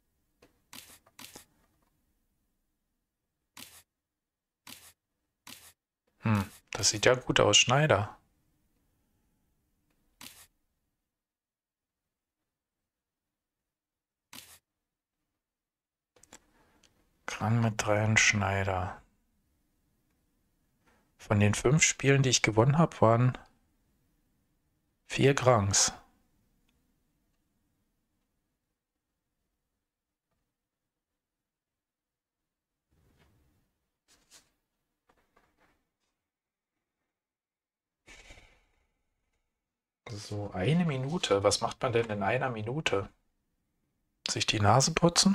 Das sieht ja gut aus, Schneider. Krang mit 3 Schneider. Von den 5 Spielen, die ich gewonnen habe, waren 4 Krangs. So, 1 Minute. Was macht man denn in 1 Minute? Sich die Nase putzen?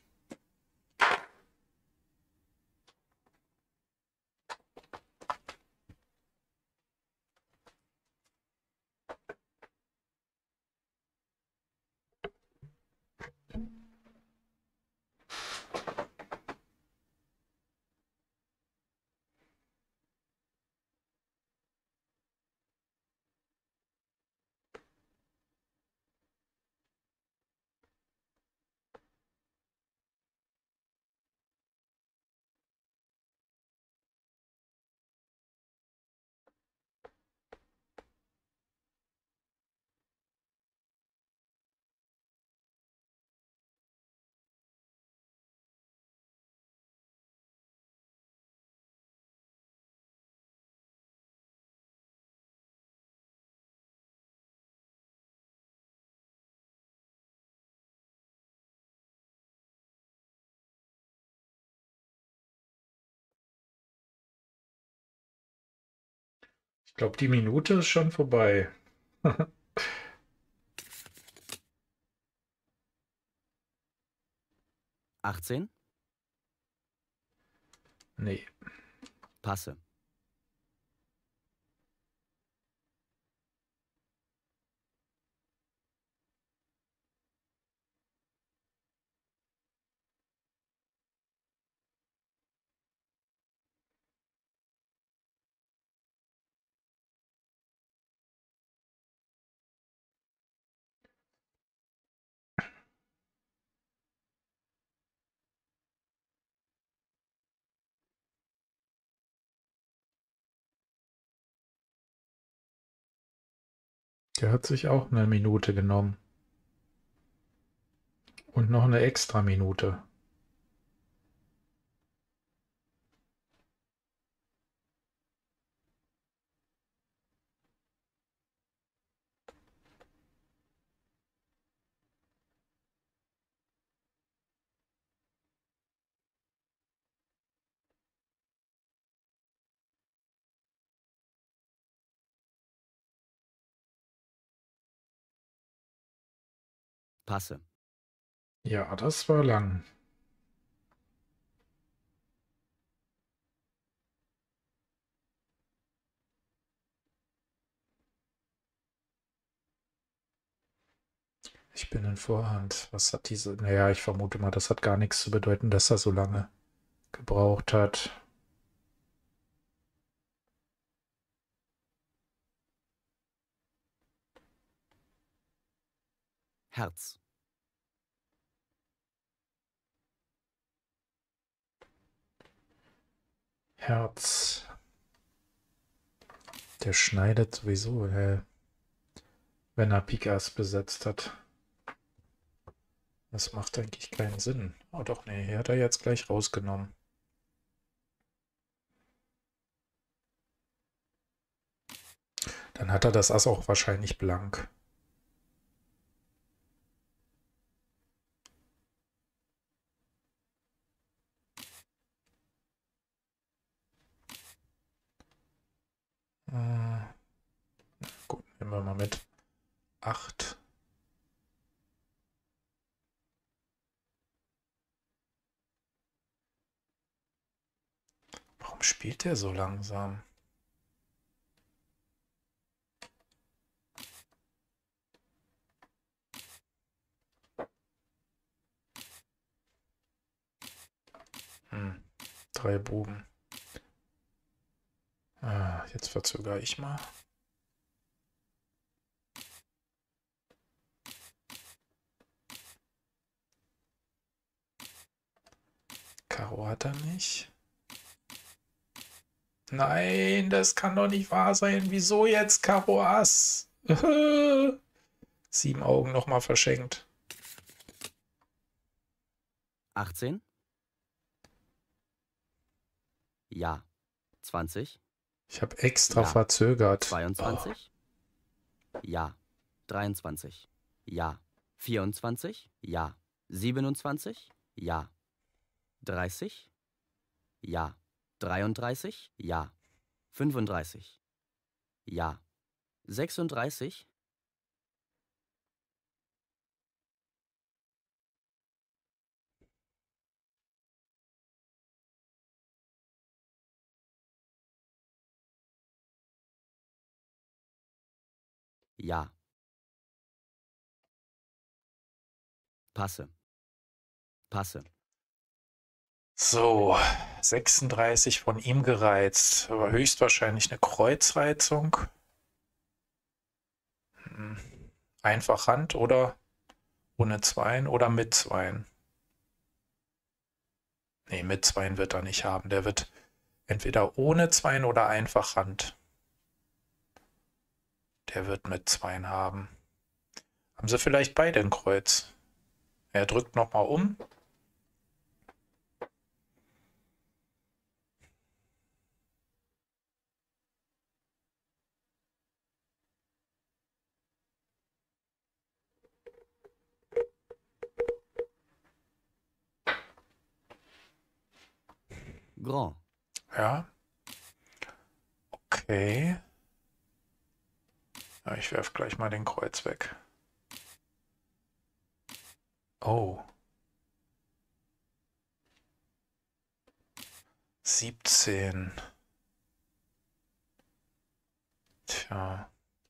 Ich glaube, die Minute ist schon vorbei. 18. Nee. Passe. Der hat sich auch eine Minute genommen. Und noch eine extra Minute. Passe. Ja, das war lang. Ich bin in Vorhand. Was hat diese... Naja, ich vermute mal, das hat gar nichts zu bedeuten, dass er so lange gebraucht hat. Herz. Herz. Der schneidet sowieso, wenn er Pikas besetzt hat. Das macht eigentlich keinen Sinn. Oh doch, nee, hier hat er jetzt gleich rausgenommen. Dann hat er das Ass auch wahrscheinlich blank. Gut, nehmen wir mal mit 8. Warum spielt der so langsam? Hm, 3 Buben. Ah, jetzt verzögere ich mal. Karo hat er nicht. Nein, das kann doch nicht wahr sein. Wieso jetzt Karo Ass? 7 Augen nochmal verschenkt. 18. Ja. 20. Ich habe extra Ja. verzögert. 22. Ja. 23. Ja. 24. Ja. 27. Ja. 30. Ja. 33. Ja. 35. Ja. 36. Ja. Passe. Passe. So, 36 von ihm gereizt. Aber höchstwahrscheinlich eine Kreuzreizung. Einfach Hand oder ohne Zweien oder mit Zweien. Nee, mit Zweien wird er nicht haben. Der wird entweder ohne Zweien oder einfach Hand. Der wird mit Zweien haben. Haben sie vielleicht beide ein Kreuz? Er drückt nochmal um. Grand. Ja. Okay. Ja, ich werfe gleich mal den Kreuz weg. Oh. 17. Tja.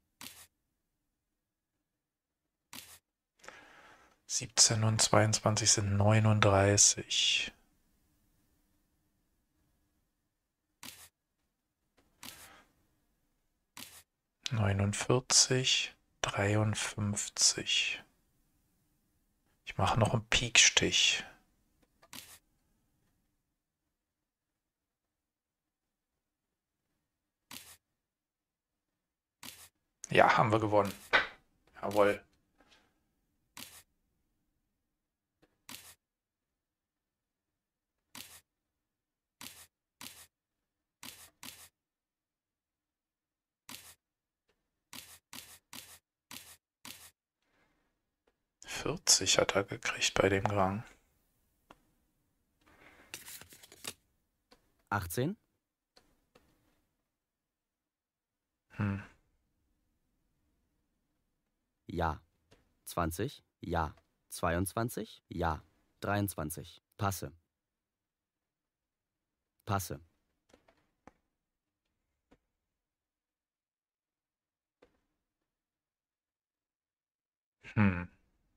17 und 22 sind 39. Neunundvierzig, 53. Ich mache noch einen Pikstich. Ja, haben wir gewonnen. Jawohl. ...40 hat er gekriegt bei dem Gang. 18, Hm. ja. 20, ja. 22, ja. 23, passe. Passe. Hm.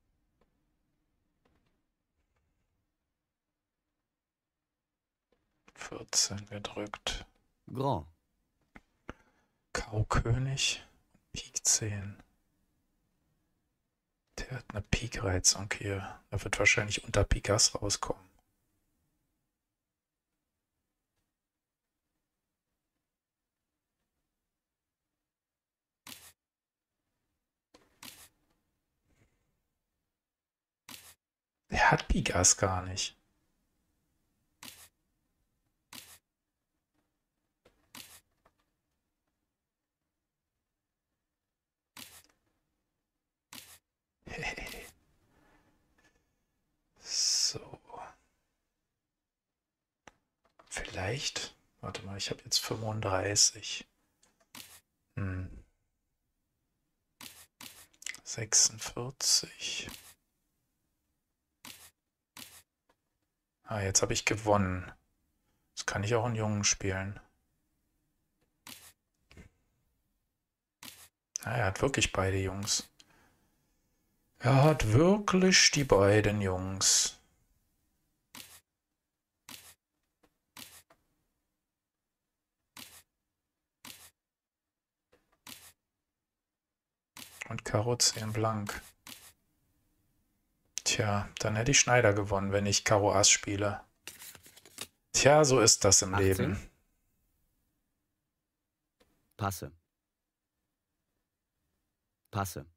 14 gedrückt. Grand. Karo König, Pik 10. Der hat eine Pik-Reizung hier. Er wird wahrscheinlich unter Pik Ass rauskommen. Der hat Pik Ass gar nicht. So. Vielleicht. Warte mal, ich habe jetzt 35. 46. Ah, jetzt habe ich gewonnen. Jetzt kann ich auch einen Jungen spielen. Ah, er hat wirklich beide Jungs. Er hat wirklich die beiden Jungs. Und Karo 10 blank. Tja, dann hätte ich Schneider gewonnen, wenn ich Karo Ass spiele. Tja, so ist das im 18. Leben. Passe. Passe.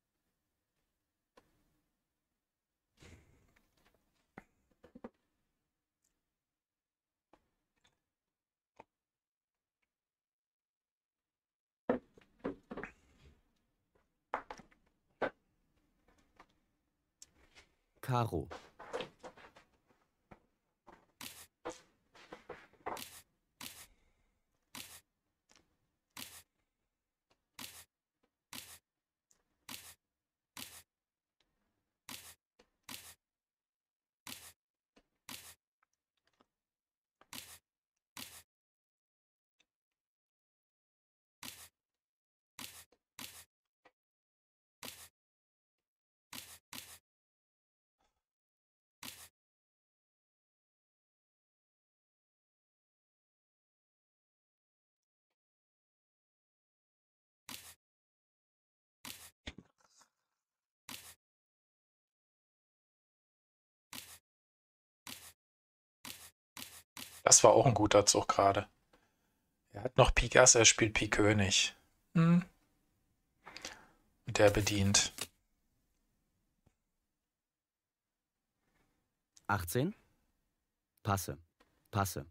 Karo. Das war auch ein guter Zug gerade. Er hat noch Pik Ass, er spielt Pik König. Und der bedient. 18. Passe. Passe.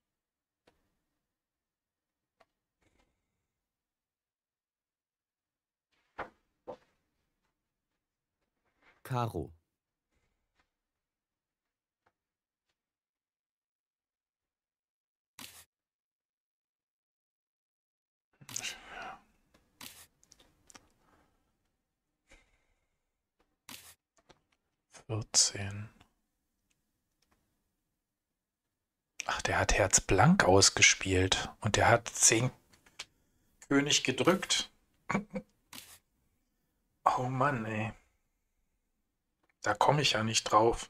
Karo. Ach, der hat Herz blank ausgespielt. Und der hat 10 König gedrückt. Oh Mann, ey. Da komme ich ja nicht drauf.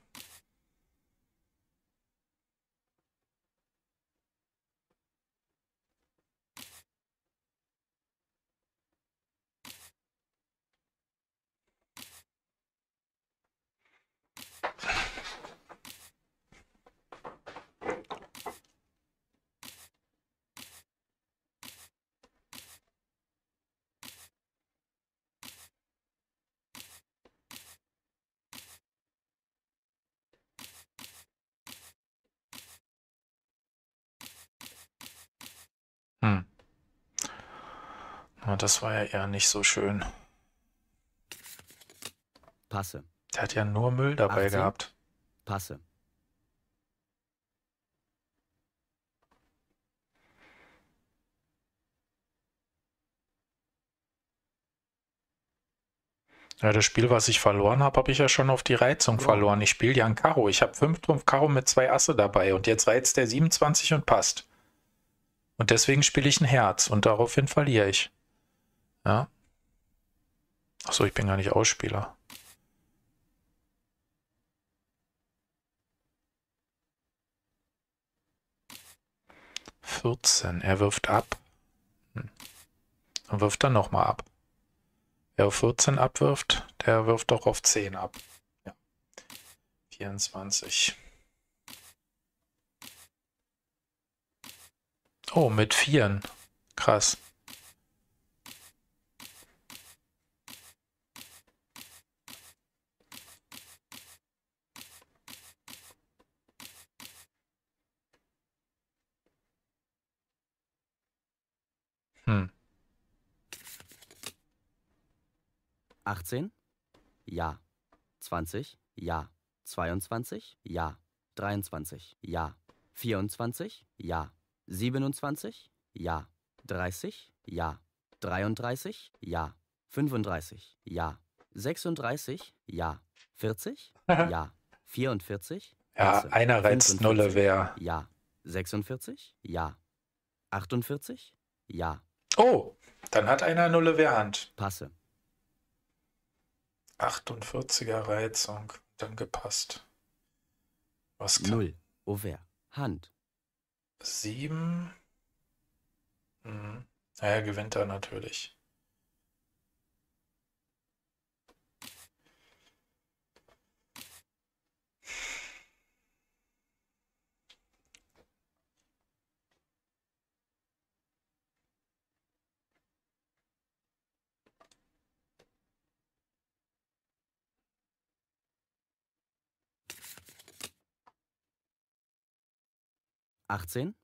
Hm. Na, das war ja eher nicht so schön. Passe. Der hat ja nur Müll dabei 18. gehabt. Passe. Ja, das Spiel, was ich verloren habe, habe ich ja schon auf die Reizung verloren. Ich spiele ja ein Karo. Ich habe 5 Trumpf Karo mit 2 Asse dabei und jetzt reizt der 27 und passt. Und deswegen spiele ich ein Herz und daraufhin verliere ich. Ja. Achso, ich bin gar nicht Ausspieler. Er wirft ab. Dann wirft er nochmal ab. Wer auf 14 abwirft, der wirft auch auf 10 ab. Ja. 24. Oh, mit 4. Krass. Hm. 18. Ja. 20. Ja. 22. Ja. 23. Ja. 24. Ja. 27. Ja. 30. Ja. 33. Ja. 35. Ja. 36. Ja. 40. Ja. 44. Ja, Passe. einer reizt 45, Nulle wäre. Ja. 46. Ja. 48. Ja. Oh, dann hat einer Nulle Wehrhand. Passe. 48er Reizung. Dann gepasst. Was kann 0. Auvers. Hand. 7? Naja, gewinnt er natürlich. Achtzehn.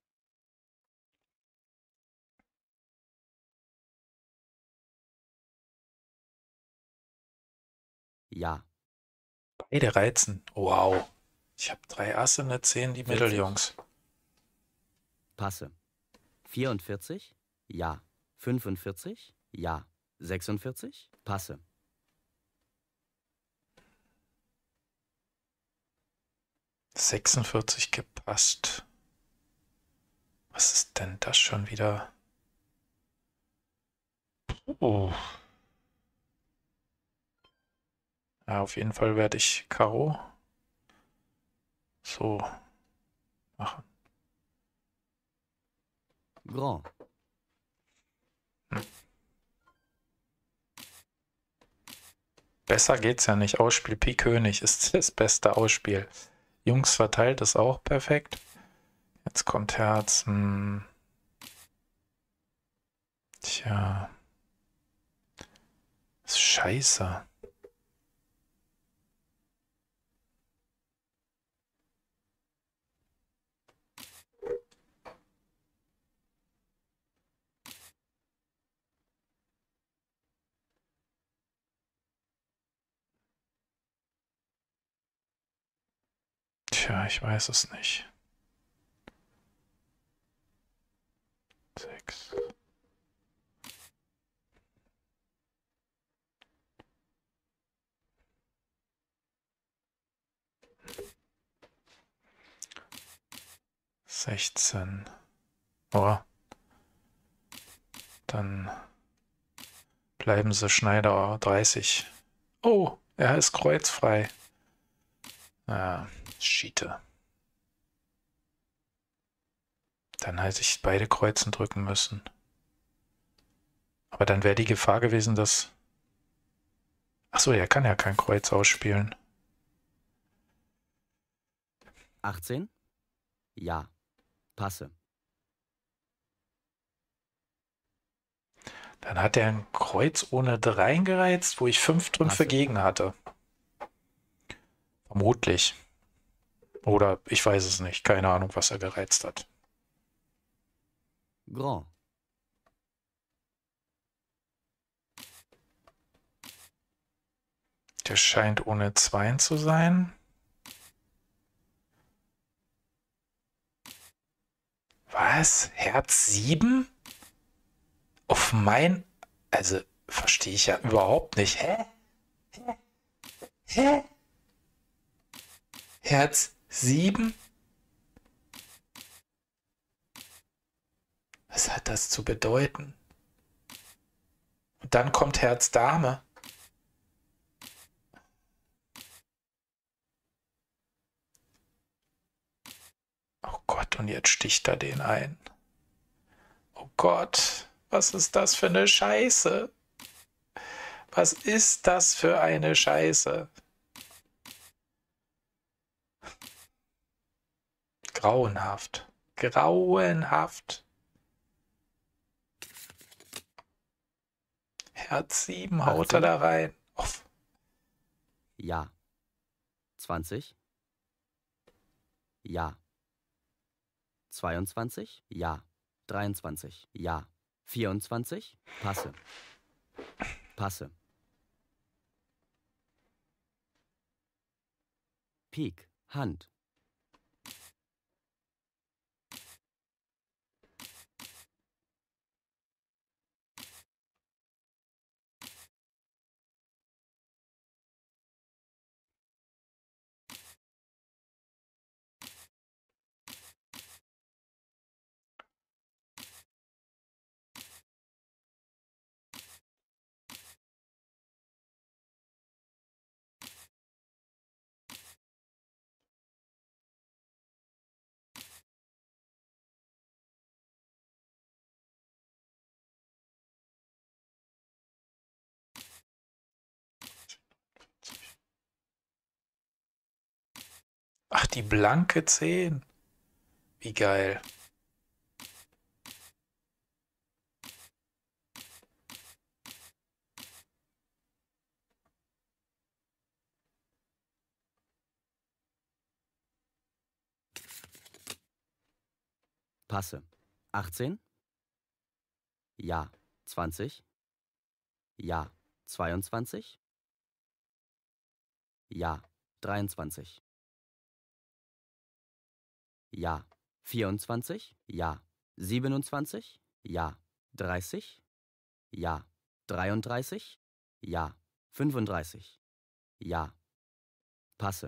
Ja. Beide reizen. Wow. Ich habe 3 Asse, eine 10, die 40. Mitteljungs. Passe. 44. Ja. 45. Ja. 46. Passe. 46 gepasst. Was ist denn das schon wieder? Oh. Ja, auf jeden Fall werde ich Karo so machen. Grand. Besser geht's ja nicht. Ausspiel Pik König ist das beste Ausspiel. Jungs verteilt ist auch perfekt. Jetzt kommt Herz. Tja. Das ist scheiße. Tja, ich weiß es nicht. 6. Sechzehn. Oh. Dann bleiben sie Schneider 30. Oh, er ist kreuzfrei. Ah, Schiete. Dann hätte ich beide Kreuzen drücken müssen. Aber dann wäre die Gefahr gewesen, dass... Achso, er kann ja kein Kreuz ausspielen. 18. Ja. Passe. Dann hat er ein Kreuz ohne 3 gereizt, wo ich 5 Trümpfe Passe. gegen hatte. Vermutlich. Oder ich weiß es nicht. Keine Ahnung, was er gereizt hat. Grand. Der scheint ohne 2 zu sein. Was? Herz 7? Auf mein... Also, verstehe ich ja überhaupt nicht. Hä? Hä? Herz 7? Was hat das zu bedeuten? Und dann kommt Herz Dame. Oh Gott, und jetzt sticht er den ein. Oh Gott, was ist das für eine Scheiße? Was ist das für eine Scheiße? Grauenhaft. Grauenhaft. Herz 7 haut er 18. da rein. Oh, Ja. 20. Ja. 22. Ja. 23. Ja. 24. Passe. Passe. Pik. Hand. ach, die blanke 10. Wie geil. Passe. 18. Ja. 20. Ja. 22. Ja. 23. Ja. 24. Ja. 27. Ja. 30. Ja. 33. Ja. 35. Ja. Passe.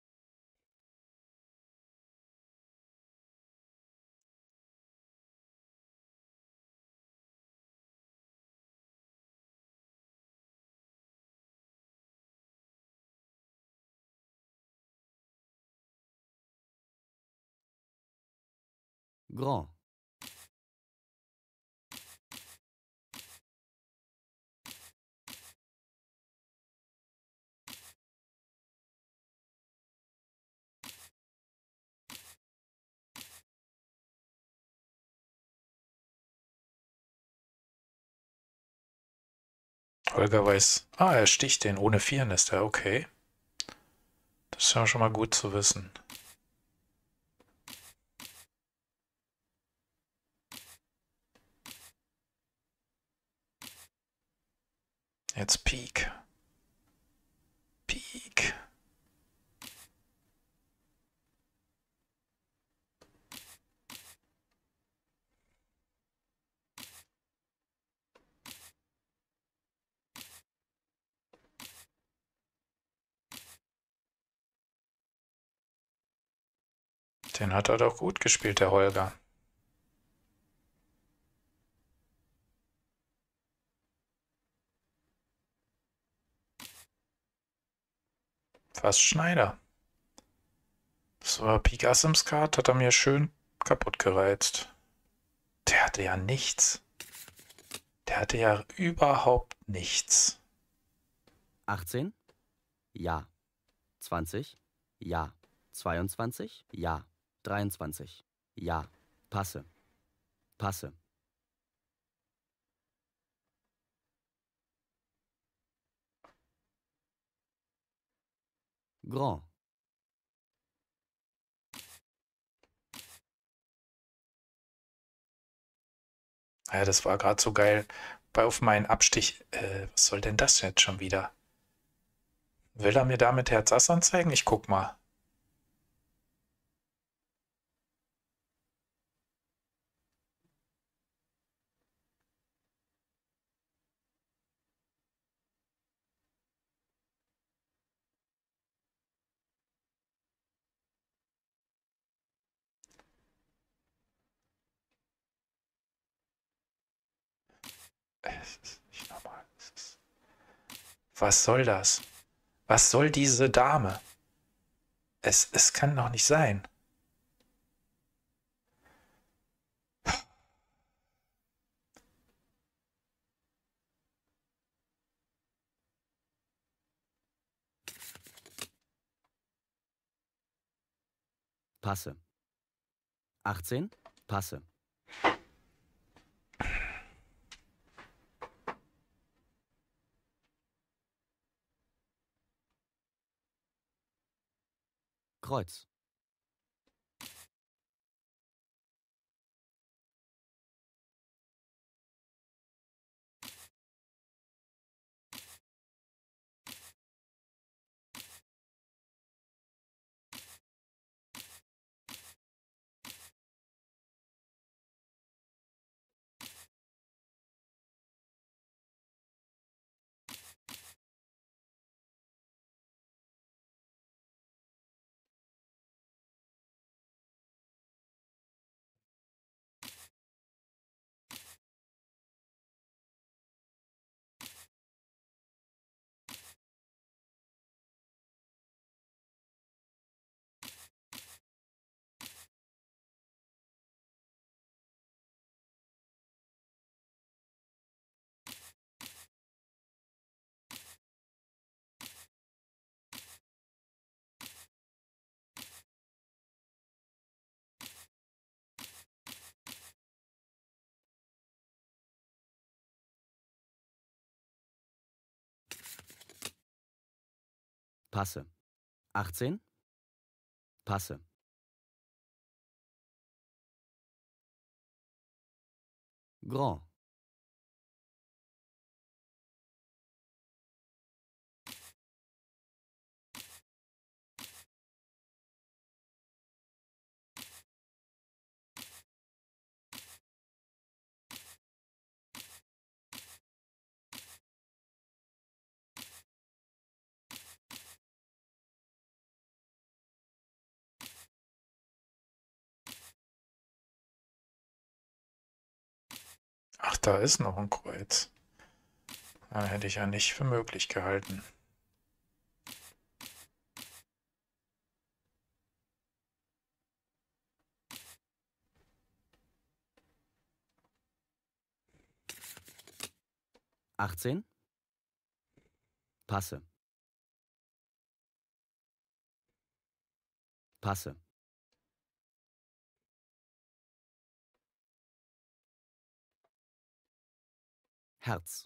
Grand. Holger weiß. Ah, er sticht den. Ohne 4 ist er. Okay. Das ist ja schon mal gut zu wissen. Jetzt Pik. Pik. Den hat er doch gut gespielt, der Holger. Fast Schneider. So, Pik Ass im Skat hat er mir schön kaputt gereizt. Der hatte ja nichts. Der hatte ja überhaupt nichts. 18. Ja. 20. Ja. 22. Ja. 23. Ja. Passe. Passe. Grand. Ja, das war gerade so geil. Auf meinen Abstich. Was soll denn das jetzt schon wieder? Will er mir damit Herz Ass anzeigen? Ich guck mal. Es ist nicht normal. Was soll das? Was soll diese Dame? Es kann doch nicht sein. Passe. 18. Passe. Kreuz. Passe. 18. Passe. Grand. Ach, da ist noch ein Kreuz. Hätte ich ja nicht für möglich gehalten. Achtzehn. Passe. Passe. Herz.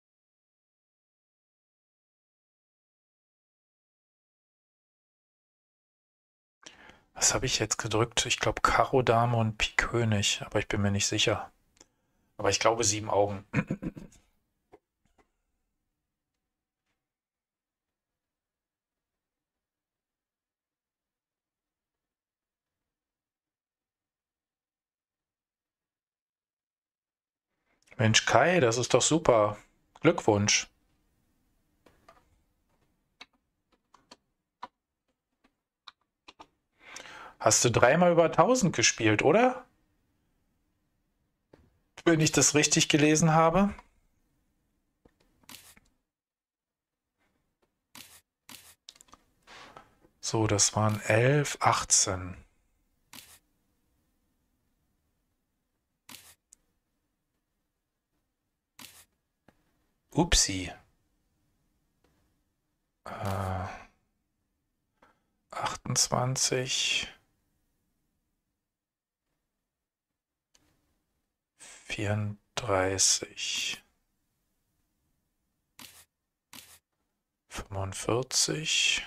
Was habe ich jetzt gedrückt? Ich glaube Karo, Dame und Pik König, aber ich bin mir nicht sicher. Aber ich glaube 7 Augen. Mensch, Kai, das ist doch super. Glückwunsch. Hast du dreimal über 1000 gespielt, oder? Wenn ich das richtig gelesen habe. So, das waren 11, 18. Upsi. 28. 34. 45.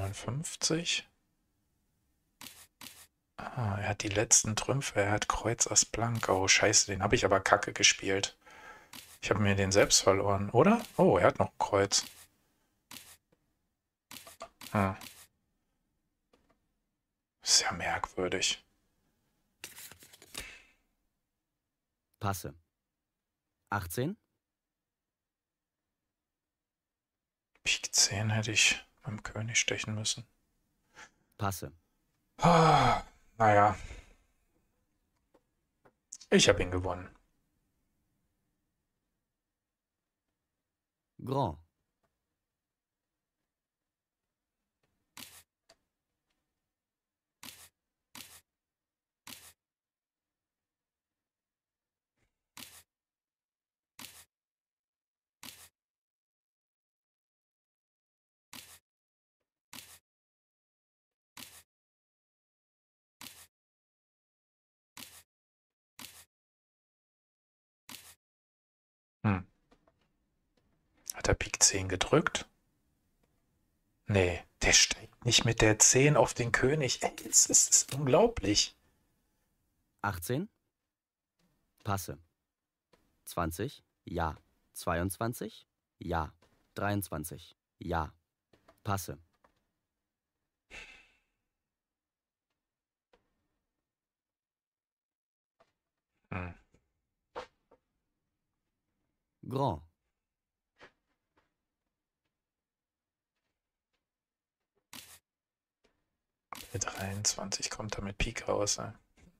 59. Ah, er hat die letzten Trümpfe. Er hat Kreuz Ass Blank. Oh, scheiße, den habe ich aber kacke gespielt. Ich habe mir den selbst verloren, oder? Oh, er hat noch ein Kreuz. Hm. Ist ja merkwürdig. Passe. 18. Pik 10 hätte ich beim König stechen müssen. Passe. Ah, naja. Ich habe ihn gewonnen. Grand. Hm. Hat er Pik 10 gedrückt? Nee, der steigt nicht mit der 10 auf den König. Ey, das ist unglaublich. 18. Passe. 20. Ja. 22. Ja. 23. Ja. Passe. Hm. Grand. Mit 23 kommt er mit Pik raus. Ne?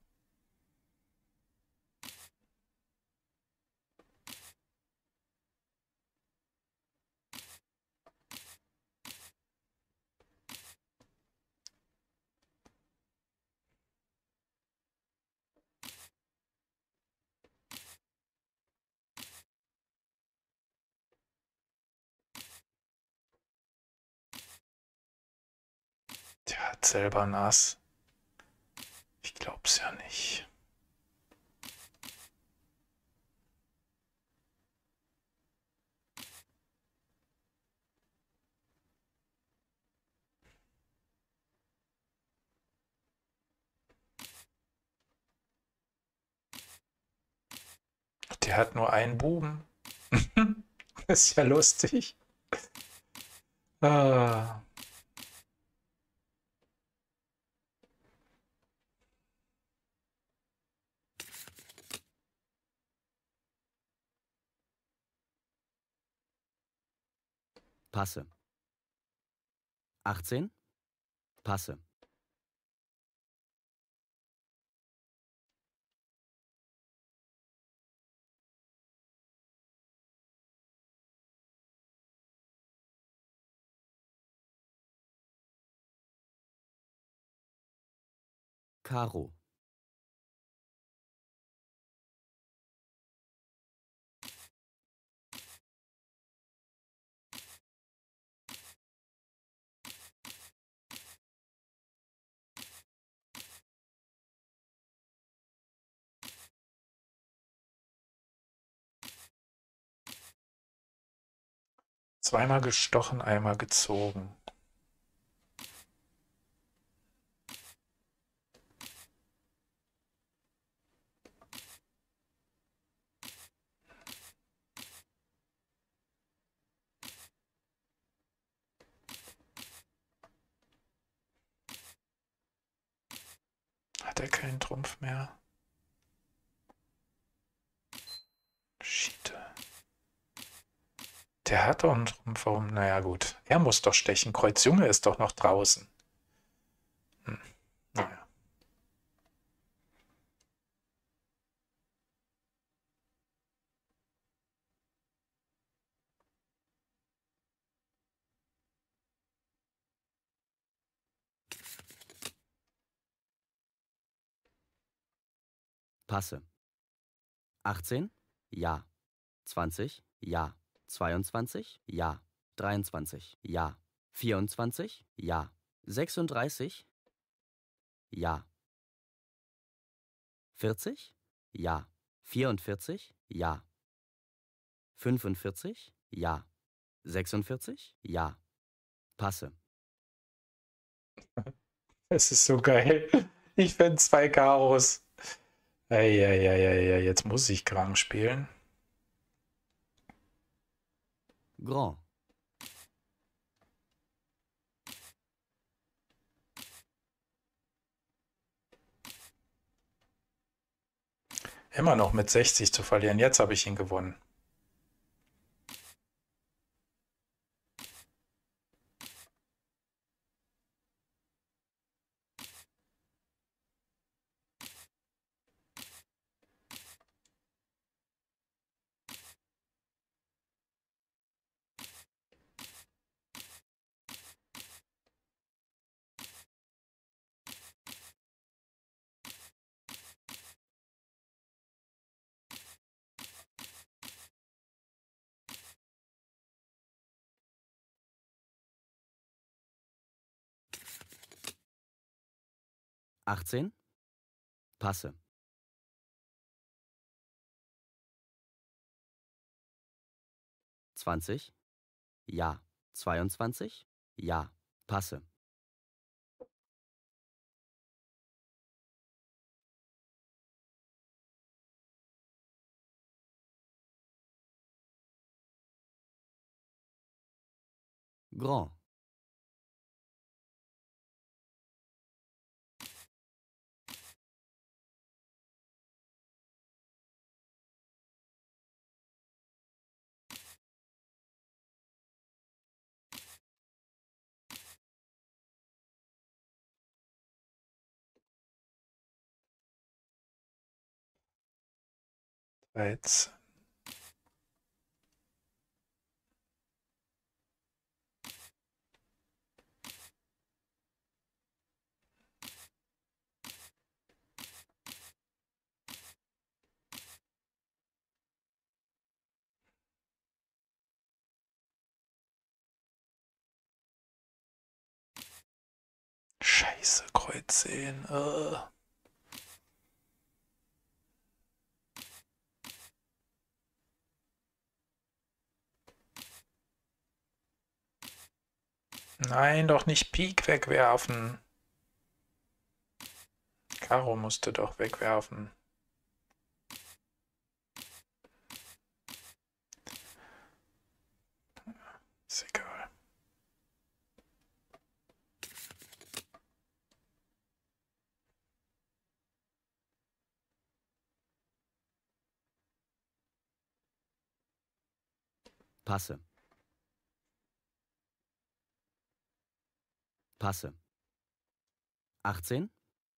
Der hat selber ein Ass. Ich glaub's ja nicht. Der hat nur einen Buben. Ist ja lustig. Ah. Passe. 18. Passe. Karo. Zweimal gestochen, einmal gezogen. Hat er keinen Trumpf mehr? Shit. Der hat doch einen Trumpf. Warum? Naja, gut. Er muss doch stechen. Kreuz Junge ist doch noch draußen. Hm. Naja. Passe. 18. Ja. 20. Ja. 22. Ja. 23. Ja. 24. Ja. 36. Ja. 40. Ja. 44. Ja. 45. Ja. 46. Ja. Passe. Es ist so geil. Ich finde zwei Karos. Eieieiei, jetzt muss ich krank spielen. Grand. Immer noch mit 60 zu verlieren. Jetzt habe ich ihn gewonnen. Achtzehn. Passe. 20. Ja. 22. Ja. Passe. Grand. Jetzt. Scheiße, Kreuz 10. Nein, doch nicht Pik wegwerfen. Karo musste doch wegwerfen. Ist egal. Passe. Passe. 18.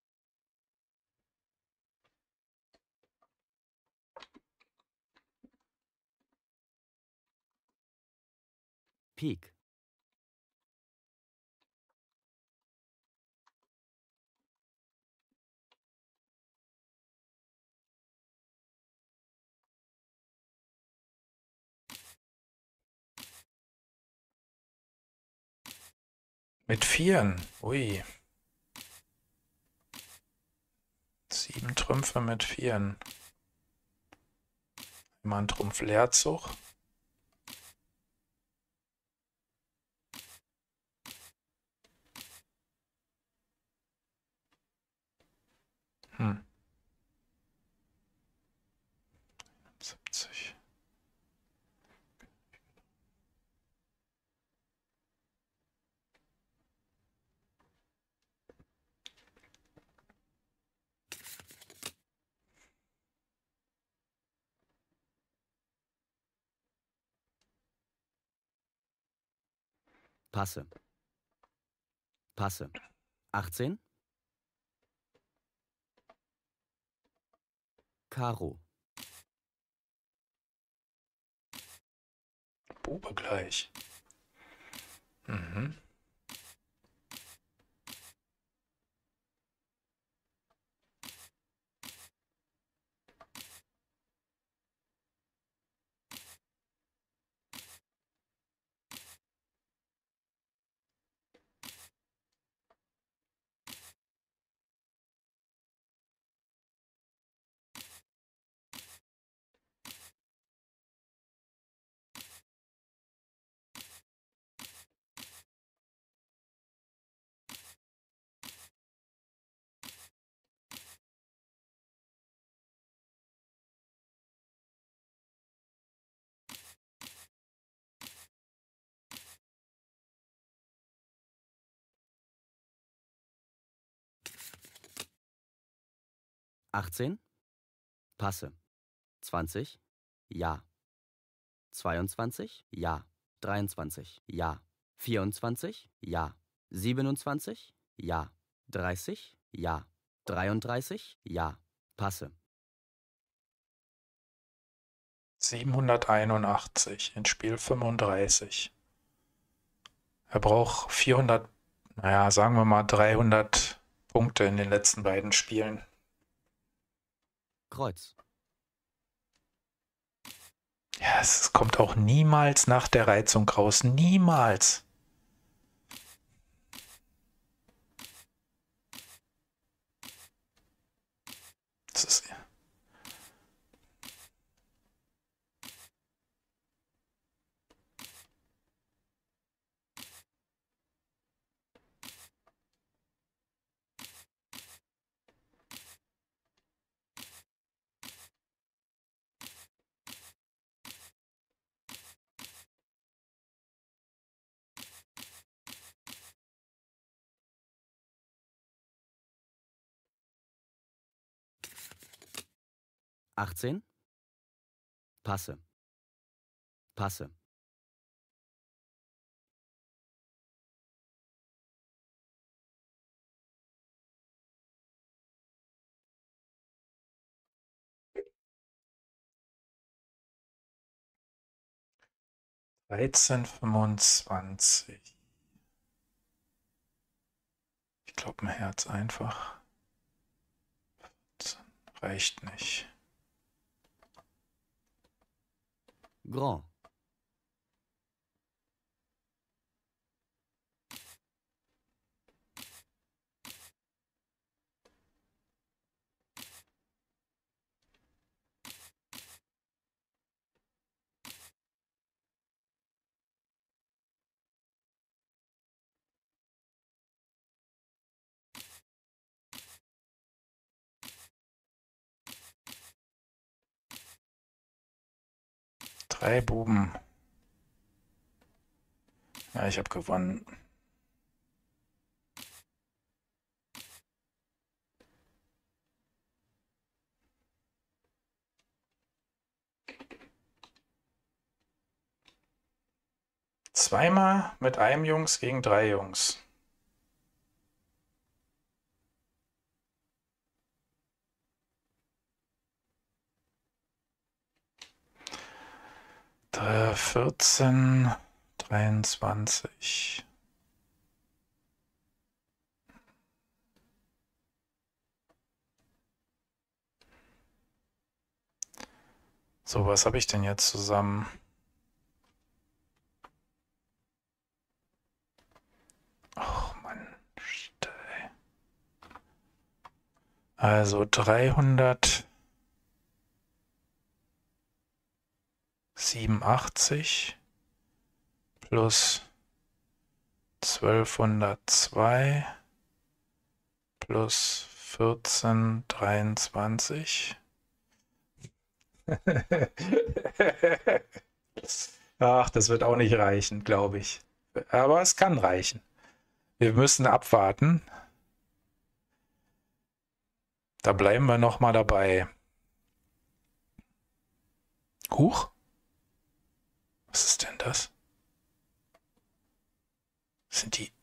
Pik. Mit Vieren. Ui. 7 Trümpfe mit Vieren. Immer ein Trumpf Leerzug. Hm. 70. Passe. Passe. 18. Karo. Bube gleich. Mhm. 18. Passe. 20. Ja. 22. Ja. 23. Ja. 24. Ja. 27. Ja. 30. Ja. 33. Ja. Passe. 781 in Spiel 35. Er braucht 400, naja, sagen wir mal 300 Punkte in den letzten beiden Spielen. Kreuz. Ja, es kommt auch niemals nach der Reizung raus. Niemals. Das ist 18. Passe. Passe. 13,25. Ich glaube, ein Herz einfach. 14 reicht nicht. Grand. Drei Buben. Ja, ich habe gewonnen. Zweimal mit einem Jungs gegen 3 Jungs. Da 14, 23. So, was habe ich denn jetzt zusammen? Oh Mann, shit, ey. Also 387 plus 1202 plus 1423. Ach, das wird auch nicht reichen, glaube ich. Aber es kann reichen. Wir müssen abwarten. Da bleiben wir noch mal dabei. Huch? Was ist denn das? Sind die...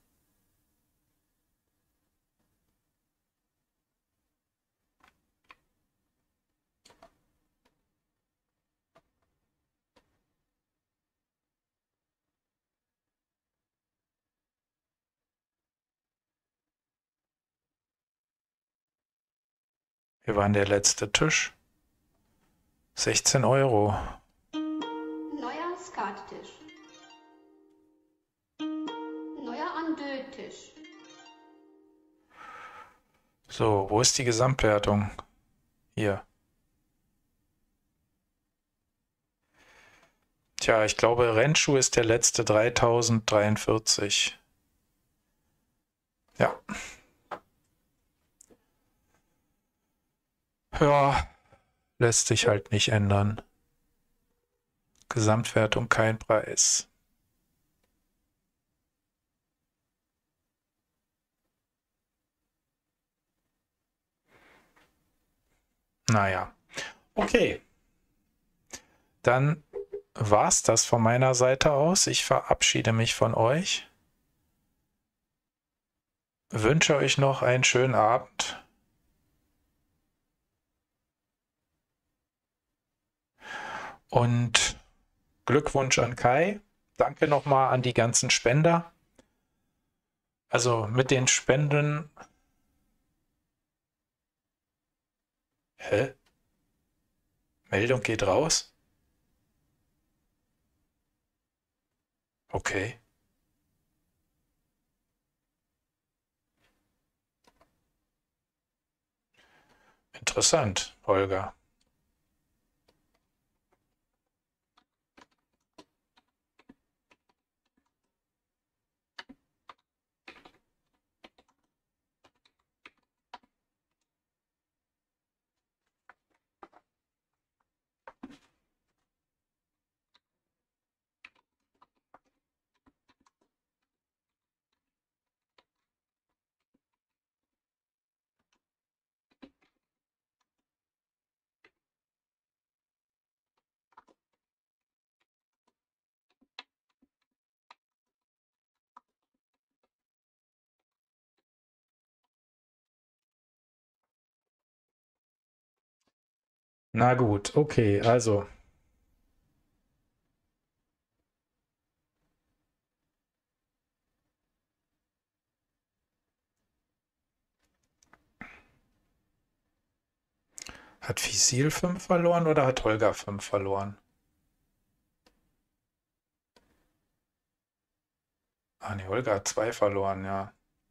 Wir waren der letzte Tisch. 16 Euro. Neuer Skattisch. Neuer Andö-Tisch. So, wo ist die Gesamtwertung? Hier. Tja, ich glaube, Rennschuh ist der letzte 3043. Ja. Ja, lässt sich halt nicht ändern. Gesamtwertung kein Preis. Naja. Okay. Dann war's das von meiner Seite aus. Ich verabschiede mich von euch. Wünsche euch noch einen schönen Abend. Und Glückwunsch an Kai. Danke nochmal an die ganzen Spender. Also mit den Spenden. Hä? Meldung geht raus? Okay. Interessant, Holger. Na gut, okay, also. Hat Fisil 5 verloren oder hat Holger 5 verloren? Ah, nee, Holger hat 2 verloren, ja.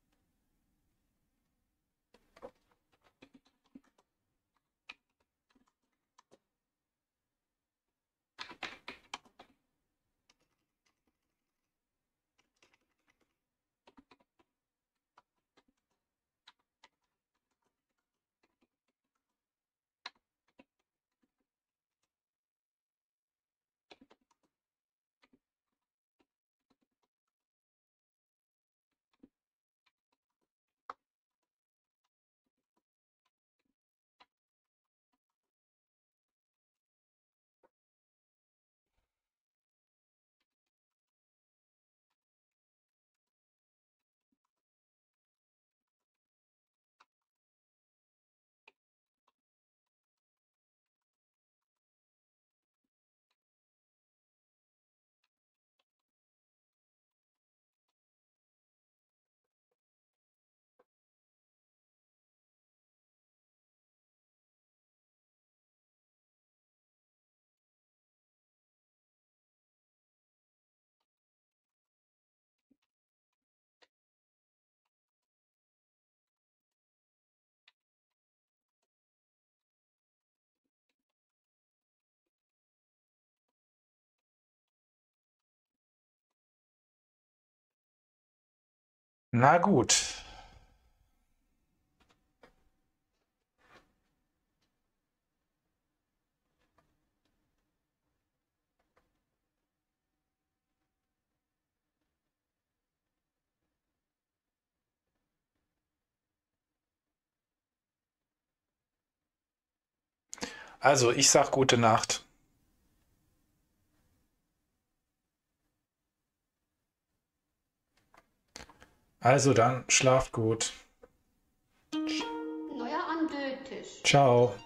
Na gut. Also, ich sag gute Nacht. Also dann, schlaft gut. Neuer Andötisch. Ciao.